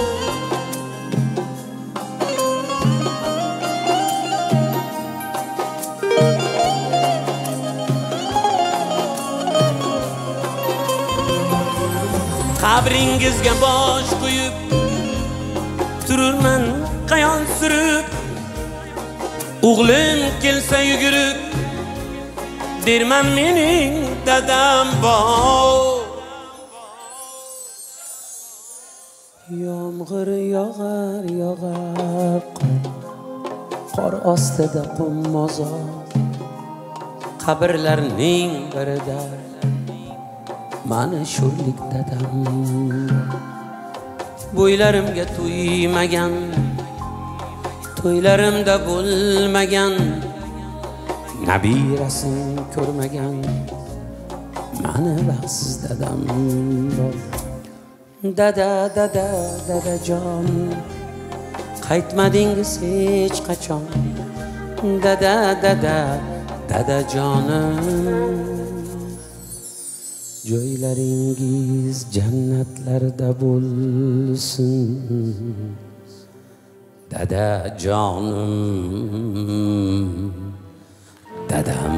[SPEAKER 4] qabringizga bosh qo'yib tururman xayol surib o'g'lim kelsa yugurib derman mening dadam bor yomg'ir yog'ar yog'ar qor ostida qum mozor qabrlarning birida mana sho'rlik dadam bo'ylarimga to'ymagan to'ylarimda bo'lmagan nabirasin ko'rmagan mana baxtsiz dadam bor dada dada dadajon qaytmadingiz hech qachon dada dada dadajonim joylaringiz jannatlarda bo'lsin dadajonim dadam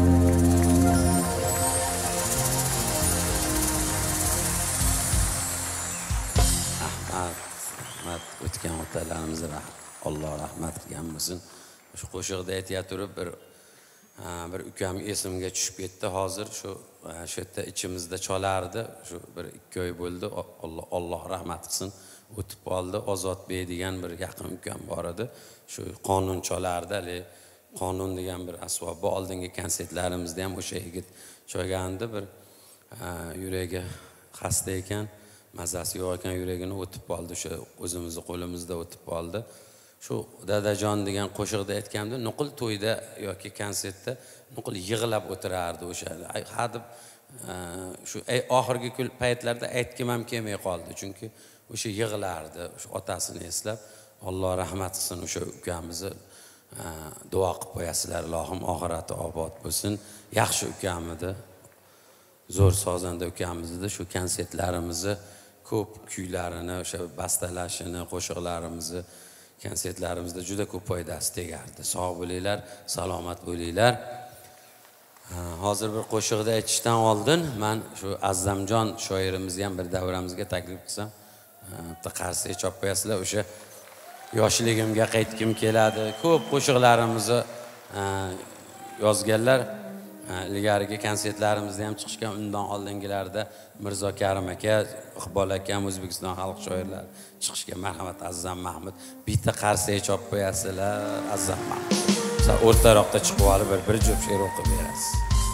[SPEAKER 4] rahmat rahmat o'tgan otalarimizni Alloh rahmat qilgan bo'lsin. Shu qo'shiqda aytib turib bir bir ukam esimga tushib ketdi hozir shu shu yerda ichimizda cholardi shu bir ikki oy bo'ldi Alloh Alloh rahmat qilsin o'tib qoldi Ozodbek degan bir yaqin ukam bor edi shu qonun cholardi hali qonun degan bir asbob bu oldingi konsertlarimizda ham o'sha yigit cholgandi bir yuragi xasta ekan mazasi yo'q ekan yuragini o'tib qoldi o'sha o'zimizni qo'limizda o'tib qoldi shu dadajon degan qo'shiqda aytganimda nuqul to'yda yoki konsertda nuqul yig'lab o'tirardi o'sha hadeb shu oxirgi paytlarda aytgim ham kelmay qoldi chunki o'sha yig'lardi o'sha otasini eslab Alloh rahmat qilsin o'sha ukamizni duo qilib qo'yasizlar ilohim oxirati obod bo'lsin yaxshi ukam edi zo'r sozanda ukamiz edi shu konsertlarimizni ko'p kuylarini o'sha bastalashini qo'shiqlarimizni konsertlarimizda juda ko'p foydasi tegardi sog' bo'linglar salomat bo'linglar hozir bir qo'shiqda aytishdan oldin men shu Azzamjon shoirimizni ham bir davramizga taklif qilsam bitta qarsiga chop qo'yasizlar o'sha yoshligimga qaytgim keladi ko'p qo'shiqlarimizni yozganlar ilgarigi konsertlarimizda ham chiqishgan undan oldingilarda Mirzo Karim aka Iqbol akam O'zbekiston xalq shoirlari chiqishgan marhamat Azzam Mahmud bitta qarsiga chop qo'yasizlar Azzam Mahmud sizlar o'rtaroqda chiqib olib bir bir juft she'r o'qib berasiz.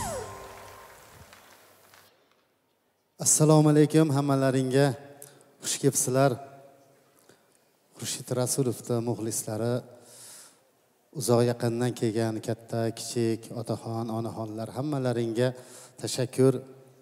[SPEAKER 12] Assalomu alaykum hammalaringga xush kelibsizlar. Xurshid Rasulovning muxlislari, uzoq yaqindan kelgan katta, kichik, otaxon, onaxonlar hammalaringga tashakkur.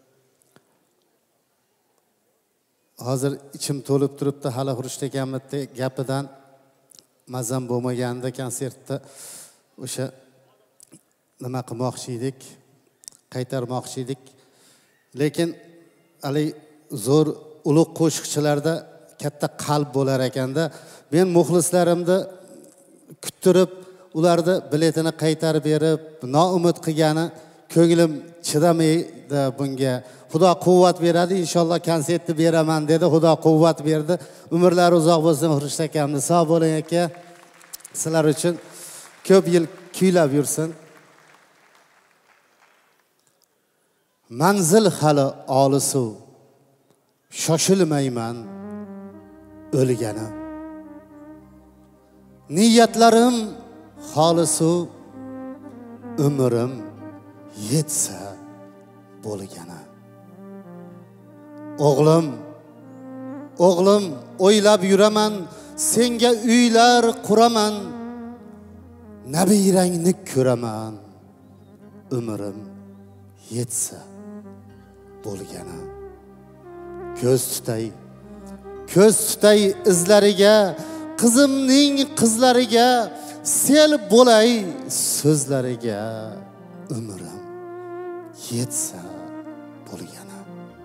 [SPEAKER 12] Hozir ichim to'lib turibdi hali Xurshid akamning gapidan mazam bo'lmaganda konsertda o'sha nima qilmoqchi edik, qaytarmoqchi edik. Lekin hali zo'r ulug' qo'shiqchilarda katta qalb bo'lar ekanda men muxlislarimni kuttirib ularni biletini qaytarib berib noumid qilgani ko'nglim chidamaydi bunga. Xudo quvvat beradi, inshaalloh konsertni beraman dedi. Xudo quvvat berdi. Umrlari uzoq bo'lsin Xurshid akamni. Sog' bo'ling aka. Sizlar uchun ko'p yil kuylab yursin. Manzil hali olisu shoshilmayman o'lganim. Niyatlarim xolisu umrim yetsa bo'lgani. O'g'lim, o'g'lim o'ylab yuraman, senga uylar quraman, nabirangni ko'raman, umrim yetsa bo'lgani. Ko'z tutay ko'z tutay izlariga, qizimning qizlariga, sel bo'lay so'zlariga, umrim yetsa bo'lgani.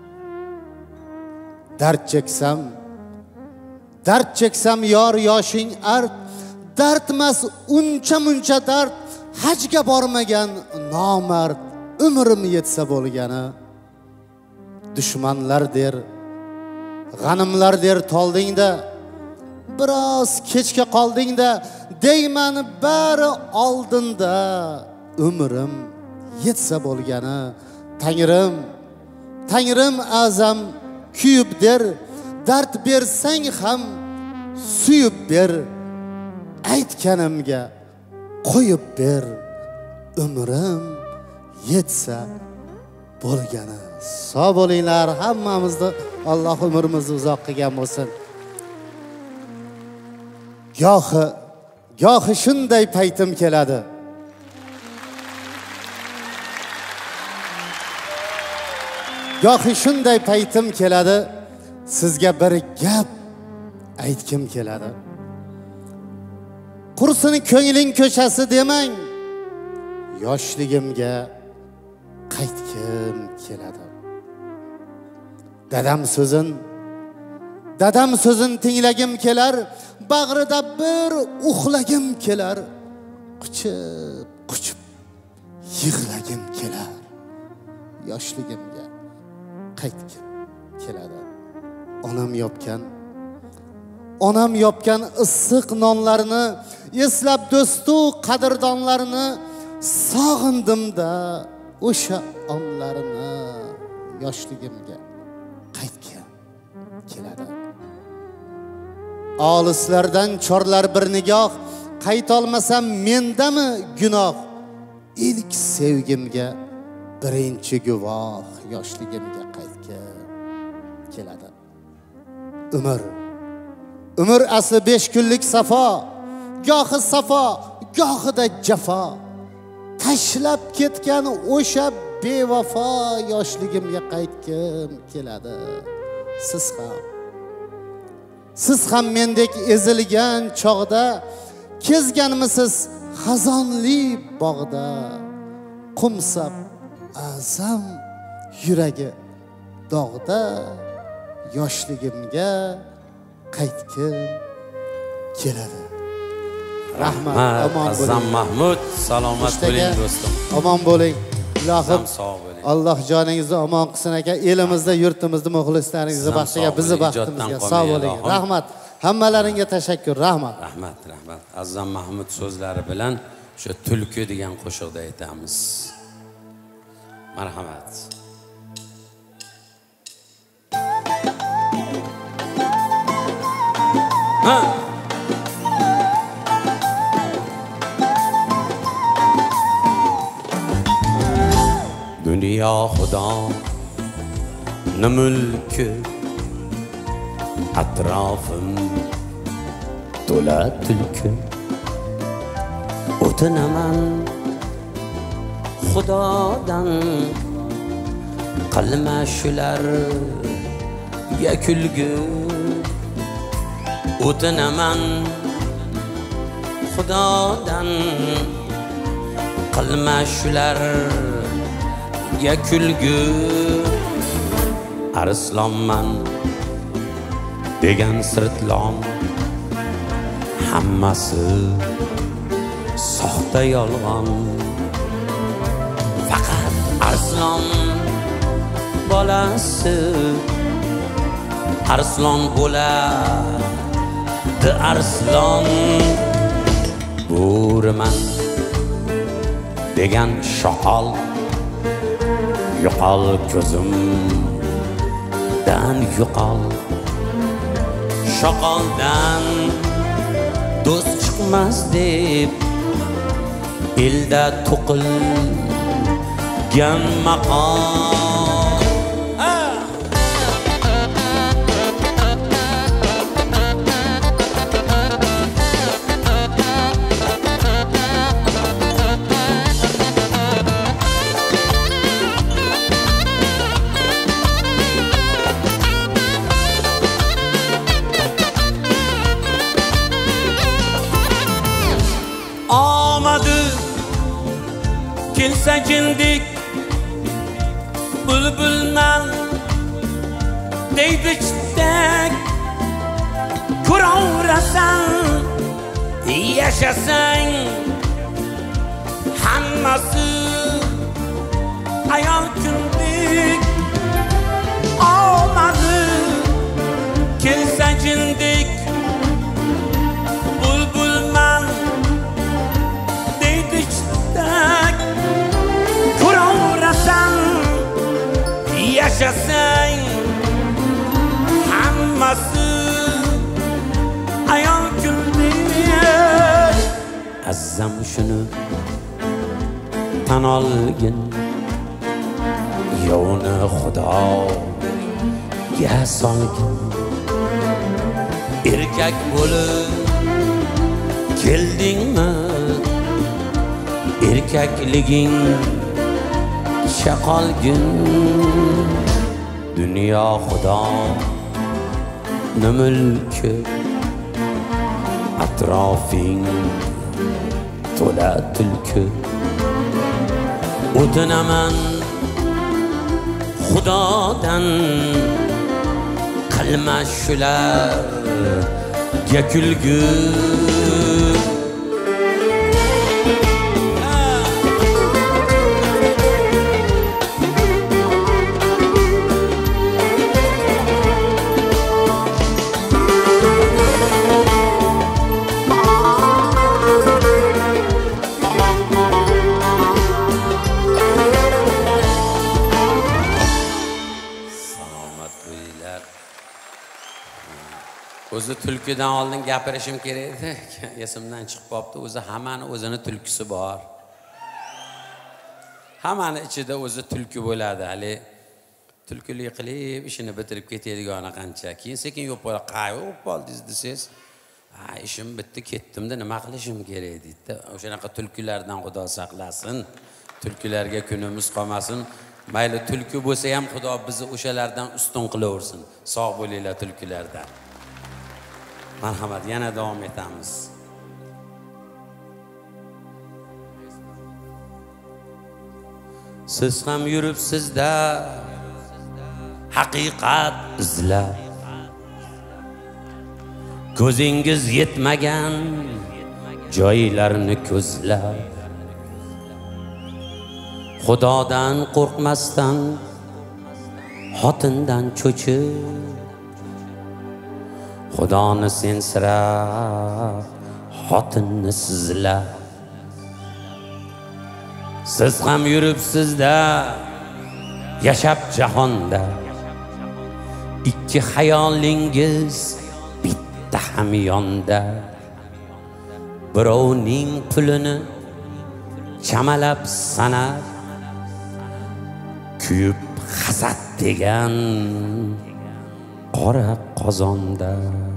[SPEAKER 12] Dard cheksam, dard cheksam yor yoshing art, dardmas uncha muncha dard, hajga bormagan nomard, umrim yetsa bo'lgani. Dushmanlar der, g'animlar der toldingda, biroz kechga qoldingda, deyman bari oldinda, umrim yetsa bo'lgani. Tangrim, Tangrim azam kuyib der, dard bersang ham suyib ber, aytganimga qo'yib ber, umrim yetsa bo'lgani. Sog' bo'linglar, hammamizni Alloh umrimizni uzoq qilgan bo'lsin. Gohi, gohi shunday paytim keladi. Gohi shunday paytim keladi, sizga bir gap aytkim keladi. Qursini ko'ngling ko'chasi demang, yoshligimga qaytkim keladi. Dadam so'zin, dadam so'zin tinglagim kelar, bag'rida bir uxlagim kelar, quchib, quchib yig'lagim kelar. Yoshligimga qaytkim keladi. Onam yopgan, onam yopgan issiq nonlarni eslab do'stu qadrdonlarni sog'indimda o'sha onlarini. Yoshligimga qaytgan keladi. Olislardan chorlar bir nigoh, qaytolmasam mendami gunoh? İlk sevgimga birinchi guvoh, yoshligimga qaytgan keladi. Umr, umr asli besh kunlik safo, gohi safo, gohida jafo. Tashlab ketgan o'sha bevafo, yoshligimga qaytkim keladi. Siz ham, siz ham mendek ezilgan chog'da kezganmisiz xazonli bog'da? Qumsab azam yuragi dog'da, yoshligimga qaytkim keladi. Rahmat, omon bo'ling.
[SPEAKER 3] Azam Mahmud, salomat bo'ling do'stim.
[SPEAKER 12] Omon bo'ling. Ilohim Alloh joningizni omon qilsin aka. Elimizda, yurtimizda muxlislaringizni baxtiga, bizni baxtimizga sog' bo'ling. Rahmat. Hammalaringga tashakkur. Rahmat.
[SPEAKER 3] Rahmat, rahmat. Azam Mahmud so'zlari bilan o'sha tulki degan qo'shiqda aytamiz. Marhamat. Ha. Dünya Xudoning mulki, atrofim to'la tulki. O'tinaman Xudodan, qilma shularga kulgi. O'tinaman Xudodan, qilma shularga kulgi. Arslonman degan sirtlon, hammasi soxta yolg'on. Faqat arslon bolasi arslon bo'ladi, arslon. Bo'riman degan shoqol, yo'qol ko'zimdan yo'qol. Shoqoldan do'st chiqmas deb elda to'qilgan maqol.
[SPEAKER 4] kelsa jindik bulbulman deydi chitak ko'raverasan yashasang hammasi ayol kundek omadi kelsa jindik bulbulman deydi chitak ko'raverasan yashasang hammasi ayol kundek azzam shuni tan olgin yovni xudoga solgin erkak bo'lib keldingmi erkakliging chaqolgin dunyo xudoning mulki atrofing to'la tulki o'tinaman xudodan qilma shularga kulgi o'zi tulkidan oldin gapirishim kerak edi. Esimdan chiqib qolibdi. O'zi hammani o'zini tulkisi bor. Hammani ichida o'zi tulki bo'ladi. Hali tulkilik qilib ishini bitirib ketadigan qancha. Keyin sekin yo'q bo'lib qayerga qoldingiz desiz, "Ha, ishim bitdi, ketdimda nima qilishim kerak?" deydi. O'shanaqa tulkilardan Xudo saqlasin. Tulkilarga kunimiz qolmasin. Mayli tulki bo'lsa ham Xudo bizni o'shalardan ustun qilaversin. Sog' bo'linglar tulkilardan. Marhamat, yana davom etamiz. Siz ham yuribsizda haqiqat izlab, ko'zingiz yetmagan joylarni ko'zlab, Xudodan qo'rqmasdan xotindan cho'chib, Xudoni sensirab xotinni sizlab, siz ham yuribsizda yashab jahonda, ikki hayolingiz bitta hamyonda, birovning pulini chamalab sanab, kuyib hasad degan qora qozonda.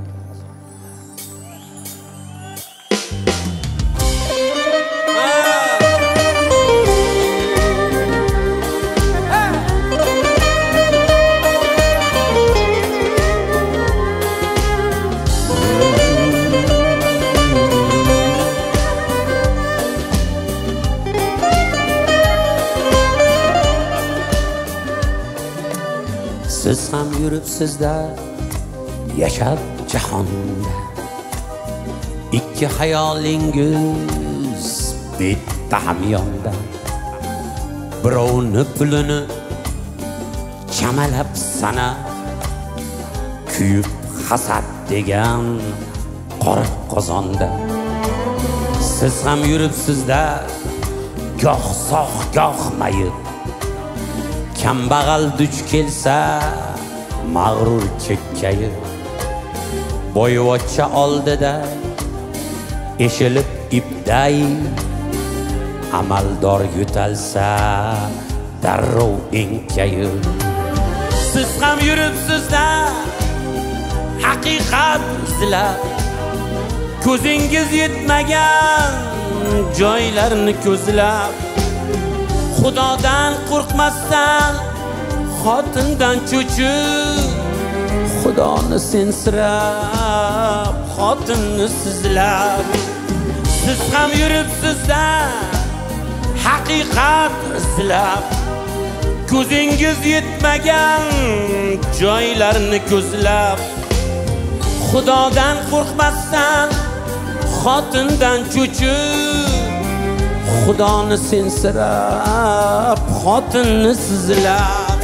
[SPEAKER 4] Siz ham yuribsizda yashab jahonda, ikki hayolingiz bitta hamyonda, birovni pulini chamalab sanab, kuyib hasad degan qora qozonda. Siz ham yuribsizda goh sog' goh mayib, kambag'al duch kelsa mag'rur chekkayib, boyvachcha oldida eshilib ipday, amaldor yutalsa darrov enkayib. Siz ham yuribsizda haqiqat izlab, ko'zingiz yetmagan joylarni ko'zlab, Xudodan qo'rqmasdan xotindan cho'chib, Xudoni sensirab xotinni sizlab, siz ham yuribsizda
[SPEAKER 1] haqiqat izlab ko'zingiz yetmagan joylarni ko'zlab Xudodan qo'rqmasdan xotindan cho'chib Xudoni sensirab xotinni sizlab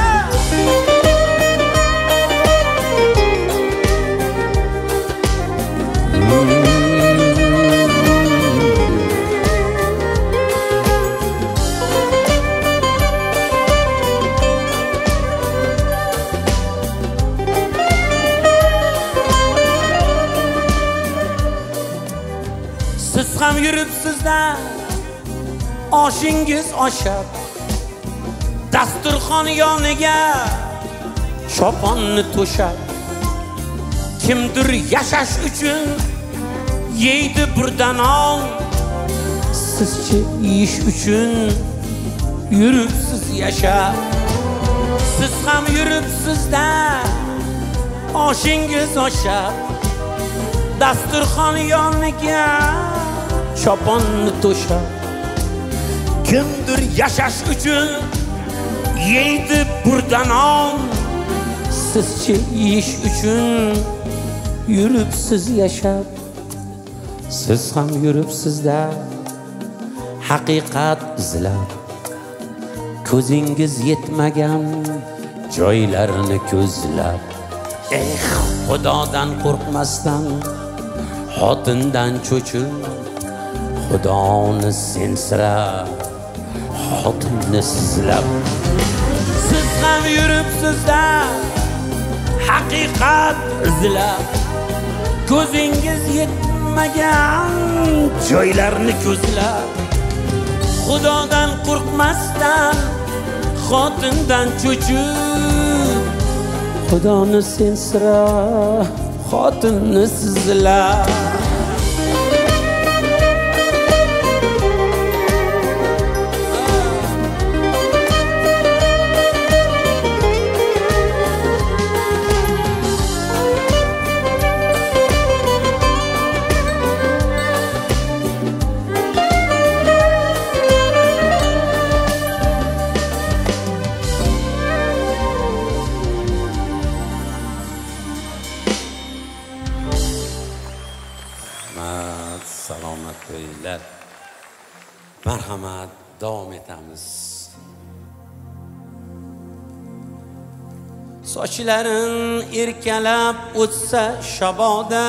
[SPEAKER 1] Siz ham yuribsizda oshingiz oshab dasturxon yoniga choponni to'shab kimdir yashash uchun yeydi burdanon sizchi yeyish uchun yuribsiz yashab siz ham yuribsizda oshingiz oshab dasturxon yoniga choponni to'shab kimdir yashash uchun yeydi burdanon sizchi yeyish uchun yuribsiz yashab siz ham yuribsizda haqiqat izlab ko'zingiz yetmagan joylarni ko'zlab eh Xudodan qo'rqmasdan xotindan cho'chib Xudoni sensirab xotinni sizlab siz ham yuribsizda haqiqat izlab ko'zingiz yetmagan joylarni ko'zlab Xudodan qo'rqmasdan xotindan cho'chib Xudoni sensirab xotinni sizlab salomat bo'linglar. Marhamat, davom etamiz. Sochlarin erkalab o'tsa shaboda,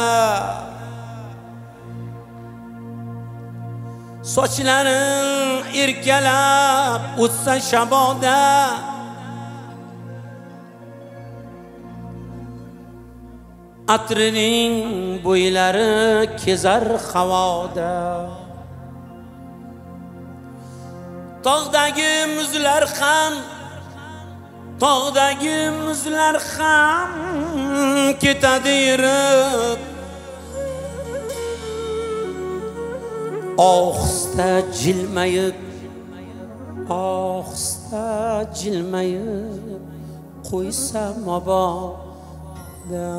[SPEAKER 1] sochlarin erkalab o'tsa shaboda, atrining bo'ylari kezar havoda. Tog'dagi muzlar ham, tog'dagi muzlar ham ketadi erib, ohista jilmayib, ohista jilmayib qo'ysa mabodo.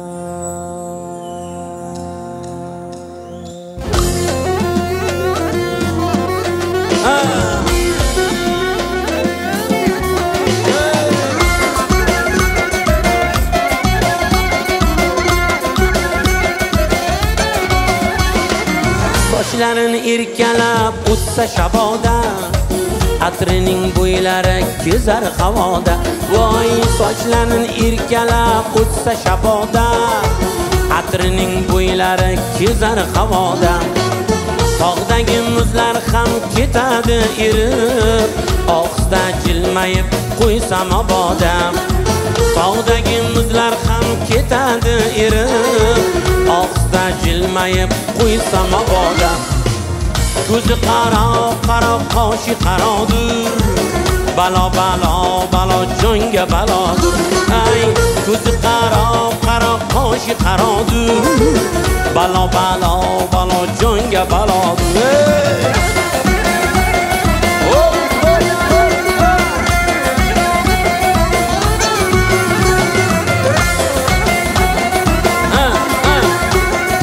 [SPEAKER 1] Sochlarin erkalab o'tsa shaboda, atrining bo'ylari kezar havoda. Voy, sochlarin erkalab o'tsa shaboda, atrining bo'ylari kezar havoda. Tog'dagi muzlar ham ketadi erib, ohista jilmayib qo'ysa mabodo. Tog'dagi muzlar ham ketadi erib, ohista jilmayib qo'ysa mabodo. Ko'zi qaro, qaro, qoshi qarodir, balo, balo, balo, jonga balodir. Ay, ko'zi qaro, qaro, qoshi qarodir, balo, balo, balo, jonga balodir.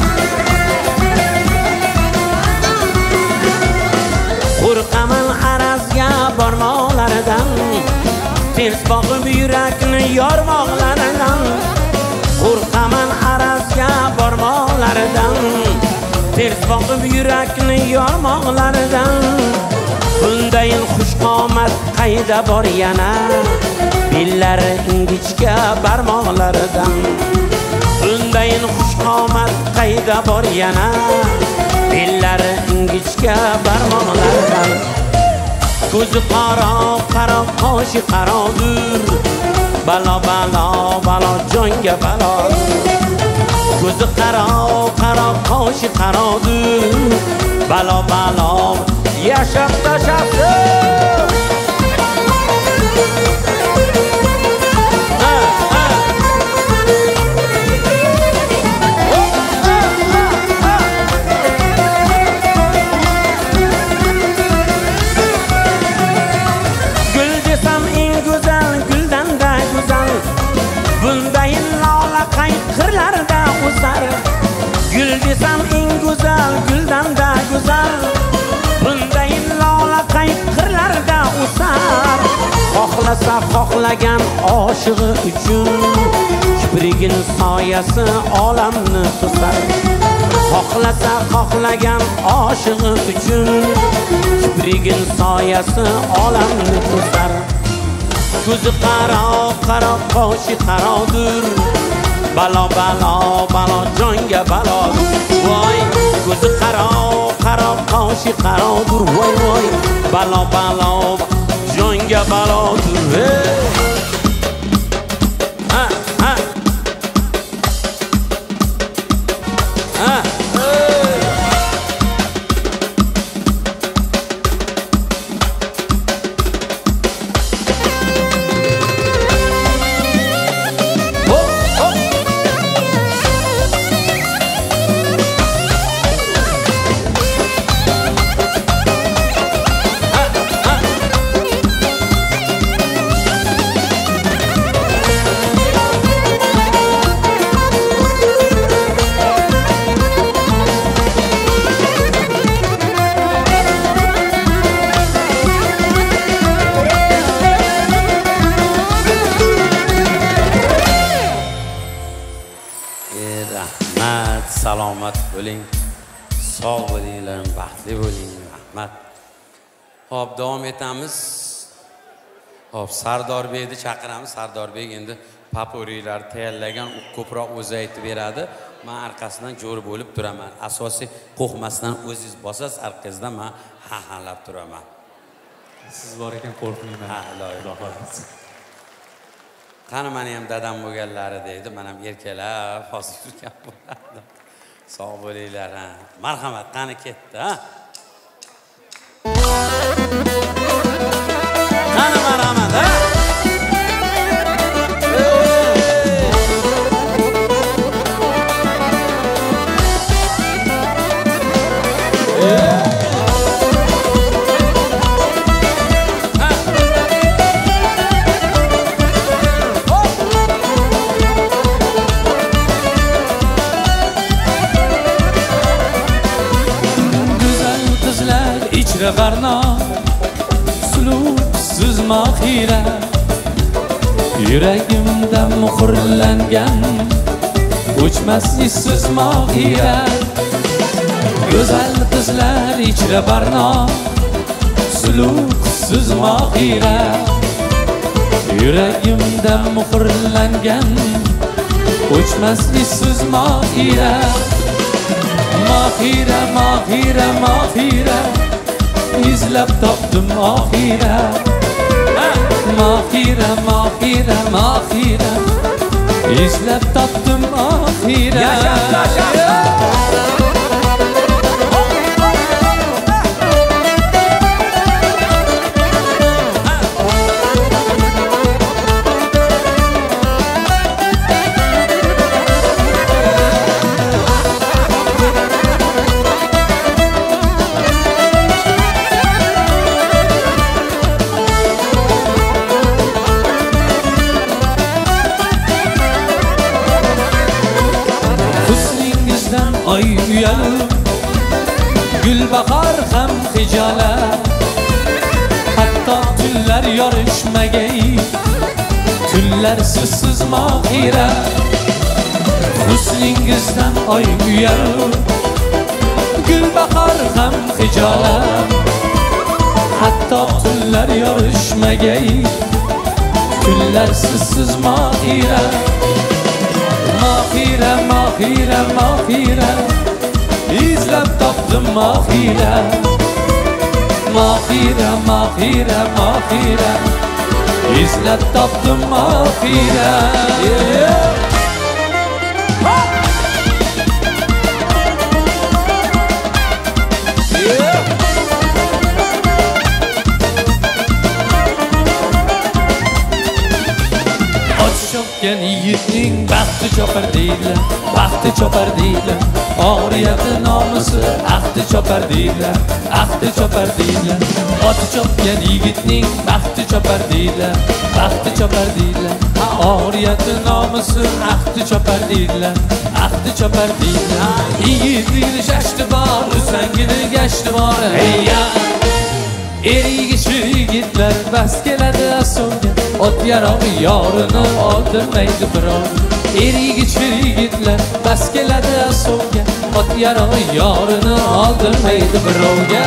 [SPEAKER 1] Qo'rqaman
[SPEAKER 13] ters boqib yurakni yormoqlaridan, qo'rqaman arazga bormoqlaridan, ters boqib yurakni yormoqlaridan. Bundayin xushqomat qayda bor yana, bellari ingichka barmoqlaridan. Bundayin xushqomat qayda bor yana, bellari ingichka barmoqlaridan. Ko'zi qaro, qaro, qoshi qarodur, balo, balo, balo, jonga balo. Ko'zi qaro, qaro, qoshi qarodur, balo, balo, yashab tashasın. Gül desem en güzel, gülden de güzel. Bundayin lola qayqirlarda o'sar. Xohlasa xohlagan oshig'i uchun kiprigin soyasi olamni to'sar. Xohlasa xohlagan oshig'i uchun kiprigin soyasi olamni to'sar. Ko'zi qaro, qaro, qoshi qarodur, balo, balo, balo, jonga balo. Voy, ko'zi qaro, qaro, qoshi qarodur, voy, voy, balo, balo, jonga balodur. Ha, ha. Ha, salomat bo'ling, sog' bo'linglar, baxtli bo'ling. Rahmat. Xo'p, davom etamiz. Xo'p, Sardorbekni chaqiramiz. Sardorbek endi paporilar tayyorlagan, u ko'proq o'zi aytib beradi. Men orqasidan jo'r bo'lib turaman. Asosiy qo'rqmasdan o'zingiz bosasiz, orqangizdan men ha-halab turaman.
[SPEAKER 10] Siz bor ekan qo'rqmayman.
[SPEAKER 13] Ha, ilohi. Qani meni ham dadam bo'lganlari deydi. Men ham erkalab hozir yurgan bo'lardim. Sog' bo'linglar, ha. Marhamat, qani ketdi, ha. Qani marhamat, ha.
[SPEAKER 6] Barno suluksiz mahira yuragimda muhrlangan o'chmas izsiz mahira go'zal qizlar ichra barno suluksiz mahira yuragimda muhrlangan o'chmas izsiz mahira mahira mahira mahira izlab topdim oxira mahira mahira mahira izlab topdim oxira yashab yashab oy uyalib gulbahor ham hijolat hatto tunlar yorishmagay kunlar sizsiz mohira husningizdan oy uyar gulbahor ham hijolat hatto tunlar yorishmagay kunlar sizsiz mohira mohira mohira mohira izlab topdim mohira mohira mohira mohira izlab topdim mohira Chopgan yigitning baxti chopar deydilar, baxti chopar deydilar. Og'riyati nomusi ahdi chopar deydilar, ahdi chopar deydilar. Oti chopgan yigitning baxti chopar deydilar, baxti chopar deydilar. Og'riyati nomusi ahdi chopar deydilar, ahdi chopar deydilar. Yigitning shashti bor, usangini gashti bor. Heyya! Eriga shu yigitlar bas keladi asonga ot yarog'i yorini oldirmaydi birov Eriga shu yigitlar bas keladi asonga ot yarog'i yorini oldirmaydi birovga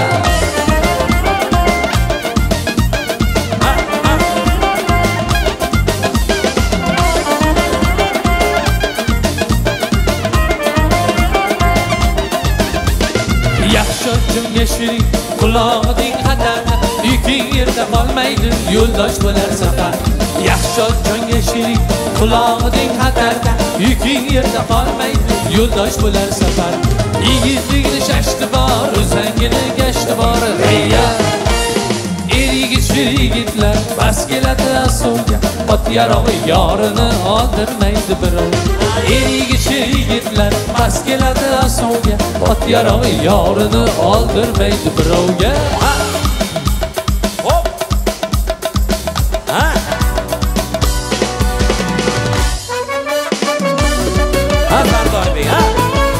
[SPEAKER 6] Yaxshi o'tjimga shirin qulog'ing xatarda yuking yerda qolmaydi yo'ldosh bo'lar safar Yaxshi o'tjimga shirin qulog'ing xatarda yuking yerda qolmaydi yo'ldosh bo'lar safar Yigitligini shashti bor o'zangini gashti bor heyya Eriga shu yigitlar bas keladi asovga ot yarog'i yorini oldirmaydi birov Eriga shu yigitlar bas keladi asovga ot yarog'i yorini oldirmaydi birovga hop ha ha Sardor Bey ha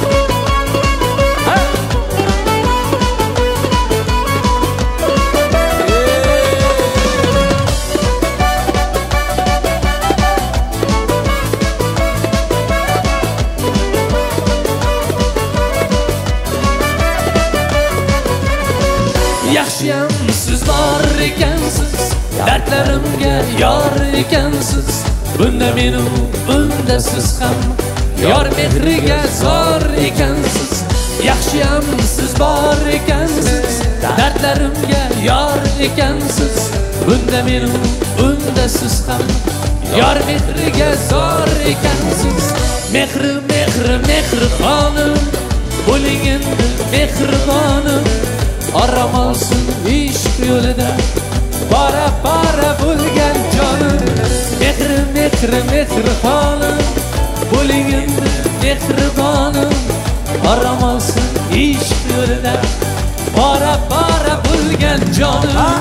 [SPEAKER 6] Yaxshiyam siz bor ekansiz dardlarimga yor ekansiz bunda meni bunda siz ham yor mehriga zor ekansiz Yaxshiyam siz bor ekansiz dardlarimga yor ekansiz bunda meni bunda siz ham yor mehriga zor ekansiz Mehri mehri mehri xonim bo'ling endi mehribonim Aram olsun ishq yo'lida Bora bora bo'lgan jonim Mehri mehri mehri xonim bo'ling endi mehribonim Aram olsun ishq yo'lida Bora bora bo'lgan jonim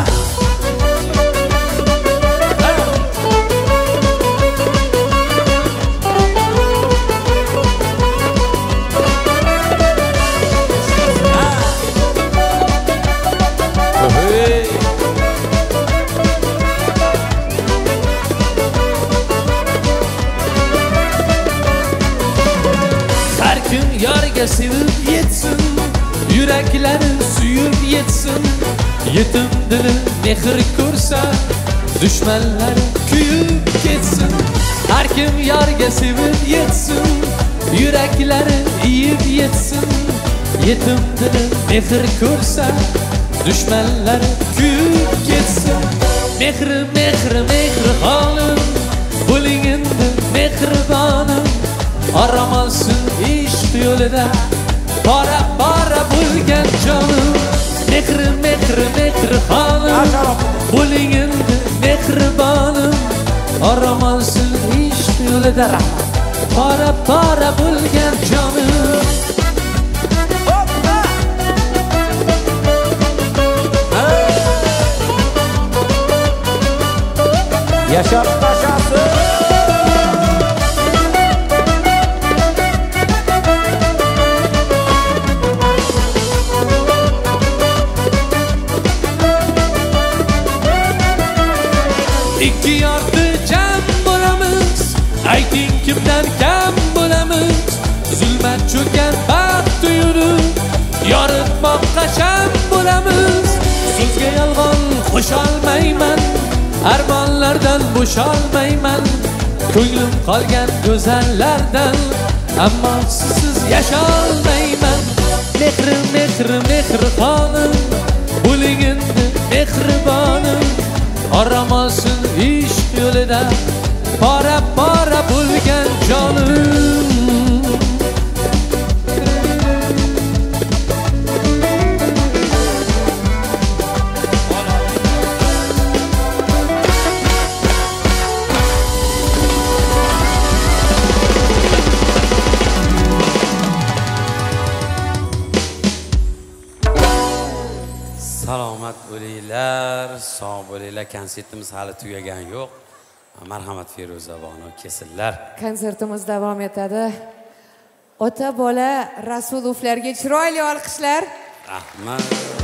[SPEAKER 6] Yarga sevib yetsin yuraklari suyib yetsin yetim dili mehr ko'rsa dushmanlari kuyib ketsin har kim yarga sevib yetsin yuraklari iyib yetsin yetim dili mehr ko'rsa dushmanlari kuyib ketsin mehri mehri mehri xonim bo'ling endi mehribonim Aram olsun ishq yo'lida Bora bora bo'lgan jonim Mehri mehri mehri xonim bo'ling endi mehribonim Aram olsun ishq yo'lida Bora bora bo'lgan jonim Yashab tashasin ikki yorti jam bo'lar kimdan kam bo'lamiz zulmat cho'kkan baxt yurib yoritmoqqa sham bo'lamiz so'zga yolg'on qo'sholmayman armonlardan bo'sholmayman ko'nglim qolgan go'zallardan ammo sizsiz yasholmayman mehr mehr mehr xonim bo'ling endi mehribonim orom olsin ishq yo'lida pora pora bo'lgan jonim
[SPEAKER 3] Salomat bo'linglar, sog' bo'linglar. Konsertimiz hali tugagan yo'q. Marhamat Feruza Bonu kesinlar.
[SPEAKER 2] Konsertimiz davom etadi. Ota bola Rasulovlarga chiroyli olqishlar.
[SPEAKER 3] Rahmat.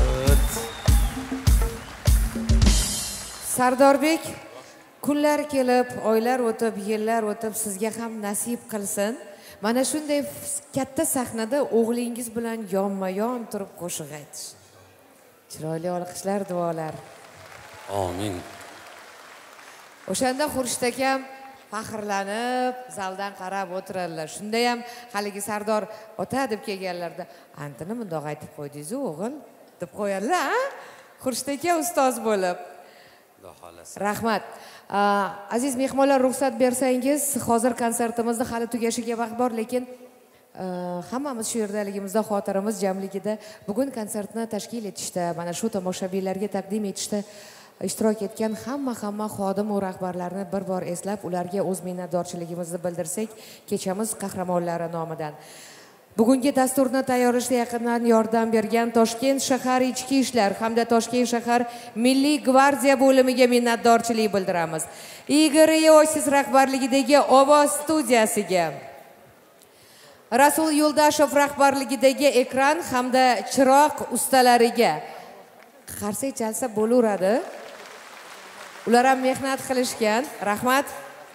[SPEAKER 2] Sardorbek, kunlar kelib, oylar o'tib, yillar o'tib sizga ham nasib qilsin. Mana shunday katta sahnada o'g'lingiz bilan yonma-yon turib qo'shiq aytish. Chiroyli olqishlar, duolar.
[SPEAKER 3] Amin.
[SPEAKER 2] O'shanda Xurshid akam faxrlanib, zaldan qarab o'tiradilar. Shunda ham haligi Sardor ota deb kelganlarda, "Antini bundoq aytib qo'ydingiz-ku, o'g'il" deb qo'yadilar, ha? Xurshid aka ustoz bo'lib.
[SPEAKER 3] Xudo xolasa.
[SPEAKER 2] Rahmat. Aziz mehmonlar, ruxsat bersangiz, hozir konsertimizni hali tugashiga vaqt bor, lekin hammamiz shu yerdaligimizda xotiramiz jamligida bugun konsertni tashkil etishda, mana shu tomoshabinlarga taqdim etishda ishtirok etgan hamma hamma xodim va rahbarlarni bir bor eslab, ularga o'z minnatdorchiligimizni bildirsak, kechamiz qahramonlari nomidan. Bugungi dasturni tayyorlashda yaqindan yordam bergan Toshkent shahar ichki ishlar hamda Toshkent shahar Milliy gvardiya bo'limiga minnatdorchilik bildiramiz. Igor Iosif rahbarligidagi Ovoz studiyasiga, Rasul Yo'ldashov rahbarligidagi ekran hamda chiroq ustalariga qarsak chalsa bo'laveradi. Ular ham mehnat qilishgan. Rahmat.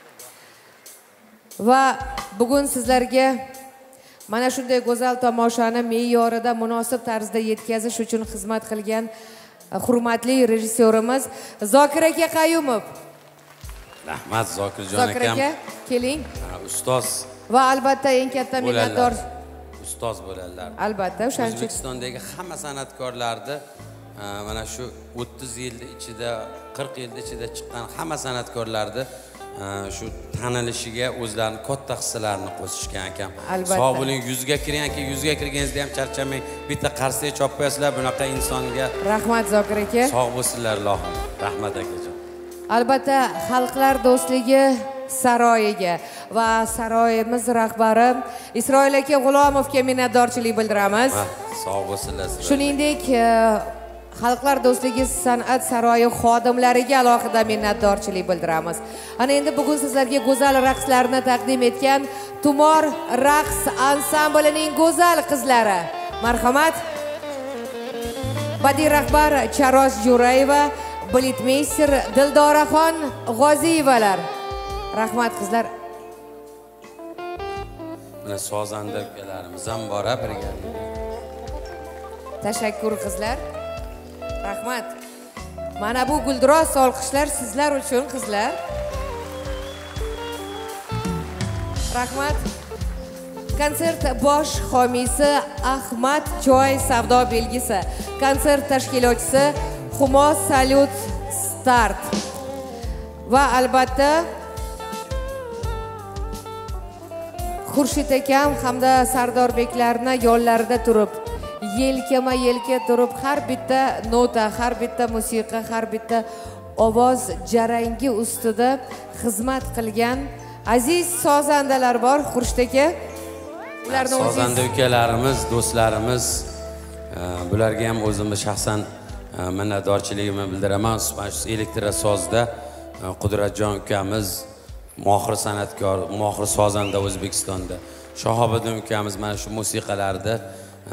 [SPEAKER 2] Va bugun sizlarga mana shunday go'zal tomoshani me'yorida munosib tarzda yetkazish uchun xizmat qilgan hurmatli rejissyorimiz Zokir aka Qayumov.
[SPEAKER 3] Rahmat Zokirjon
[SPEAKER 2] Zokir
[SPEAKER 3] akam.
[SPEAKER 2] aka, keling.
[SPEAKER 3] Ustoz.
[SPEAKER 2] Va albatta eng katta minnatdor
[SPEAKER 3] ustoz bo'ladilar.
[SPEAKER 2] Albatta, o'shaning uchun
[SPEAKER 3] O'zbekistondagi hamma san'atkorlarni mana shu o'ttiz yil ichida, qirq yil ichida chiqqan hamma san'atkorlarni shu tanilishiga o'zlarining katta hissalarini qo'shishgan ekan. Sog' bo'ling, yuzga kirganki, yuzga kirganingizda ham charchamang. Bitta qarsak chop qo'yasizlar bunaqa insonga.
[SPEAKER 2] Rahmat Zokir aka.
[SPEAKER 3] Sog' bo'lsinlar, ilohim. Rahmat akajon.
[SPEAKER 2] Albatta, xalqlar do'stligi saroyiga va saroyimiz rahbari Isroil aka G'ulomovga minnatdorchilik bildiramiz.
[SPEAKER 3] Sog' bo'lsinlar.
[SPEAKER 2] Shuningdek, Xalqlar do'stligi san'at saroyi xodimlariga alohida minnatdorchilik bildiramiz. Ana endi bugun sizlarga go'zal raqslarni taqdim etgan Tumor raqs ansamblining go'zal qizlari. Marhamat. Badiiy rahbar Charoz Jo'rayeva, Balitmeyster Dildoraxon G'oziyevalar. Rahmat qizlar.
[SPEAKER 3] Mana sozanda ukalarimiz ham bor birga.
[SPEAKER 2] Tashakkur qizlar. Rahmat. Mana bu guldiroz olqishlar sizlar uchun qizlar. Rahmat. Konsert bosh homiysi Ahmad Choy savdo belgisi. Konsert tashkilotchisi Humo Salut Start. Va albatta Xurshid akam hamda Sardorbeklarni yo'llarida turib, yelkama yelka turib, har bitta nota, har bitta musiqa, har bitta ovoz jarangi ustida xizmat qilgan aziz sozandalar bor. Xurshid aka, ularni o'zingiz
[SPEAKER 3] sozanda ukalarimiz, do'stlarimiz, bularga ham o'zimni shaxsan minnatdorchiligimni bildiraman. Mana shu elektrosozda Qudratjon ukamiz mohir san'atkor, mohir sozanda O'zbekistonda. Shahobiddin ukamiz mana shu musiqalarda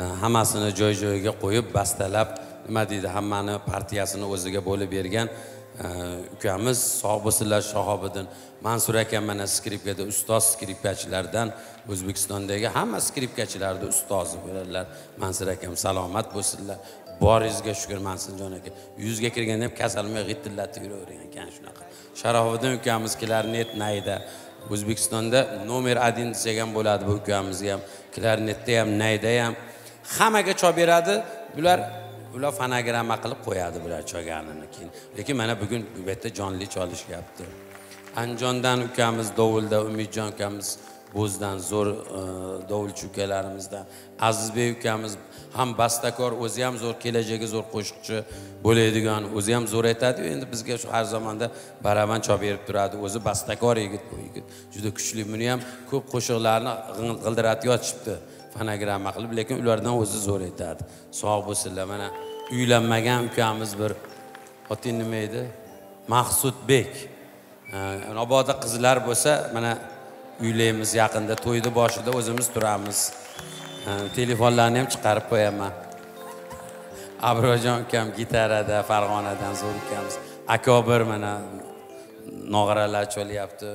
[SPEAKER 3] hammasini joy-joyiga qo'yib, bastalab, nima deydi, hammani partiyasini o'ziga bo'lib bergan ukamiz sog' bo'lsinlar, Shahobiddin Mansur akam mana skripkada ustoz skripkachilardan, O'zbekistondagi hamma skripkachilarda ustozi bo'ladilar. Mansur akam salomat bo'lsinlar. Boringizga shukr Mansurjon aka. Yuzga kirganda ham kasalmay g'ittillatib yuravergan ekan shunaqa. Sharofiddin ukamiz klarnet nayda. O'zbekistonda nomer один degan bo'ladi bu ukamizni ham. Klarnetda ham, nayda ham hammaga chop beradi. Bular ular fonogramma qilib qo'yadi bular cho'ganini keyin. Lekin mana bugun bu yerda jonli cholishyapti. Anjondan ukamiz dovulda, Umidjon ukamiz Bo'zdan zo'r dovulchi ukalarimizdan, Azizbek ukamiz ham bastakor, o'zi ham zo'r, kelajagi zo'r qo'shiqchi bo'ladigan, o'zi ham zo'r aytadi. Endi bizga shu har zamonda baraban chop berib turadi. O'zi bastakor yigit bu yigit. Juda kuchli. Buni ham ko'p qo'shiqlarni g'ildiratib yotishibdi. Fonogramma qilib, lekin ulardan o'zi zo'r aytadi. Sog' bo'lsinlar. Mana uylanmagan ukamiz bir xotin nima edi? Maqsudbek. Mabodo qizlar bo'lsa, mana uylaymiz yaqinda, to'ydi boshida o'zimiz turamiz. Telefonlarni ham chiqarib qo'yaman. Abrojon ukam gitarada, Farg'onadan zo'r ukamiz. Akobir mana nog'aralar cholyapti.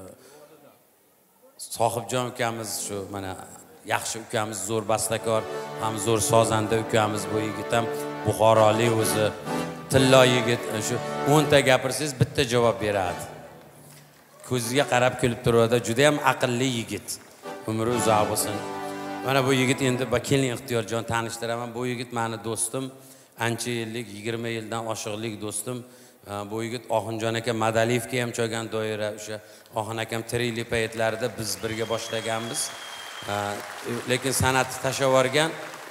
[SPEAKER 3] Sohibjon ukamiz shu mana yaxshi ukamiz, zo'r bastakor, ham zo'r sozanda ukamiz. Bu yigit ham Buxorolik, o'zi tillo yigit. Shu o'nta gapirsangiz bitta javob beradi. Ko'ziga qarab kulib turadi. Juda ham aqlli yigit. Umri uzoq bo'lsin. Mana bu yigit endi keling Ixtiyorjon tanishtiraman. Bu yigit meni do'stim. Ancha yillik, yigirma yildan oshiqlik do'stim. Bu yigit Oxunjon aka Madaliyevga ham cho'gan doira, o'sha Oxun akam tiriklik paytlarida biz birga boshlaganmiz. Lekin san'atni tashlab yuborgan,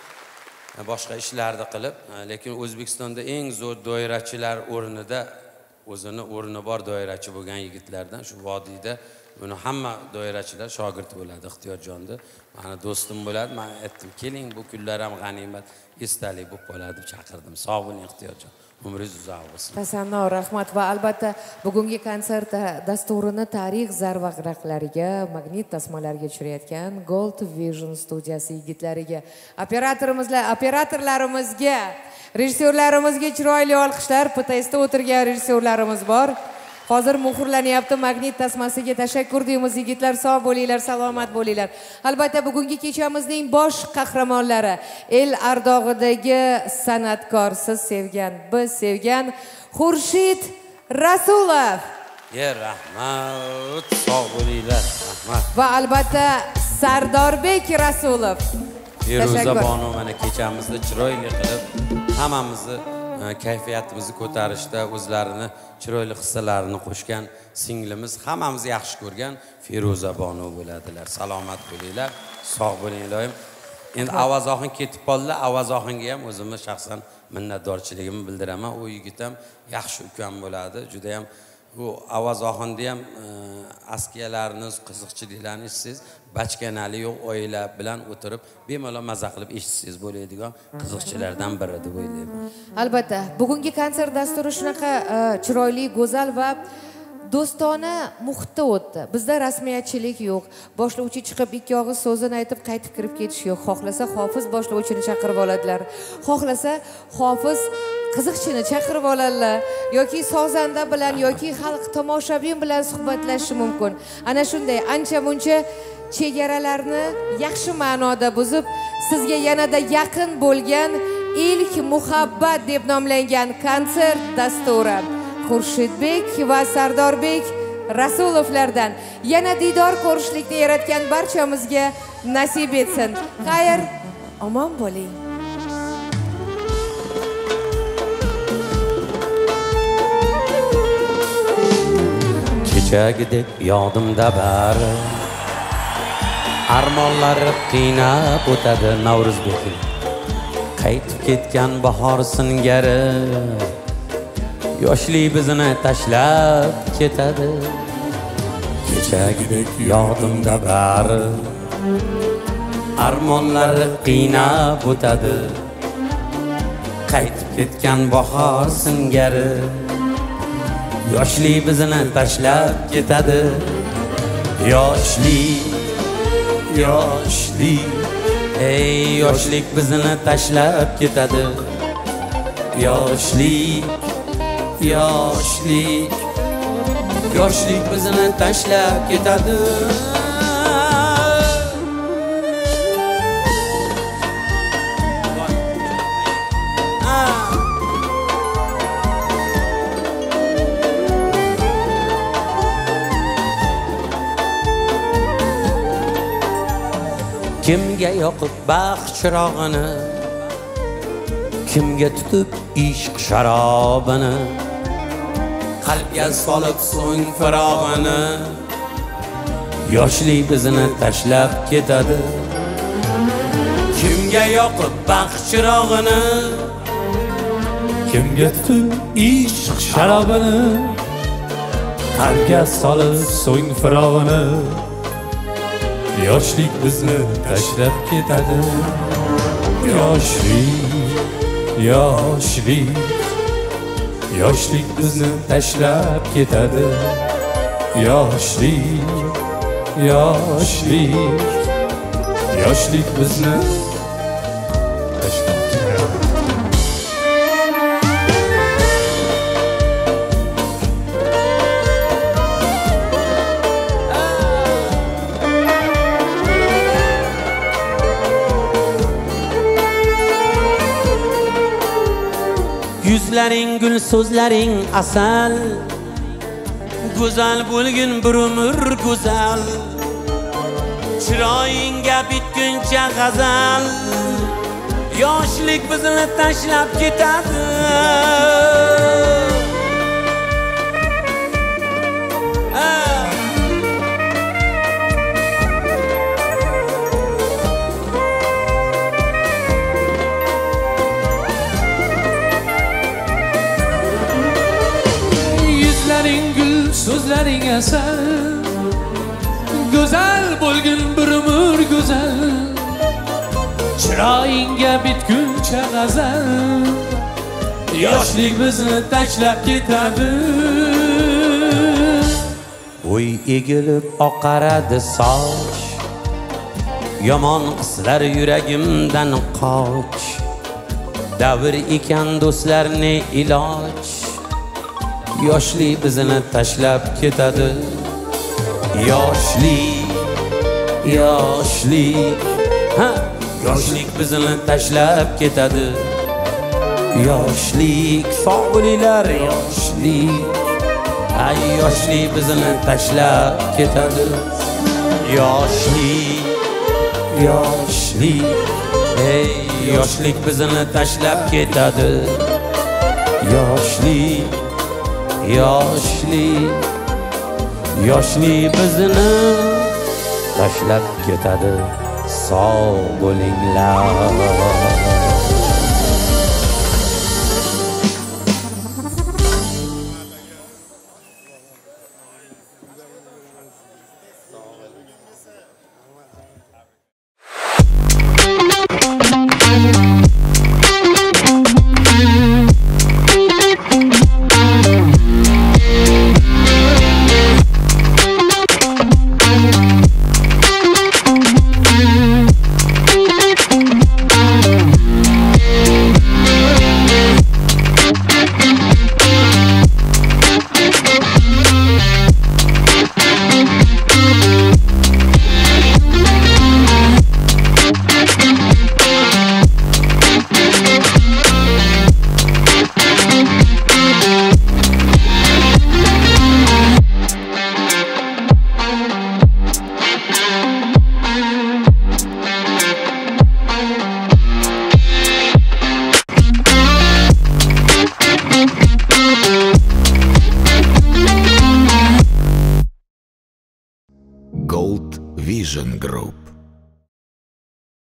[SPEAKER 3] boshqa ishlarni qilib, lekin O'zbekistonda eng zo'r doirachilar o'rnida o'zini o'rni bor doirachi bo'lgan yigitlardan shu vodiyda buni hamma doirachilar shogird bo'ladi Ixtiyorjonni. Meni do'stim bo'ladi. Men aytdim, keling bu kunlar ham g'animat, esdalik bo'lib qoladi deb chaqirdim. Sog' bo'ling Ixtiyorjon. Umringiz uzoq bo'lsin.
[SPEAKER 2] Tasanno, rahmat va albatta bugungi konsert dasturini tarix zarvaraqlariga, magnit tasmalarga tushirayotgan Gold Vision studiyasi yigitlariga, operatorimizlar, operatorlarimizga, rejissyorlarimizga chiroyli olqishlar. P T S'da o'tirgan rejissyorlarimiz bor. Hozir muhrlanyapti magnit tasmasiga. Tashakkur deymiz yigitlar, sog' bo'linglar, salomat bo'linglar. Albatta bugungi kechamizning bosh qahramonlari el ardog'idagi san'atkor, siz sevgan, biz sevgan Xurshid Rasulov.
[SPEAKER 3] Yer rahmat, sog' bo'linglar, rahmat.
[SPEAKER 2] Va albatta Sardorbek Rasulov.
[SPEAKER 3] Feruza Bonu mana kechamizda chiroyli qilib hammamizni kayfiyatimizni ko'tarishda o'zlarini chiroyli hissalarini qo'shgan singlimiz, hammamiz yaxshi ko'rgan Feruza Bonu bo'ladilar. Salomat bo'linglar, sog' bo'ling iloyim. Endi Avaz Oxun ketib qoldi. Avaz Oxunga ham o'zimni shaxsan minnatdorchiligimni bildiraman. U yigit ham yaxshi ukam bo'ladi. Juda ham bu Avaz Oxunda ham askiyalarni, qiziqchiliklarni eshitsangiz, bachkanali yo'q oila bilan o'tirib bemalol maza qilib eshitsangiz bo'ladigan qiziqchilardan biri deb o'ylayman.
[SPEAKER 2] Albatta, bugungi konsert dasturi shunaqa chiroyli, go'zal va do'stona muhitda o'tdi. Bizda rasmiyatchilik yo'q. Boshlovchi chiqib ikki og'iz so'zini aytib qaytib kirib ketish yo'q. Xohlasa Hofiz boshlovchini chaqirib oladilar. Xohlasa Hofiz qiziqchini chaqirib oladilar yoki sozanda bilan yoki xalq tomoshabin bilan suhbatlashishi mumkin. Ana shunday ancha-muncha chegaralarni yaxshi ma'noda buzib, sizga yanada yaqin bo'lgan ilk muhabbat deb nomlangan konsert dasturi Xurshidbek va Sardorbek Rasulovlardan yana diydor ko'rishlikni yaratgan barchamizga nasib etsin. Xayr, omon bo'ling.
[SPEAKER 3] Kechagidek yodimda bari armonlari qiynab o'tadi Navro'zbek. Qaytib ketgan bahor singari yoshlik bizni tashlab ketadi. Kechagidek yodimda bari armonlari qiynab o'tadi. Qaytib ketgan bahor singari yoshlik bizni tashlab ketadi. Yoshlik, yoshlik, ey yoshlik bizni tashlab ketadi. Yoshlik
[SPEAKER 13] yoshlik yoshlik bizni tashlab ketadi. Kimga yoqib baxt chirog'ini, kimga tutib ishq sharobini, qalbga solib so'ng firog'ini, yoshlik bizni tashlab ketadi. Kimga yoqib baxt chirog'ini,
[SPEAKER 10] kimga tutib ishq sharobini, qalbga solib so'ng firog'ini, yoshlik bizni tashlab ketadi. Yoshlik, yoshlik, yoshlik bizni tashlab ketadi. Yoshlik, yoshlik, yoshlik bizni tashlab ketadi.
[SPEAKER 13] Yuzlaring gul, so'zlaring asal, go'zal bo'lgin bir umr go'zal. Chiroyingga bitguncha g'azal, yoshlik bizni tashlab ketadi.
[SPEAKER 10] So'zlaring asal, go'zal bo'lgin bir umr go'zal. Chiroyingga bitguncha g'azal, yoshlik bizni tashlab ketadi.
[SPEAKER 13] Bo'y egilib oqaradi soch, yomon hislar yuragimdan qoch. Davr ekan do'stlarni iloj, yoshlik bizni tashlab ketadi. Yoshlik, yoshlik, ha, yoshlik bizni tashlab ketadi. Yoshlik, sog' bo'linglar, yoshlik, ay yoshlik bizni tashlab ketadi. Yoshlik, yoshlik, ey yoshlik bizni tashlab ketadi. Yoshlik, yoshlik, yoshlik bizni tashlab ketadi. Sog' bo'linglar.
[SPEAKER 1] Gold Vision Group.